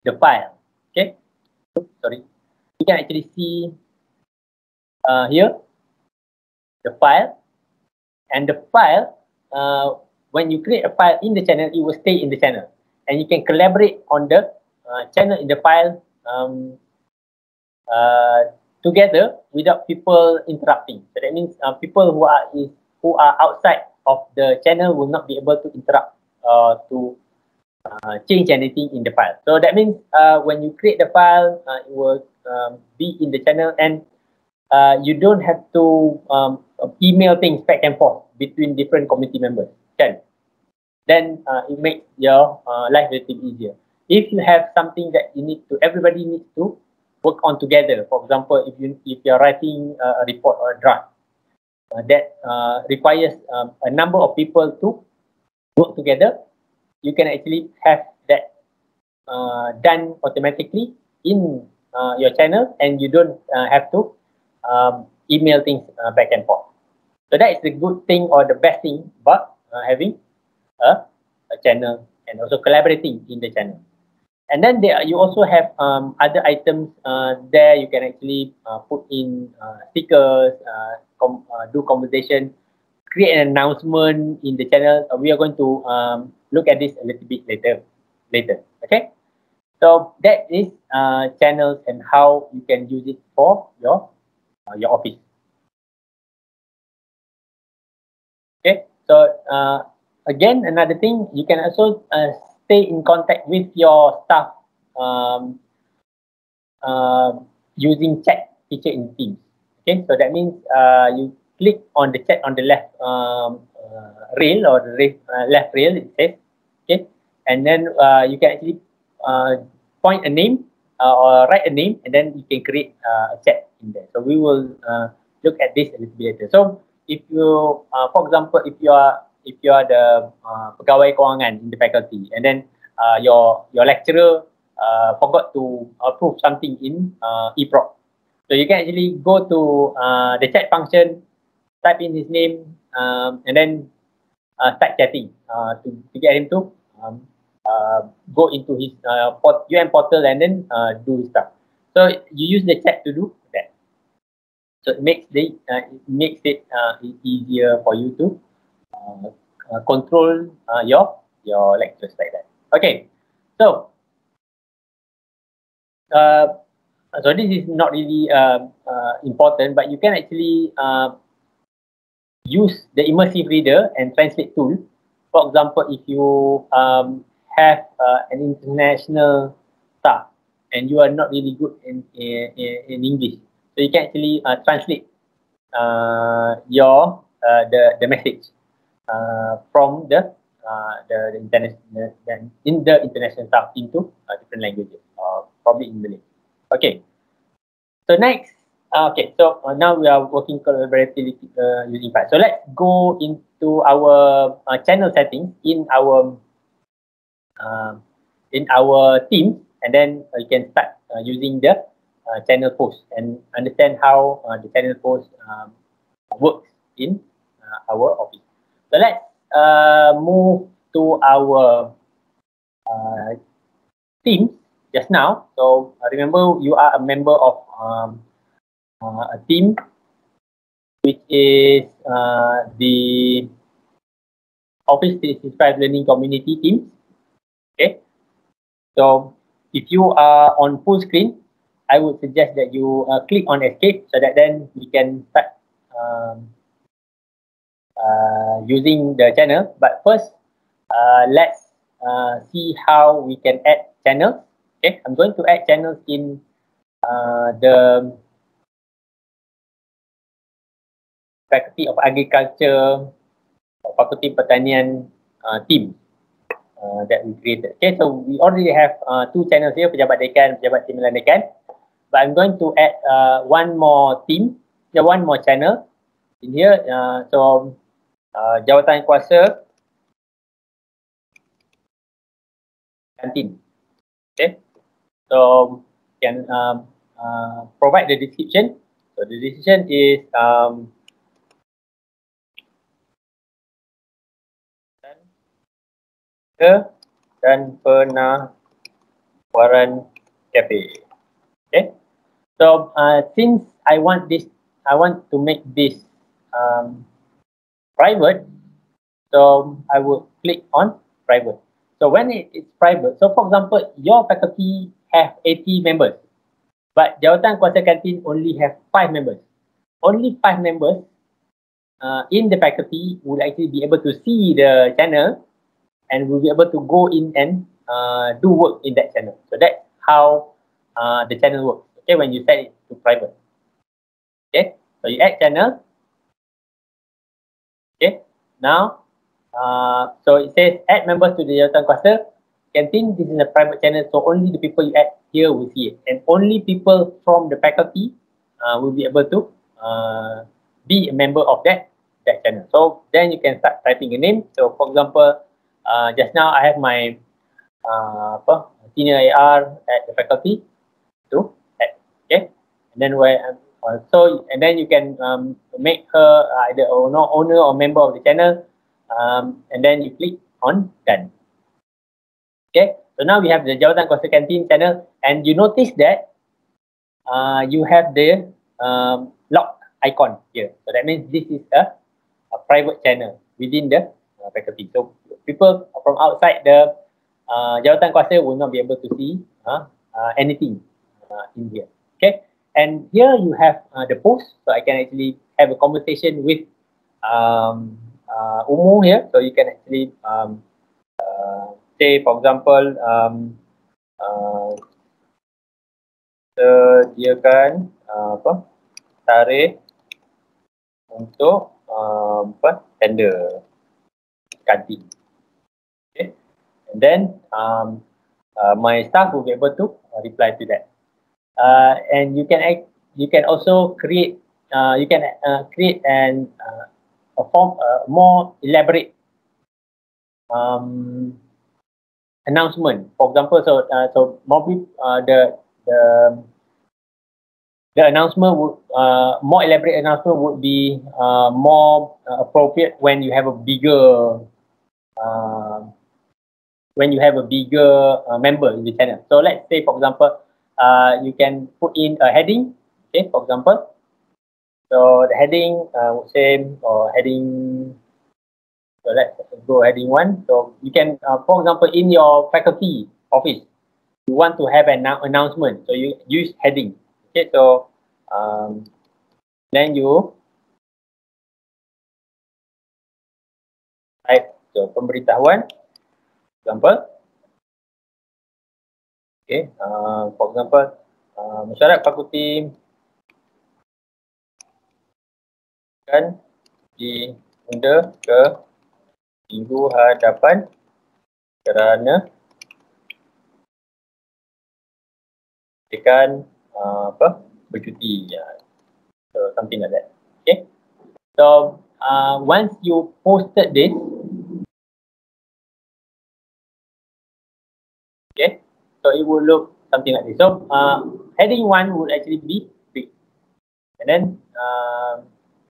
the file. Okay, sorry, you can actually see uh, here the file, and the file, uh, when you create a file in the channel, it will stay in the channel, and you can collaborate on the uh, channel in the file um, uh, together without people interrupting. So that means uh, people who are is who are outside of the channel will not be able to interrupt uh, to uh, change anything in the file. So that means uh, when you create the file, uh, it will um, be in the channel, and uh, you don't have to um, email things back and forth between different community members. Can then uh, it makes your uh, life relatively easier. If you have something that you need to, everybody needs to work on together. For example, if you if you're writing uh, a report or a draft uh, that uh, requires um, a number of people to work together, you can actually have that uh, done automatically in uh, your channel, and you don't uh, have to um, email things uh, back and forth. So that is the good thing or the best thing about uh, having a, a channel and also collaborating in the channel. And then there you also have um, other items uh, there. You can actually uh, put in uh, stickers, uh, com uh, do conversation, create an announcement in the channel. Uh, we are going to um, look at this a little bit later. Later, okay? So that is uh, channels and how you can use it for your uh, your office. Okay. So uh, again, another thing, you can also uh, stay in contact with your staff um, uh, using chat feature in Teams. Okay, so that means uh, you click on the chat on the left um, uh, rail or the rail, uh, left rail, it says, okay, and then uh, you can actually uh, point a name uh, or write a name, and then you can create uh, a chat in there. So we will uh, look at this a little bit later. So if you, uh, for example, if you are if you are the uh, pegawai kewangan in the faculty, and then uh, your your lecturer uh, forgot to approve something in uh, eProc, so you can actually go to uh, the chat function, type in his name, um, and then uh, start chatting uh, to, to get him to um, uh, go into his uh, port, U M portal, and then uh, do his stuff. So you use the chat to do that. So it makes the uh, it makes it uh, easier for you to uh, uh, control uh, your your lectures like that. Okay, so uh, so this is not really uh, uh, important, but you can actually uh, use the immersive reader and translate tool. For example, if you um, have uh, an international staff and you are not really good in in, in English, so you can actually uh, translate uh, your uh, the the message uh, from the uh, the, the international in the international staff into uh, different languages, uh, probably in Malay. Okay. So next, uh, okay. So uh, now we are working collaboratively uh, using File. So let's go into our uh, channel settings in our uh, in our team, and then uh, you can start uh, using the uh, channel post and understand how uh, the channel post um, works in uh, our office. So let's uh, move to our uh, teams just now. So uh, remember, you are a member of um, uh, a team, which is uh, the Office three sixty-five Learning Community teams. Okay. So if you are on full screen, I would suggest that you uh, click on escape, so that then we can start um, uh, using the channel. But first, uh, let's uh, see how we can add channels. Okay, I'm going to add channels in uh, the Faculty of Agriculture, Fakulti Pertanian uh, team uh, that we created. Okay, so we already have uh, two channels here, Pejabat Dekan, Pejabat Timbalan Dekan. But I'm going to add uh, one more team, yeah, one more channel in here. Uh, so uh, Jawatan Kuasa Kantin. Okay, so can um, uh, provide the description. So the description is um, dan pernah Warren Cafe. Okay. So uh, since I want this, I want to make this um, private. So I will click on private. So when it is private, so for example, your faculty have eighty members, but Jawatan Kuasa Kantin only have five members. Only five members uh, in the faculty will actually be able to see the channel and will be able to go in and uh, do work in that channel. So that's how uh, the channel works. Okay, when you set it to private. Okay, so you add channel. Okay, now uh, so it says add members to the Jawatan Kuasa Kantin. This is a private channel, so only the people you add here will see it, and only people from the faculty uh, will be able to uh, be a member of that that channel. So then you can start typing a name. So for example, uh, just now I have my uh, apa, senior A R at the faculty to add. Okay, and then where uh, so and then you can um, make her either owner, owner or member of the channel, um, and then you click on done. Okay, so now we have the Jawatan Kuasa Kantin channel, and you notice that uh, you have the um, lock icon here. So that means this is a, a private channel within the uh, faculty. So people from outside the uh, Jawatan Kuasa will not be able to see uh, uh, anything uh, in here. Okay, and here you have uh, the post, so I can actually have a conversation with um, uh, Umu here. So you can actually um, uh, say, for example, um, uh, sediakan uh, apa tarikh untuk uh, apa tender kantin. Okay, and then um, uh, my staff will be able to uh, reply to that. Uh, and you can act, you can also create uh, you can uh, create an uh, a form uh, more elaborate um, announcement. For example, so uh, so probably uh, the the the announcement would uh, more elaborate announcement would be uh, more uh, appropriate when you have a bigger uh, when you have a bigger uh, member in the channel. So let's say, for example, uh, you can put in a heading. Okay, for example, so the heading uh, would say or heading. So let's go heading one. So you can, uh, for example, in your faculty office, you want to have an announcement. So you use heading. Okay, so um, then you type so pemberitahuan, example. Okay, uh, for example, uh, mesyuarat fakulti kan diunda ke minggu hadapan kerana tekan uh, apa bercuti, yeah. So something like that. Okay, so uh, once you posted this, okay, so it will look something like this. So uh, heading one would actually be big, and then uh,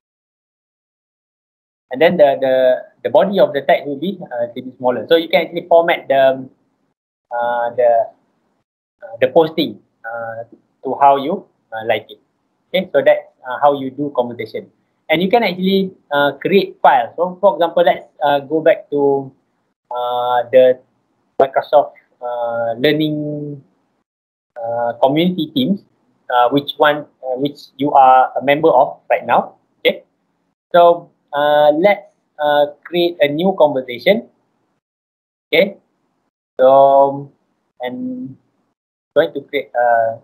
and then the the the body of the text will be uh, a bit smaller. So you can actually format the uh, the uh, the posting uh, to how you uh, like it. Okay, so that's uh, how you do conversation, and you can actually uh, create files. So for example, let's uh, go back to uh, the Microsoft uh, Learning uh, community teams, uh, which one uh, which you are a member of right now. Okay, so uh, let's uh, create a new conversation. Okay, so and going to create a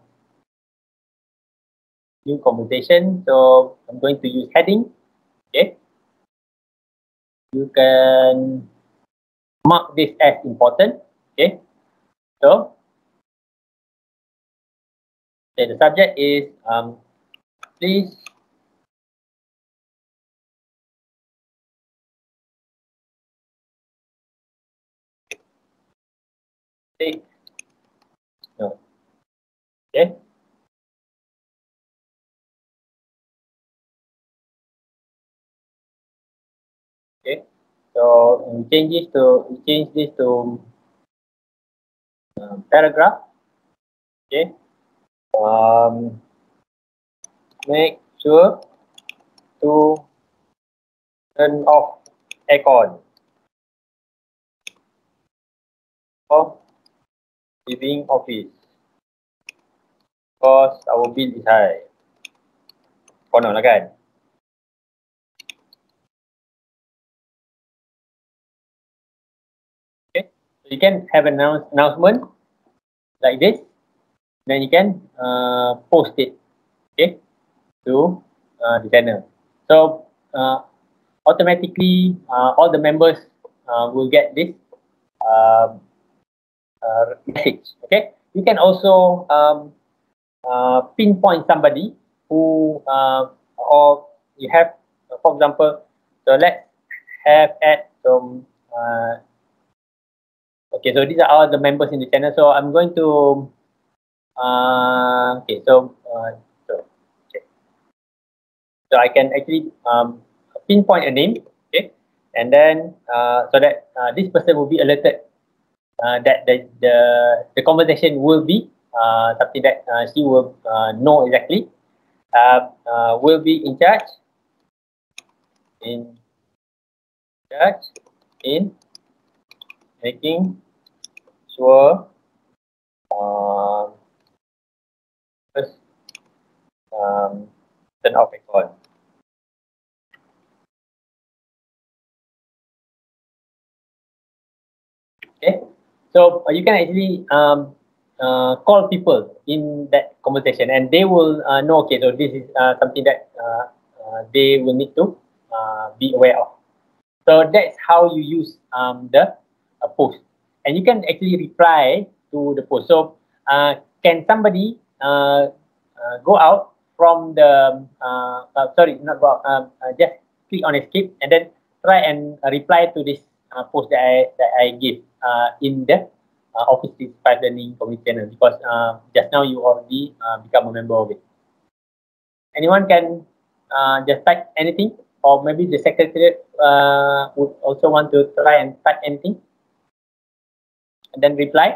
new conversation. So I'm going to use heading. Okay, you can mark this as important. Okay, so okay, the subject is um please take no. Okay, okay, so we change this to we change this to uh, paragraph. Okay. Um, make sure to turn off aircon for living office because our bill is high. Konon lah kan? Okay, so you can have an announce announcement like this, then you can uh, post it, okay, to uh, the channel. So uh, automatically uh, all the members uh, will get this uh, uh, message. Okay, you can also um, uh, pinpoint somebody who uh, or you have, for example, so let's have at some uh, okay, so these are all the members in the channel. So I'm going to uh, okay, so uh, so okay, so I can actually um, pinpoint a name, okay, and then uh, so that uh, this person will be alerted uh, that the, the the conversation will be uh, something that uh, she will uh, know exactly, uh, uh, will be in charge in charge in making sure uh, first um, turn off aircon. Okay, so uh, you can actually um, uh, call people in that conversation, and they will uh, know. Okay, so this is uh, something that uh, uh, they will need to uh, be aware of. So that's how you use um, the uh, post, and you can actually reply to the post. So uh, can somebody uh, uh, go out from the uh, uh, sorry, not go out, uh, uh, just click on escape and then try and uh, reply to this uh, post that I that I give uh, in the uh, Office three sixty-five Learning Community channel, because uh, just now you already uh, become a member of it. Anyone can uh, just type anything, or maybe the secretariat uh, would also want to try and type anything and then reply.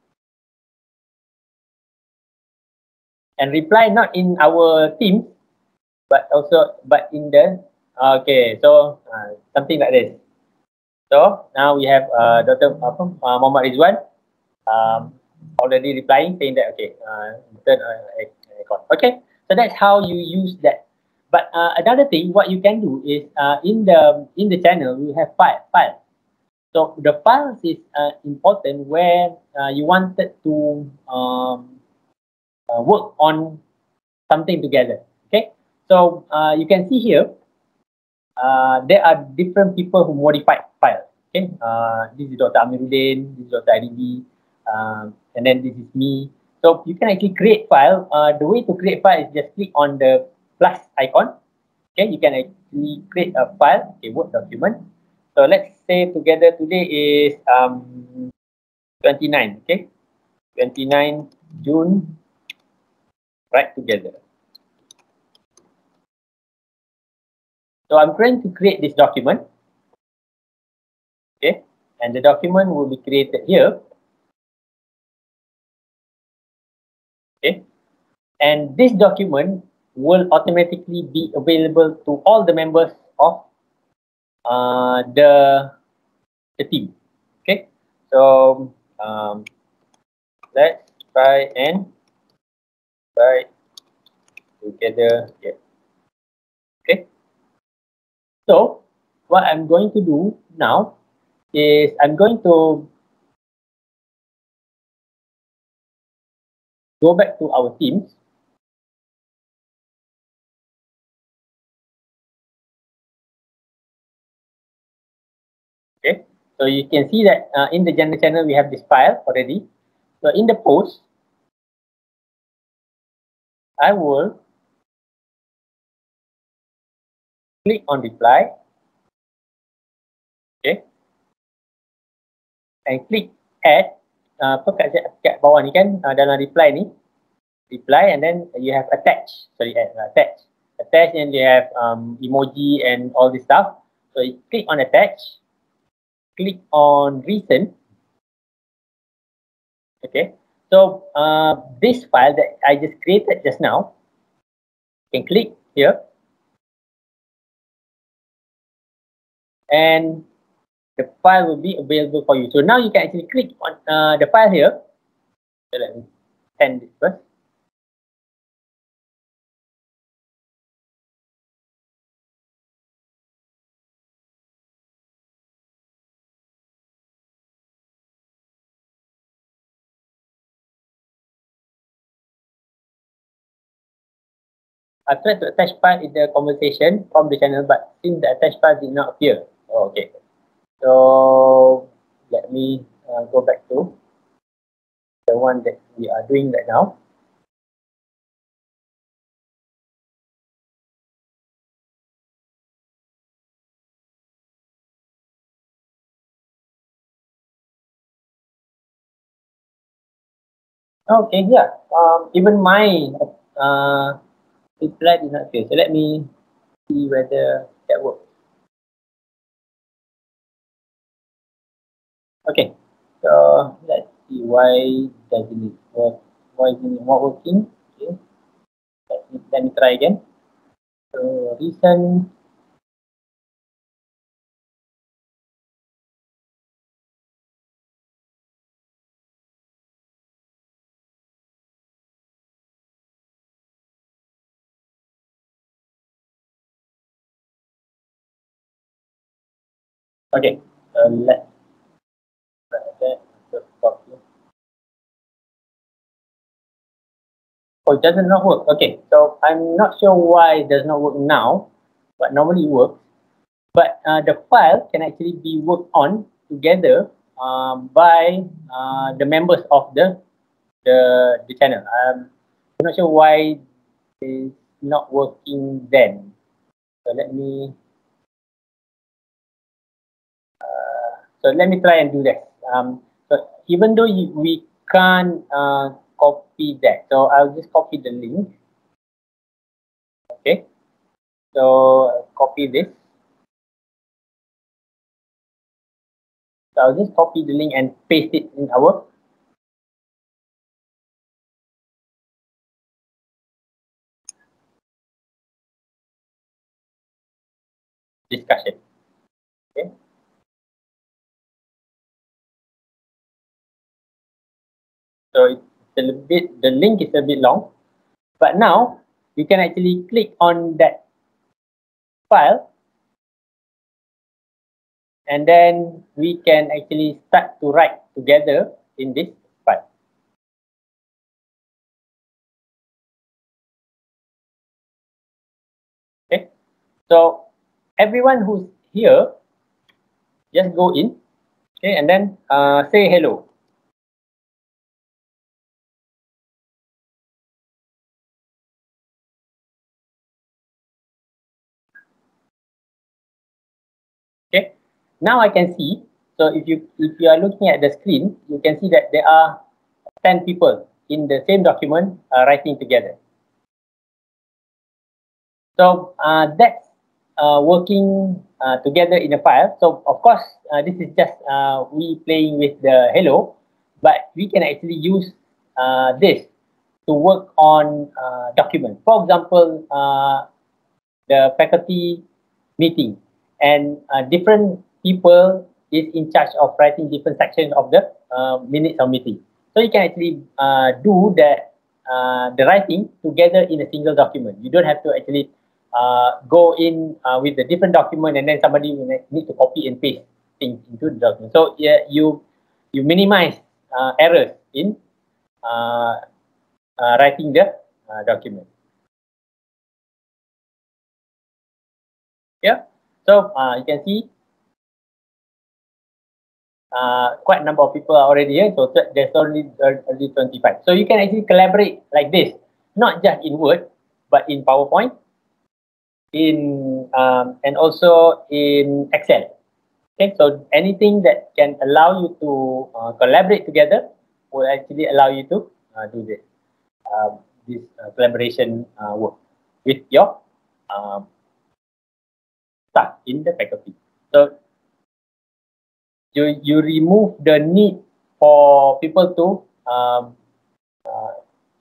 And reply not in our team, but also but in the okay. So uh, something like this. So now we have uh, Doctor Uh, Muhammad Rizwan um, already replying, saying that okay, uh, turn uh, aircon. Okay, so that's how you use that. But uh, another thing, what you can do is uh, in the in the channel we have file file. So the files is uh, important where uh, you wanted to um, uh, work on something together. Okay, so uh, you can see here uh, there are different people who modified files. Okay, uh, this is Doctor Amiruddin, this is Doctor Adibi, um, and then this is me. So you can actually create file. Uh, the way to create file is just click on the plus icon. Okay, you can actually create a file, a Word document. So let's say together today is um, twenty-nine. Okay, twenty-nine June. Write together. So I'm trying to create this document. Okay, and the document will be created here. Okay, and this document will automatically be available to all the members of uh, the the team. Okay, so um, let's try and write together here. Okay, so what I'm going to do now is I'm going to go back to our teams. Okay, so you can see that uh, in the general channel we have this file already. So in the post, I will click on reply. Okay, and click add. Uh, apa kat, kat bawah ni kan, uh, dalam reply ni, reply, and then you have attach. Sorry, add, uh, attach. Attach, and you have um, emoji and all this stuff. So you click on attach. Click on recent. Okay, So uh, this file that I just created just now, you can click here, and the file will be available for you. So now you can actually click on uh, the file here. So let me send it first. I tried to attach file in the conversation from the channel, but since the attached file did not appear. Oh, okay. So let me uh, go back to the one that we are doing right now. Okay, yeah. Um, even my uh, reply did not appear. So let me see whether that works. Okay, so let's see why doesn't it work? Why isn't it not working? Okay, let me, let me try again. So recent. Okay, so let's try that. So copy. Oh, it does not work. Okay, so I'm not sure why it does not work now, but normally it works. But uh, the file can actually be worked on together um, by uh, the members of the the, the channel. Um, I'm not sure why it's not working then. So let me uh, so let me try and do that. Um, so even though you, we can't uh, copy that, so I'll just copy the link. Okay, so copy this. So I'll just copy the link and paste it in our discussion. Okay. So it's a little bit, the link is a bit long, but now you can actually click on that file, and then we can actually start to write together in this file. Okay, so everyone who's here, just go in, okay, and then uh, say hello. Okay, now I can see. So if you if you are looking at the screen, you can see that there are ten people in the same document uh, writing together. So uh, that's uh, working uh, together in a file. So of course, uh, this is just uh, we playing with the hello, but we can actually use uh, this to work on uh, documents. For example, uh, the faculty meeting, and uh, different people is in charge of writing different sections of the uh, minutes of meeting. So you can actually uh, do that uh, the writing together in a single document. You don't have to actually uh, go in uh, with a different document, and then somebody will need to copy and paste things into the document. So yeah, you you minimize uh, errors in uh, uh, writing the uh, document. Yeah, so uh, you can see uh, quite a number of people are already here. So there's only only twenty-five. So you can actually collaborate like this, not just in Word, but in PowerPoint, in um, and also in Excel. Okay, so anything that can allow you to uh, collaborate together will actually allow you to uh, do this uh, this uh, collaboration uh, work with your um, staff in the faculty. So you you remove the need for people to um,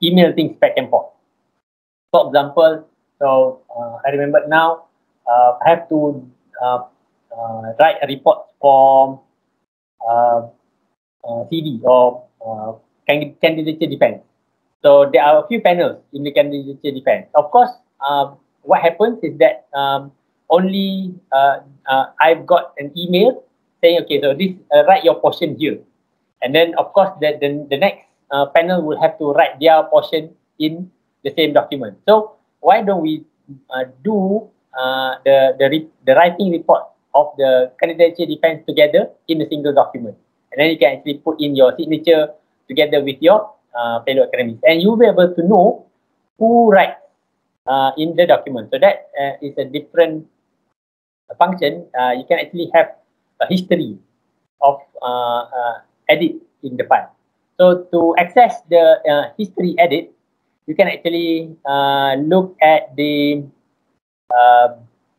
email things back and forth. For example, so uh, I remember now, uh, I have to uh, uh, write a report for uh, uh, C D or uh, candidature defense. So there are a few panels in the candidature defense. Of course, uh, what happens is that um, only uh, uh, I've got an email saying, okay, so this uh, write your portion here, and then of course the the, the next uh, panel will have to write their portion in the same document. So why don't we uh, do uh, the the re the writing report of the candidature defense together in a single document, and then you can actually put in your signature together with your uh, fellow academics, and you'll be able to know who writes uh, in the document. So that uh, is a different function. Uh, you can actually have a history of uh, uh, edit in the file. So to access the uh, history edit, you can actually uh, look at the uh,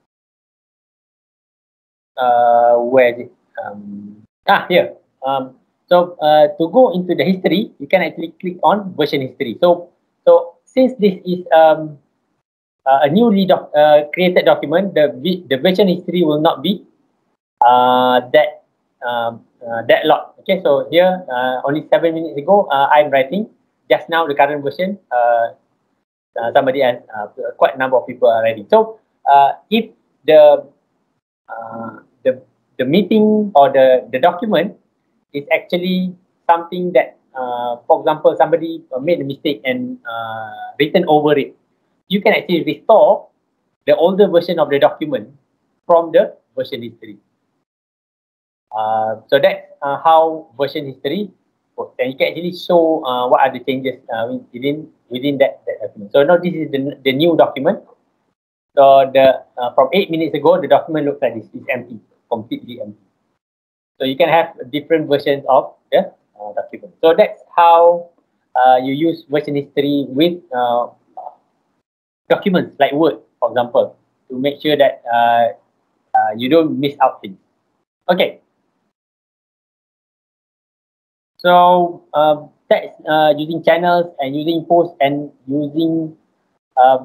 uh, where is it? Um, ah, here. Um, so uh, to go into the history, you can actually click on version history. So so since this is um, uh, a newly doc uh, created document, the the version history will not be uh, that um, uh, that lot. Okay, so here uh, only seven minutes ago, uh, I'm writing. Just now, the current version, uh, uh, somebody has, uh, quite a number of people are writing. So, uh, if the uh, the the meeting or the the document is actually something that, uh, for example, somebody made a mistake and uh, written over it, you can actually restore the older version of the document from the version history. Uh, so that's uh, how version history works, and you can actually show uh, what are the changes uh, within within that, that document. So now this is the, the new document. So the uh, from eight minutes ago, the document looks like this. It's empty, completely empty. So you can have different versions of the uh, document. So that's how uh, you use version history with uh, documents like Word, for example, to make sure that uh, uh, you don't miss out things. Okay. So um, that's uh, using channels and using posts and using uh,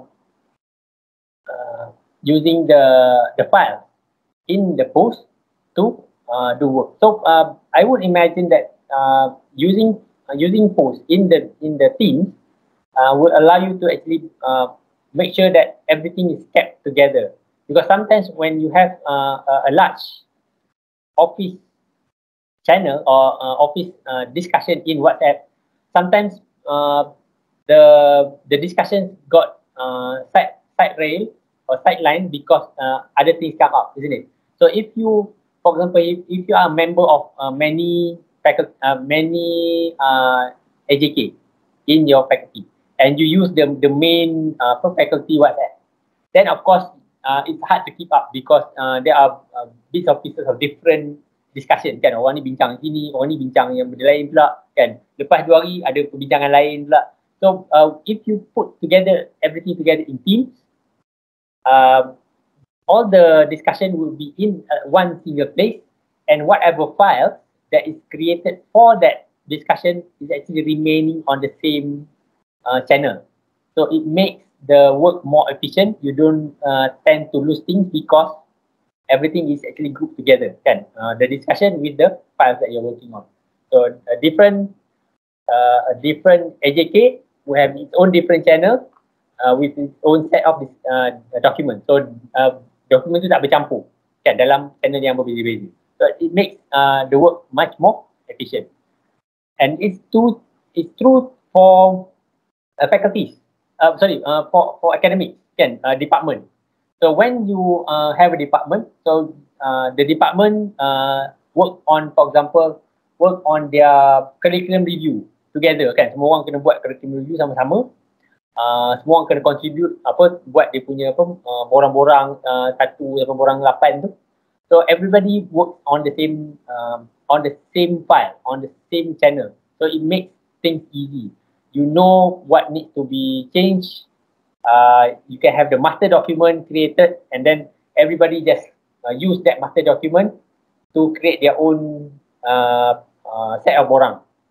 uh, using the the file in the post to uh, do work. So uh, I would imagine that uh, using uh, using posts in the in the Teams uh, would allow you to actually uh, make sure that everything is kept together. Because sometimes when you have uh, a large office channel or uh, office uh, discussion in WhatsApp, sometimes uh, the the discussions got uh, side side rail or sideline because uh, other things come up, isn't it? So if you, for example, if, if you are a member of uh, many faculty, uh, many uh, A J K in your faculty, and you use the the main uh, faculty WhatsApp, then of course uh, it's hard to keep up because uh, there are uh, bits of pieces of different discussion kan, orang ni bincang sini, orang ni bincang yang benda lain pula kan, lepas dua hari ada perbincangan lain pula. So uh, if you put together everything together in Teams, uh, all the discussion will be in uh, one single place, and whatever file that is created for that discussion is actually remaining on the same uh, channel. So it makes the work more efficient. You don't uh, tend to lose things because everything is actually grouped together, kan? Uh, the discussion with the files that you're working on. So a different, uh, a different A J K will have its own different channel uh, with its own set of this, uh, document. So uh, document tu tak bercampur, kan? Dalam channel yang berbeza-beza. So it makes uh, the work much more efficient. And it's true, it's true for uh, faculties. Uh, sorry, uh, for for academics, kan? Uh, department. So when you uh, have a department, so uh, the department uh, work on, for example, work on their curriculum review together, kan? Semua orang kena buat curriculum review sama-sama. Uh, semua orang kena contribute apa, buat dia punya apa, uh, borang-borang uh, satu sampai borang lapan tu. So everybody work on the same um, on the same file, on the same channel. So it makes things easy. You know what needs to be changed. Uh, you can have the master document created, and then everybody just uh, use that master document to create their own uh, uh, set of borang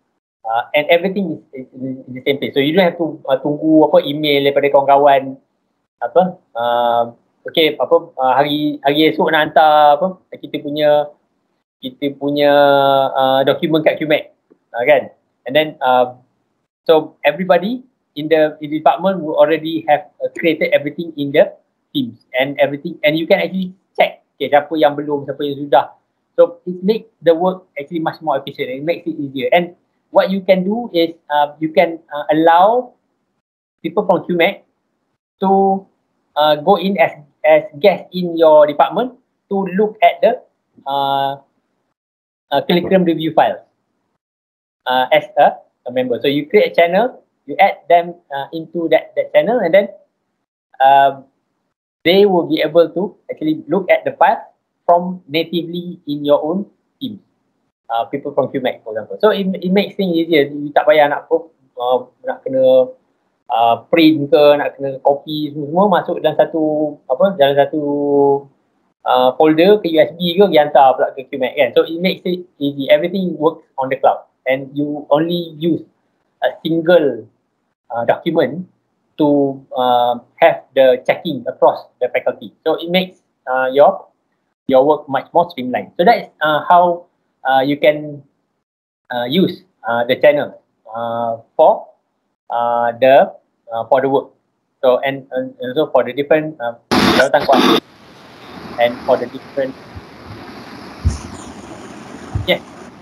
uh, and everything is, is in the same place. So you don't have to uh, tunggu apa email daripada kawan-kawan apa uh, okay apa uh, hari hari esok nak hantar apa kita punya kita punya uh, dokumen kat Q M A C uh, kan, and then uh, so everybody in the, in the department will already have uh, created everything in the teams and everything, and you can actually check okay, siapa yang belum, siapa yang sudah. So it makes the work actually much more efficient. It makes it easier. And what you can do is uh, you can uh, allow people from Q M A C to uh, go in as as guests in your department to look at the uh, uh, curriculum review files uh, as a, a member. So you create a channel, you add them uh, into that that channel, and then uh, they will be able to actually look at the file from natively in your own team. Uh, people from Q M A C, for example. So it, it makes things easier. You tak payah nak uh, nak kena uh, print ke, nak kena copy semua, masuk dalam satu apa dalam satu uh, folder ke U S B ke, pergi hantar pula ke Q M A C kan. So it makes it easy. Everything works on the cloud, and you only use a single uh, document to uh, have the checking across the faculty. So it makes uh, your your work much more streamlined. So that is uh, how uh, you can uh, use uh, the channel uh, for uh, the uh, for the work. So and, and also for the different uh, jawatan kuasa and for the different yes.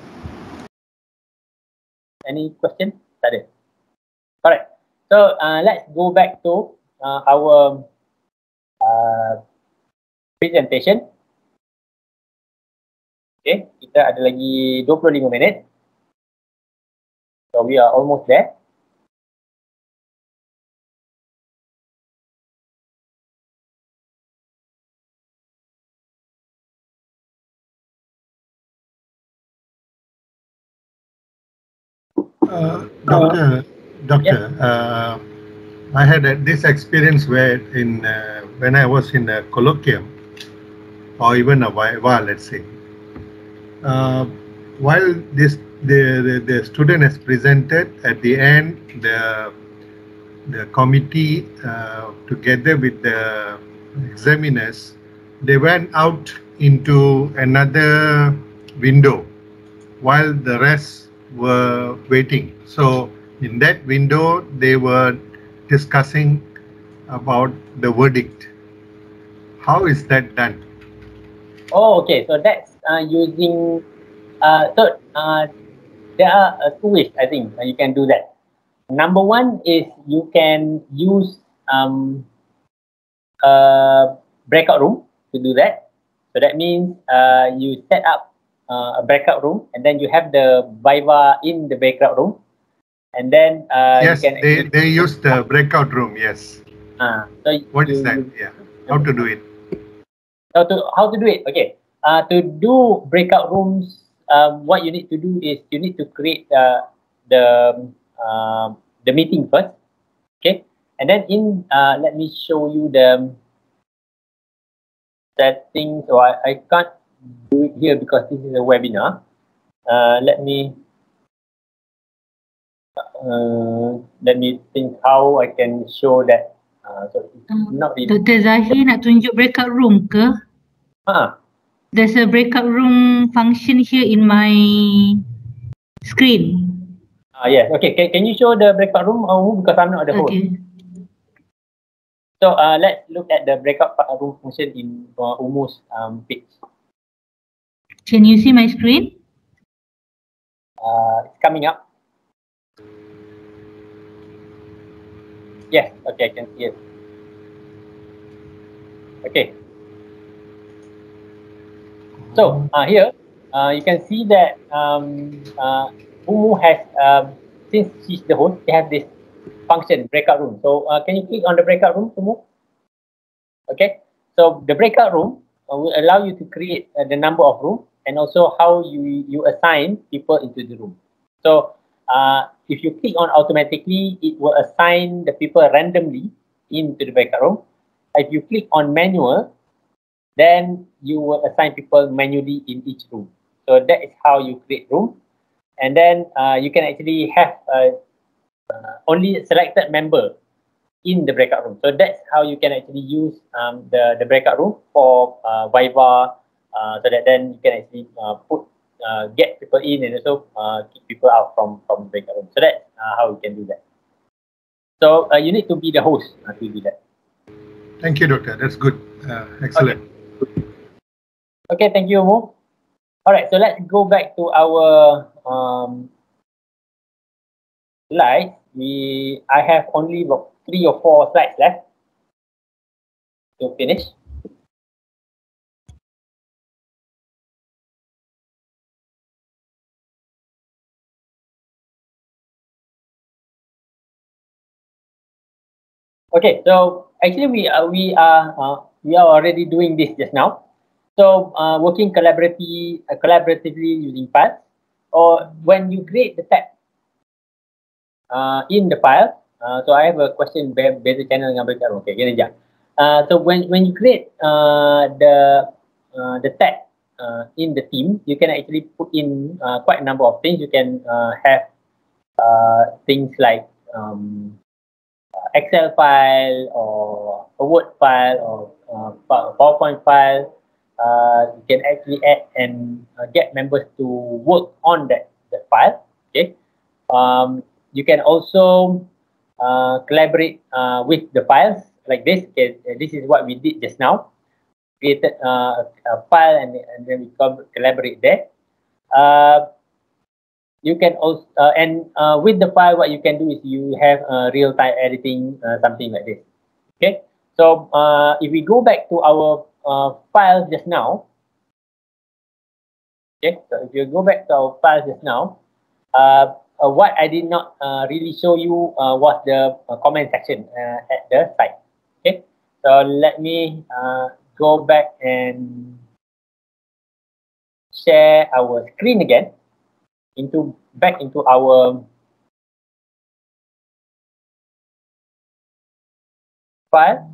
Any question? Tak ada. Alright. So uh, let's go back to uh, our uh, presentation. Okay, kita ada lagi dua puluh lima minit. So we are almost there. Uh, doctor, doctor, yes. uh, I had a, this experience where in uh, when I was in a colloquium or even a while, let's say. Uh, while this the, the the student has presented, at the end the the committee uh, together with the examiners, they went out into another window while the rest were waiting. So in that window they were discussing about the verdict. How is that done? Oh, okay. So that's uh, using. Uh, so uh, there are uh, two ways I think uh, you can do that. Number one is you can use um, a breakout room to do that. So that means uh, you set up uh, a breakout room, and then you have the Viva in the breakout room, and then uh, yes, you can they they use the breakout room. Yes. Uh, so what you, is that? Yeah. How to do it? How to how to do it? Okay. Uh, to do breakout rooms, um, what you need to do is you need to create uh, the uh, the meeting first. Okay, and then in uh, let me show you the settings. So I, I can't do it here because this is a webinar. Uh, let me uh, let me think how I can show that. Uh, so it's not really. Doktor Zahir nak tunjuk breakout room ke? Ah. There's a breakout room function here in my screen. Ah yes. Okay. Can can you show the breakout room? Oh, because I'm not at the phone. Okay. So uh, let's look at the breakout room function in uh, Umu's um, page. Can you see my screen? Uh, it's coming up. Yes. Okay. I can see it. Okay. So uh, here uh, you can see that um, uh, Umu has, um, since she's the host, they have this function breakout room. So uh, can you click on the breakout room, Umu? Okay. So the breakout room uh, will allow you to create uh, the number of rooms and also how you you assign people into the room. So uh, if you click on automatically, it will assign the people randomly into the breakout room. If you click on manual, then you will assign people manually in each room. So that is how you create room. and then uh, you can actually have uh, uh, only selected member in the breakout room. So that's how you can actually use um, the, the breakout room for uh, Viva, uh, so that then you can actually uh, put uh, get people in and also uh, keep people out from, from the breakout room. So that's uh, how you can do that. So uh, you need to be the host uh, to do that. Thank you, Doctor. That's good. Uh, excellent. Okay. Okay, thank you, Mo. All right, so let's go back to our um, slides. We I have only about three or four slides left to finish. Okay, so actually we are we are uh, we are already doing this just now. So uh, working collaboratively, uh, collaboratively using files, or when you create the tab uh, in the file. Uh, so I have a question beza channel dengan breakout room. Okay, gini je. Uh, so when when you create uh, the uh, the tab uh, in the team, you can actually put in uh, quite a number of things. You can uh, have uh, things like um, Excel file or a Word file or uh, PowerPoint file. Uh, you can actually add and uh, get members to work on that, that file. Okay. Um, you can also uh, collaborate uh, with the files like this. Okay, this is what we did just now. Created uh, a file and, and then we collaborate there. Uh, you can also uh, and uh, with the file, what you can do is you have uh, real-time editing, uh, something like this. Okay. So uh, if we go back to our uh, files just now. Okay, so if you go back to our files just now, uh, uh, what I did not uh, really show you uh, was the uh, comment section uh, at the site. Okay, so let me uh, go back and share our screen again into back into our file.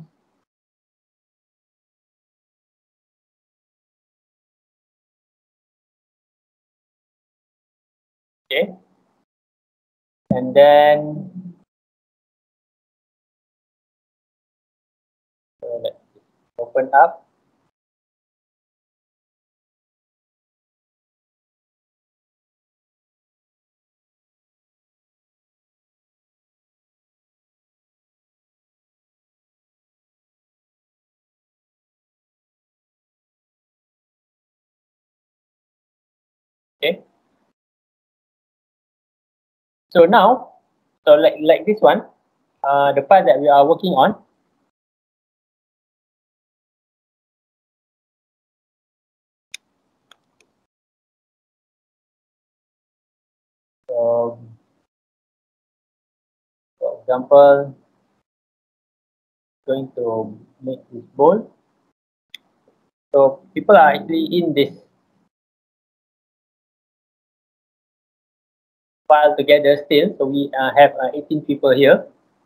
Okay, and then so let's open up. Okay, so now, so like like this one, uh, the file that we are working on. So, for example, going to make this bold. So people are actually in this file together still. So we uh, have uh, eighteen people here.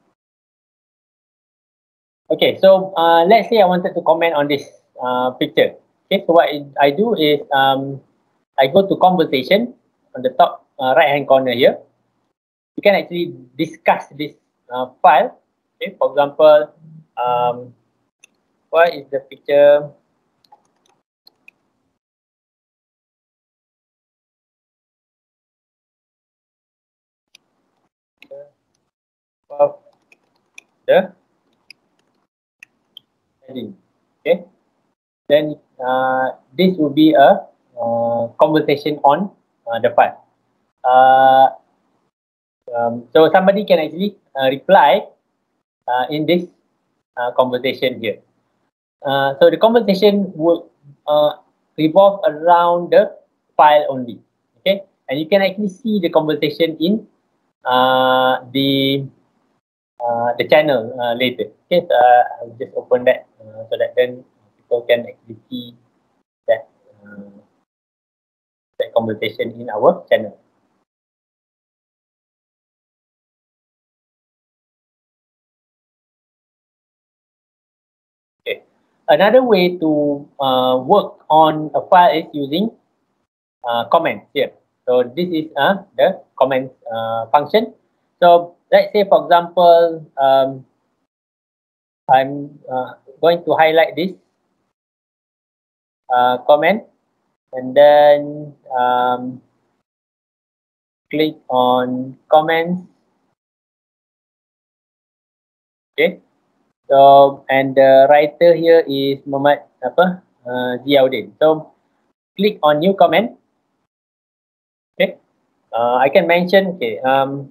Okay, so uh, let's say I wanted to comment on this uh, picture. Okay, so what I do is um, I go to conversation on the top uh, right hand corner here. You can actually discuss this uh, file. Okay, for example, um, what is the picture? Of the heading. Okay, then uh, this will be a uh, conversation on uh, the file. Uh, um, so somebody can actually uh, reply uh, in this uh, conversation here. Uh, so the conversation will uh, revolve around the file only. Okay, and you can actually see the conversation in uh, the uh, the channel uh, later. Okay, so uh, I'll just open that uh, so that then people can actually see that uh, that conversation in our channel. Okay, another way to uh, work on a file is using uh, comments here. So this is uh, the comment uh, function. So let's say, for example, um, I'm uh, going to highlight this uh, comment and then um, click on comments. Okay. So and the writer here is Muhammad apa uh, Ziauddin. So click on new comment. Okay. Uh, I can mention. Okay. Um,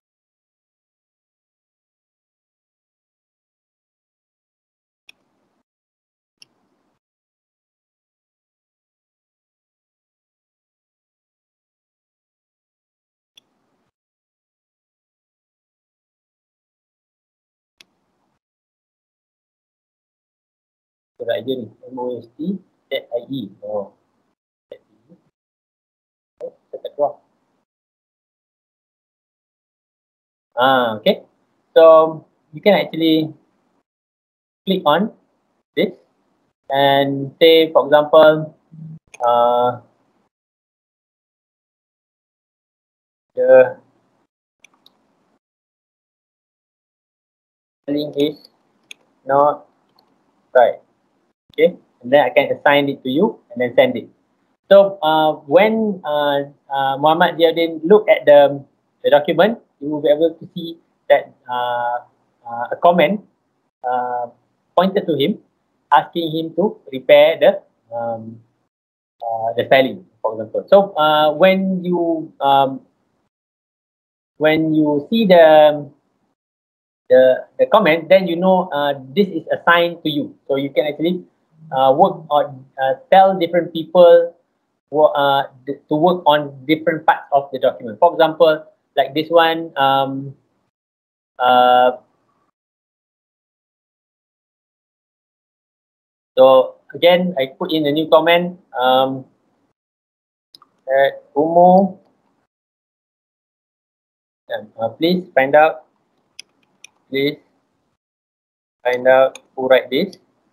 Surat je ni, M O S T Z I E. Oh, saya tak keluar. Ah, okay. So you can actually click on this and say, for example, uh, the link is not right. Okay, and then I can assign it to you and then send it. So uh, when uh, uh, Muhammad Ziauddin look at the, the document, you will be able to see that uh, uh, a comment uh, pointed to him, asking him to repair the um, uh, the spelling, for example. So uh, when you um, when you see the the the comment, then you know uh, this is assigned to you. So you can actually uh, work on uh, tell different people uh, to work on different parts of the document. For example, like this one, um, uh, so again, I put in a new comment, um, at Umo, and, uh, please find out, please find out who write this.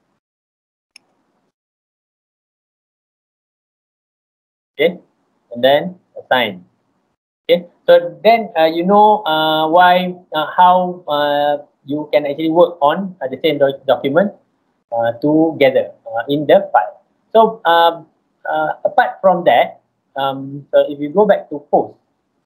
Okay, and then assign. Okay, so then uh, you know uh, why, uh, how uh, you can actually work on uh, the same doc document uh, together uh, in the file. So um, uh, apart from that, um, so if you go back to post,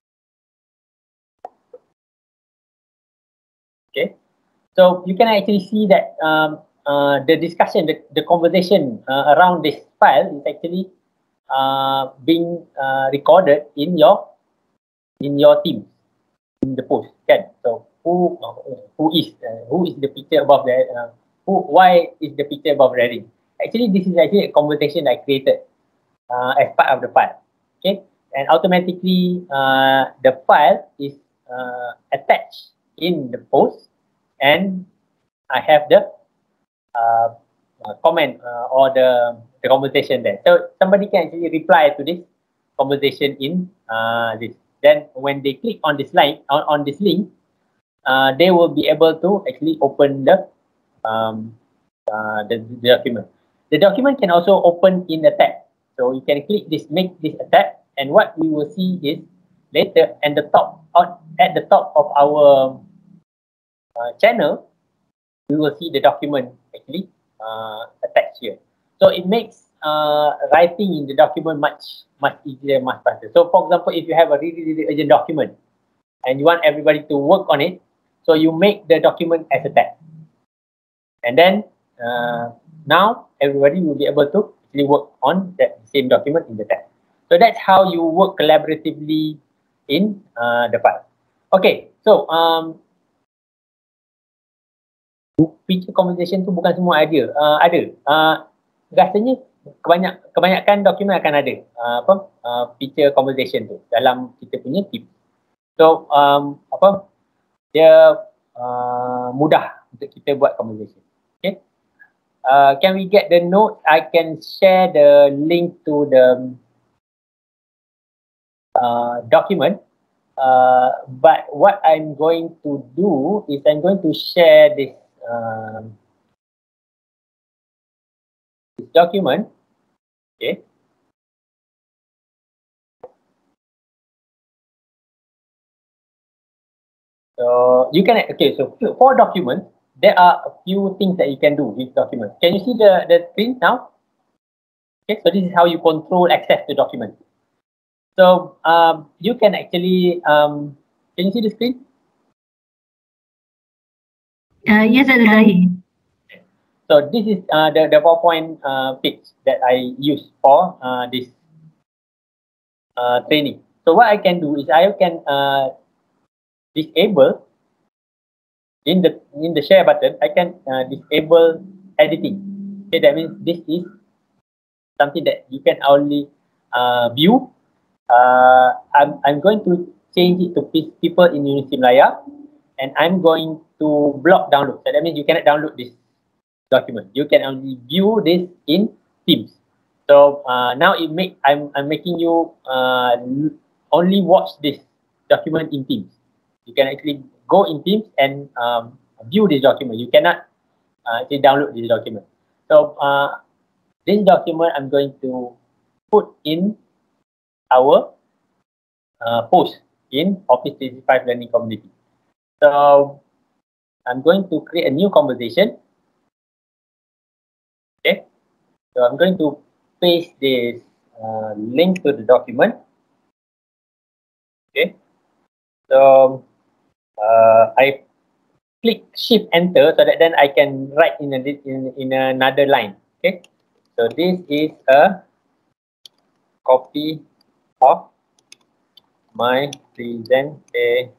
okay, so you can actually see that um, uh, the discussion, the, the conversation uh, around this file is actually uh, being uh, recorded in your in your team, in the post, kan? So who uh, who is uh, who is the picture above that? Uh, who why is the picture above Reading? Actually, this is actually a conversation I created uh, as part of the file. Okay, and automatically uh, the file is uh, attached in the post, and I have the uh, uh, comment uh, or the the conversation there. So somebody can actually reply to this conversation in uh, this. Then when they click on this line on, on this link, uh, they will be able to actually open the um, uh, the, the document. The document can also open in a tab. So you can click this, make this a tab, and what we will see is later at the top, on, at the top of our uh, channel, we will see the document actually uh, attached here. So it makes uh, writing in the document much much easier, much faster. So for example, if you have a really really urgent document and you want everybody to work on it, so you make the document as a tab, and then uh, now everybody will be able to actually work on that same document in the tab. So that's how you work collaboratively in uh, the file. Okay, so um, feature conversation tu bukan semua ada. Uh, ada. Uh, rasanya kebanyak kebanyakan dokumen akan ada uh, apa uh, feature conversation tu dalam kita punya tip. So um, apa dia uh, mudah untuk kita buat conversation. Okay. Uh, can we get the note? I can share the link to the uh, document. Uh, but what I'm going to do is I'm going to share this um, this document. Okay. So you can, okay, so for documents, there are a few things that you can do with documents. Can you see the, the screen now? Okay, so this is how you control access to documents. So um, you can actually, um, can you see the screen? Uh, yes, Doctor Zahir. So this is uh, the, the PowerPoint uh, page that I use for uh, this uh, training. So what I can do is I can uh, disable in the in the share button. I can uh, disable editing. Okay, that means this is something that you can only uh, view. Uh, I'm I'm going to change it to people in University Malaya, and I'm going to block download. So that means you cannot download this document. You can only view this in Teams. So uh, now it make I'm I'm making you uh, only watch this document in Teams. You can actually go in Teams and um, view this document. You cannot uh, actually download this document. So uh, this document I'm going to put in our uh, post in Office three sixty-five Learning Community. So I'm going to create a new conversation. Okay, so I'm going to paste this uh, link to the document. Okay, so uh, I click Shift Enter so that then I can write in a in, in another line. Okay, so this is a copy of my presentation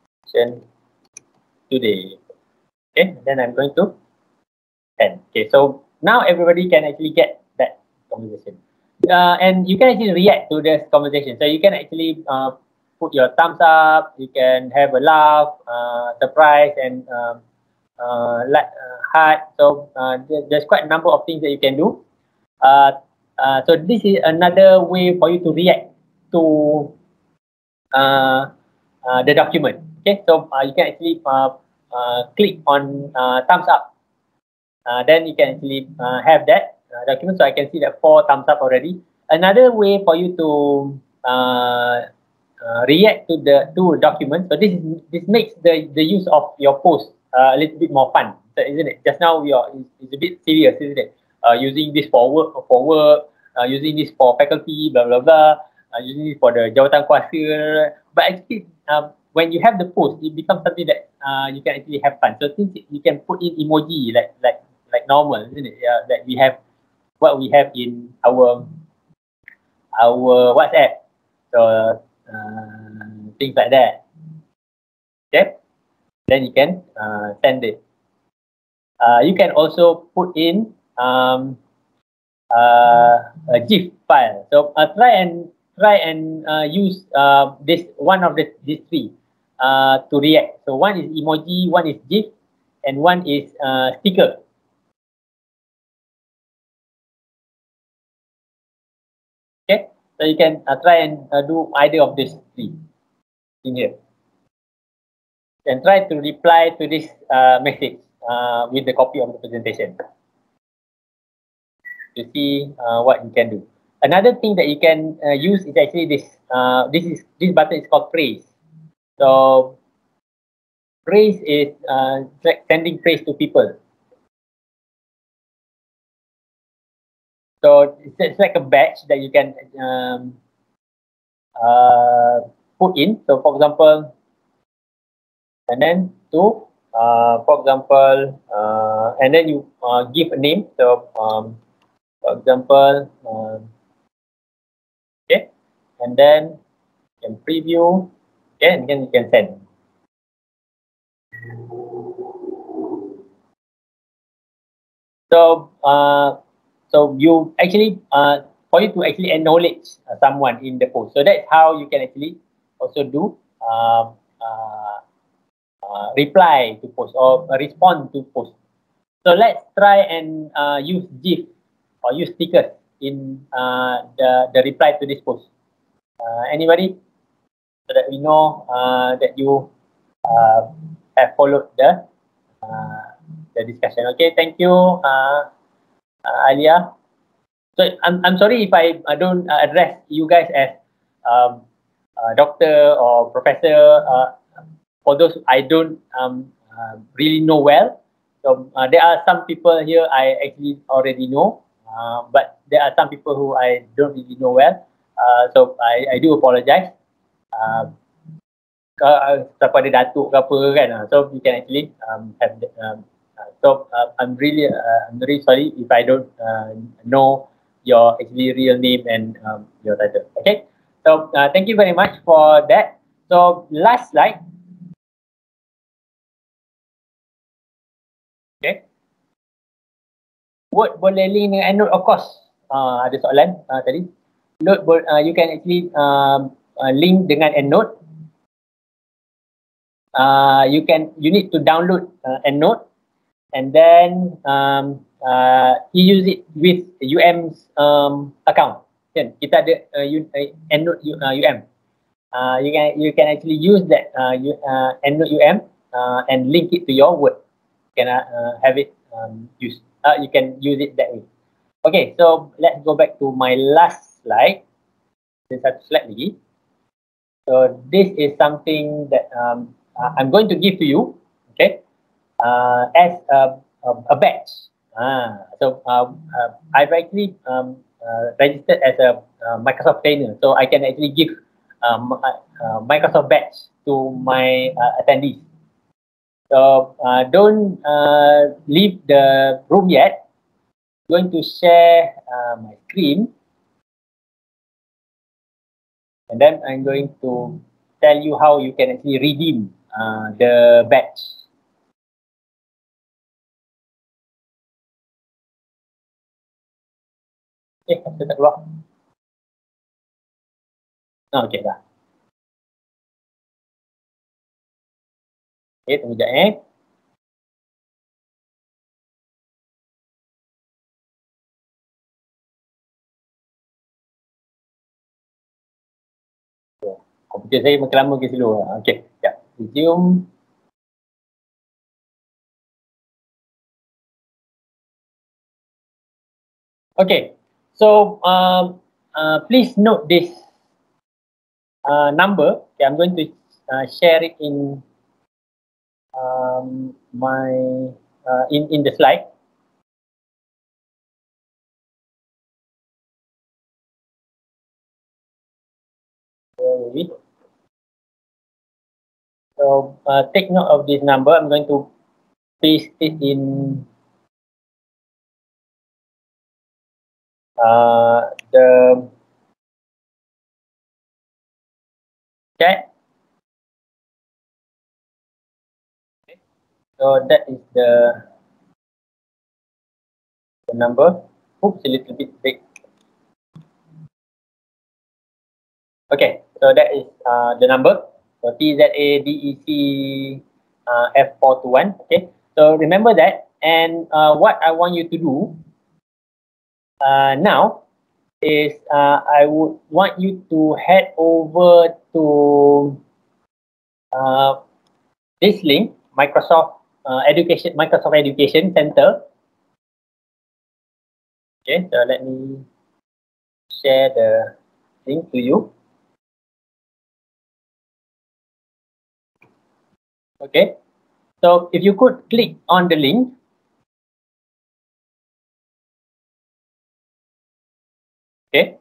today. Okay, then I'm going to end. Okay, so now everybody can actually get that conversation. Uh, and you can actually react to this conversation. So you can actually uh, put your thumbs up, you can have a laugh, uh, surprise, and um, uh, like uh, heart. So uh, there, there's quite a number of things that you can do. Uh, uh, so this is another way for you to react to uh, uh, the document. Okay, so uh, you can actually uh, uh, click on uh, thumbs up. Uh, then you can actually uh, have that uh, document. So I can see that four thumbs up already. Another way for you to uh, uh, react to the to document. So this is this makes the the use of your post uh, a little bit more fun, so, isn't it? Just now we are it's, it's a bit serious, isn't it? Uh, using this for work for work, uh, using this for faculty, blah blah blah, uh, using it for the jawatan kuasa. But actually, uh, when you have the post, it becomes something that uh, you can actually have fun. So since you can put in emoji like like like normal, isn't it? Yeah, that we have what we have in our our WhatsApp. So uh, things like that. Okay, then you can uh, send it. Uh, you can also put in um, uh, a GIF file. So uh, try and try and uh, use uh, this one of the these three uh, to react. So one is emoji, one is GIF, and one is uh, sticker. Okay, so you can uh, try and uh, do either of these three in here, and try to reply to this uh, message uh, with the copy of the presentation to see uh, what you can do. Another thing that you can uh, use is actually this. Uh, this is this button is called praise. So praise is uh, like sending praise to people. So it's, it's like a badge that you can um, uh, put in. So for example, and then to uh, for example, uh, and then you uh, give a name. So um, for example, um, okay, and then you can preview, okay, and then you can send. So uh, so you actually uh, for you to actually acknowledge uh, someone in the post. So that's how you can actually also do uh, uh, uh, reply to post or uh, respond to post. So let's try and uh, use GIF or use stickers in uh, the the reply to this post. Uh, anybody? So that we know uh, that you uh, have followed the uh, the discussion. Okay, thank you, uh, uh, Alia. So I'm I'm sorry if I, I don't uh, address you guys as um, uh, doctor or professor. Uh, for those I don't um, uh, really know well. So uh, there are some people here I actually already know, uh, but there are some people who I don't really know well. Uh, so I, I do apologize. Uh, uh, kepada datuk ke apa kan, uh, so you can actually um, have the, um, uh, so uh, I'm really uh, I'm really sorry if I don't uh, know your actually real name and um, your title. Okay, so uh, thank you very much for that. So last slide. Okay, Word boleh link dengan EndNote, of course. Uh, ada soalan uh, tadi. Note, uh, you can actually um, uh, link dengan EndNote. Uh, you can you need to download uh, EndNote, and then um, uh, you use it with U M's um, account. Kan? Kita ada uh, uh, EndNote uh, U M. Uh, you can you can actually use that uh, you, uh, EndNote U M uh, and link it to your Word. You can uh, have it um, used. Uh, you can use it that way. Okay, so let's go back to my last slide. There's satu slide lagi. So this is something that um, uh, I'm going to give to you, okay, uh, as a, a, a badge. Ah, so um, uh, I've actually um, uh, registered as a uh, Microsoft trainer, so I can actually give um, uh, uh, Microsoft badge to my uh, attendees. So uh, don't uh, leave the room yet. I'm going to share uh, my screen, and then I'm going to tell you how you can actually redeem uh, the badge. Okay, saya tak keluar. Oh, okay, dah. Okay, tunggu sekejap eh. Komputer saya makin lama makin slow. Okay, sekejap. Resume. Okay, so um, uh, please note this uh, number. Okay, I'm going to uh, share it in um, my uh, in in the slide. So uh, take note of this number. I'm going to paste it in uh, the chat. Okay. So that is the, the number. Oops, a little bit big. Okay, so that is uh, the number. So T Z A D E C uh, F four two one. Okay, so remember that. And uh, what I want you to do uh, now is uh, I would want you to head over to uh, this link, Microsoft uh, Education, Microsoft Education Center. Okay, so let me share the link to you. Okay, so if you could click on the link. Okay,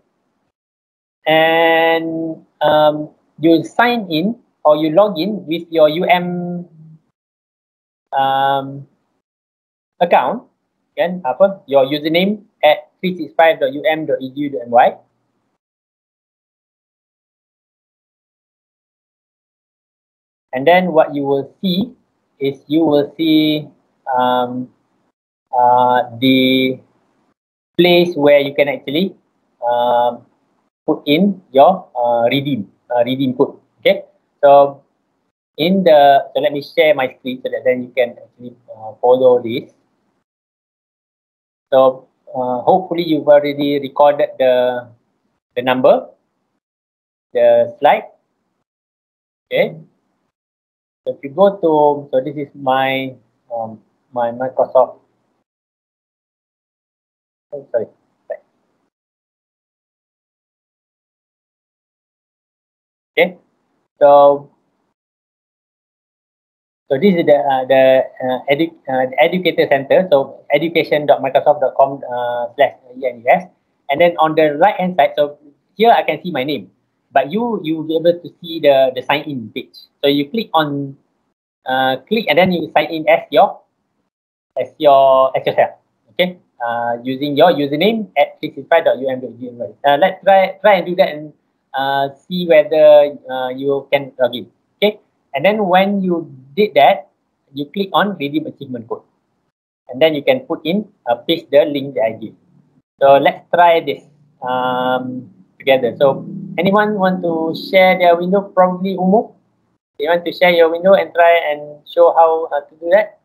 and um, you sign in or you log in with your U M um, account, kan? Apa? Your username at three sixty-five dot u m dot e d u dot m y. And then what you will see is you will see um, uh, the place where you can actually um, put in your uh, redeem uh, redeem code. Okay, so in the so let me share my screen so that then you can actually uh, follow this. So uh, hopefully you've already recorded the the number, the slide. Okay. So if you go to, so this is my um, my Microsoft. Oh, sorry. Okay. So So this is the uh, the uh, edu uh, the educator center. So education dot microsoft dot com uh, slash E N U S. And then on the right hand side, so here I can see my name, but you you will be able to see the the sign in page. So you click on uh, click and then you sign in as your as your as yourself. Okay, uh, using your username at three sixty-five dot U M dot G M. Uh, let's try try and do that and uh, see whether uh, you can log in. Okay, and then when you did that, you click on redeem achievement code, and then you can put in uh, paste the link that I give. So let's try this um, together. So anyone want to share their window? Probably Umu. You want to share your window and try and show how uh, to do that?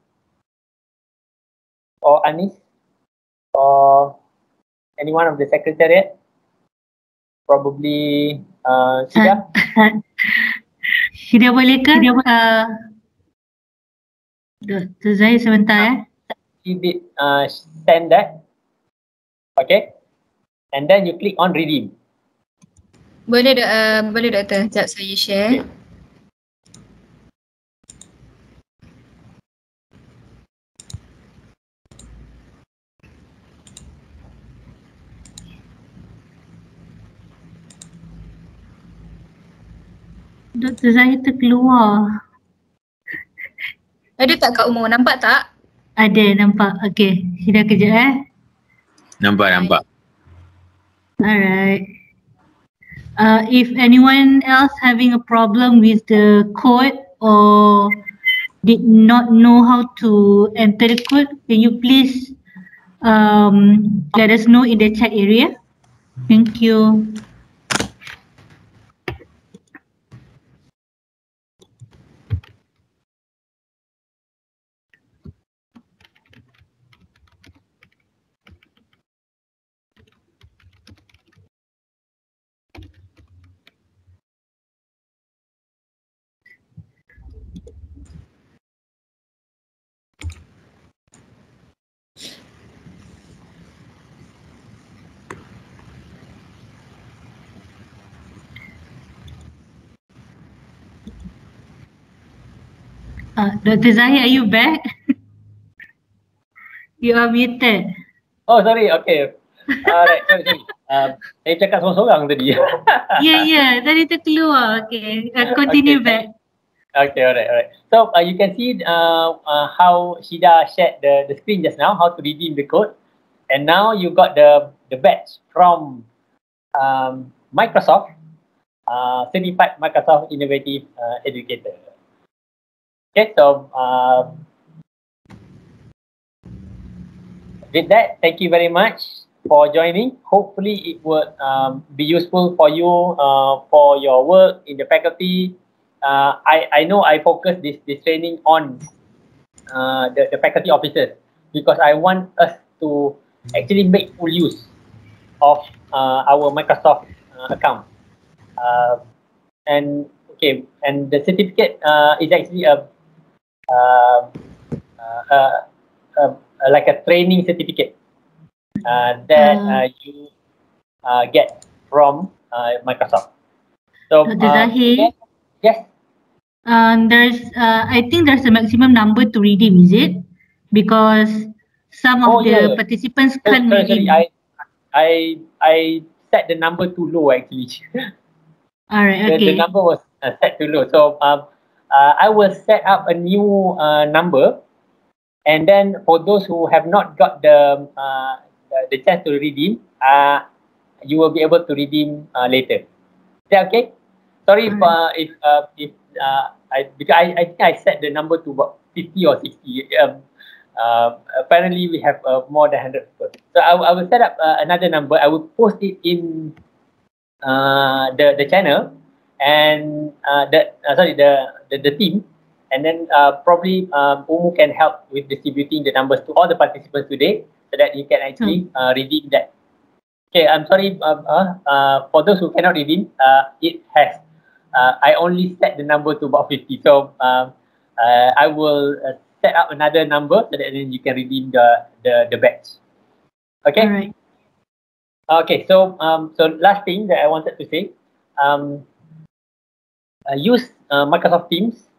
Or Anis? Or anyone of the secretariat? Probably uh, Shida? Shida boleh ke? Uh, Doktor Zahir sebentar eh. She did uh, send that. Okay. And then you click on redeem. Boleh uh, boleh doktor. Sekejap saya share. Okay. Doktor Zahir terkeluar. Ada tak Kak Umur? Nampak tak? Ada, nampak. Okay, sudah kejap eh. Nampak, nampak. Alright. Uh, if anyone else having a problem with the code or did not know how to enter the code, can you please um, let us know in the chat area? Thank you. Uh, Doktor Zahir, are you back? You are muted. Oh, sorry. Okay. Alright, sorry, sorry. Uh, saya cakap seorang-seorang tadi. Ya, yeah, ya. Yeah, tadi terkeluar. Okay. Uh, continue okay. back. Okay, alright, alright. So, uh, you can see uh, uh, how Shida shared the, the screen just now, how to redeem the code. And now you got the, the badge from um, Microsoft, uh, Certified Microsoft Innovative uh, Educator. Okay, so uh, with that, thank you very much for joining. Hopefully, it will um, be useful for you uh, for your work in the faculty. Uh, I I know I focus this this training on uh, the the faculty officers because I want us to actually make full use of uh, our Microsoft uh, account. Uh, and okay, and the certificate uh, is actually a Uh, uh, uh, uh, uh, like a training certificate uh, that uh, you uh, get from uh, Microsoft. So, Doctor Zahir, yes, yes. Um, there's, uh, I think there's a maximum number to redeem, is it? Because some of oh, the yeah, yeah. participants so, can't sorry, redeem. sorry, I, I, I set the number too low actually. Alright, the, okay. the number was uh, set too low. So, um, Uh, I will set up a new uh, number, and then for those who have not got the uh, the, the chance to redeem, uh, you will be able to redeem uh, later. Is that okay? Sorry if uh, if uh, if uh, I because I, I think I set the number to about fifty or sixty. Um, uh, apparently we have uh, more than one hundred people. So I, I will set up uh, another number. I will post it in uh, the the channel. And uh, the uh, sorry the, the the team, and then uh, probably um, Umu can help with distributing the numbers to all the participants today, so that you can actually uh, redeem that. Okay, I'm sorry uh, uh, uh, for those who cannot redeem. Uh, it has uh, I only set the number to about fifty, so um, uh, I will uh, set up another number so that then you can redeem the the the badge. Okay. All right. Okay. So um so last thing that I wanted to say um. Uh, use uh, Microsoft Teams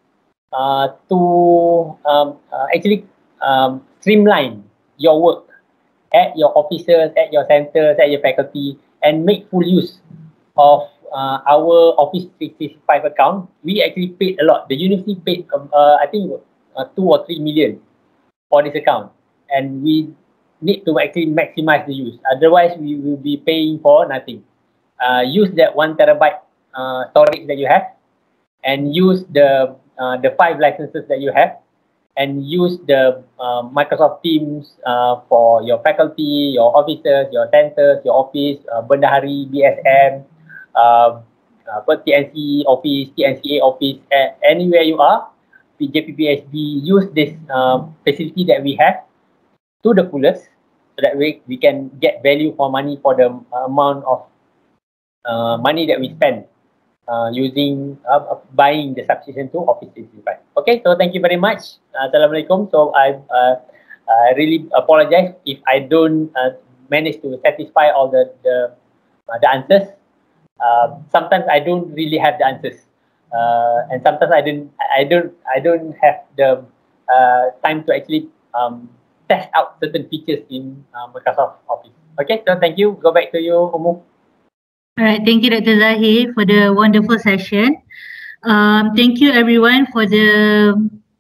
uh, to um, uh, actually um, streamline your work at your offices, at your centers, at your faculty, and make full use of uh, our Office three sixty-five account. We actually paid a lot. The university paid, um, uh, I think, uh, two or three million for this account, and we need to actually maximize the use. Otherwise, we will be paying for nothing. Uh, use that one terabyte uh, storage that you have, and use the uh, the five licenses that you have, and use the uh, Microsoft Teams uh, for your faculty, your officers, your centers, your office, uh, Bendahari, B S M, uh, uh, T N C office, T N C A office, uh, anywhere you are, J P P H B, use this uh, facility that we have to the fullest, so that way we can get value for money for the amount of uh, money that we spend uh, using uh, buying the subscription to Office three sixty-five. Okay, so thank you very much. Assalamualaikum. So I uh, uh, really apologize if I don't uh, manage to satisfy all the the, uh, the answers. Uh, sometimes I don't really have the answers, uh, and sometimes I don't I don't I don't have the uh, time to actually um, test out certain features in uh, Microsoft Office. Okay, so thank you. Go back to you, Umu. All right, thank you, Doctor Zahir, for the wonderful session. Um, thank you, everyone, for the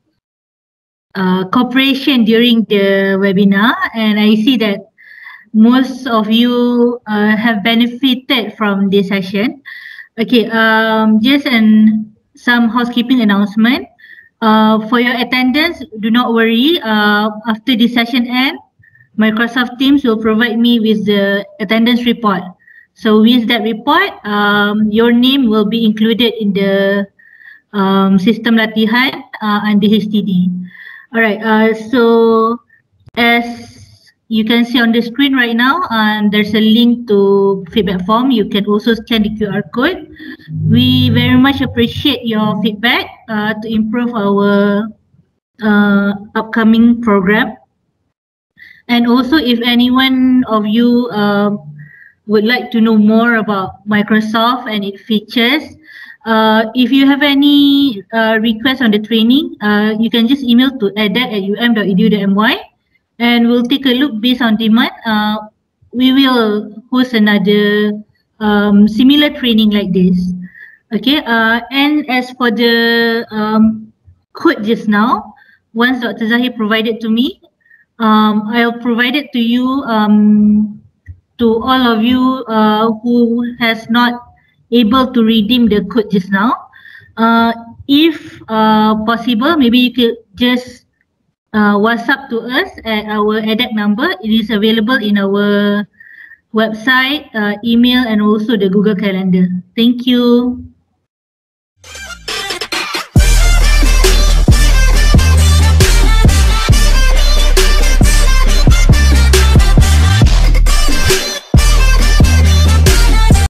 uh, cooperation during the webinar. And I see that most of you uh, have benefited from this session. Okay, um, just an, some housekeeping announcement. Uh, for your attendance, do not worry. Uh, after this session ends, Microsoft Teams will provide me with the attendance report. So with that report, um, your name will be included in the um, system latihan uh, under H T D. All right. Uh, so as you can see on the screen right now, um, there's a link to feedback form. You can also scan the Q R code. We very much appreciate your feedback uh, to improve our uh, upcoming program. And also, if anyone of you uh, would like to know more about Microsoft and its features, uh, if you have any uh, requests on the training, uh, you can just email to edec at u m dot e d u dot m y, and we'll take a look based on demand. Uh, we will host another um, similar training like this. Okay, uh, and as for the um, code just now, once Doctor Zahir provided to me, um, I'll provide it to you, um, to all of you uh, who has not able to redeem the code just now. Uh, if uh, possible, maybe you could just uh, WhatsApp to us at our edec number. It is available in our website, uh, email, and also the Google Calendar. Thank you.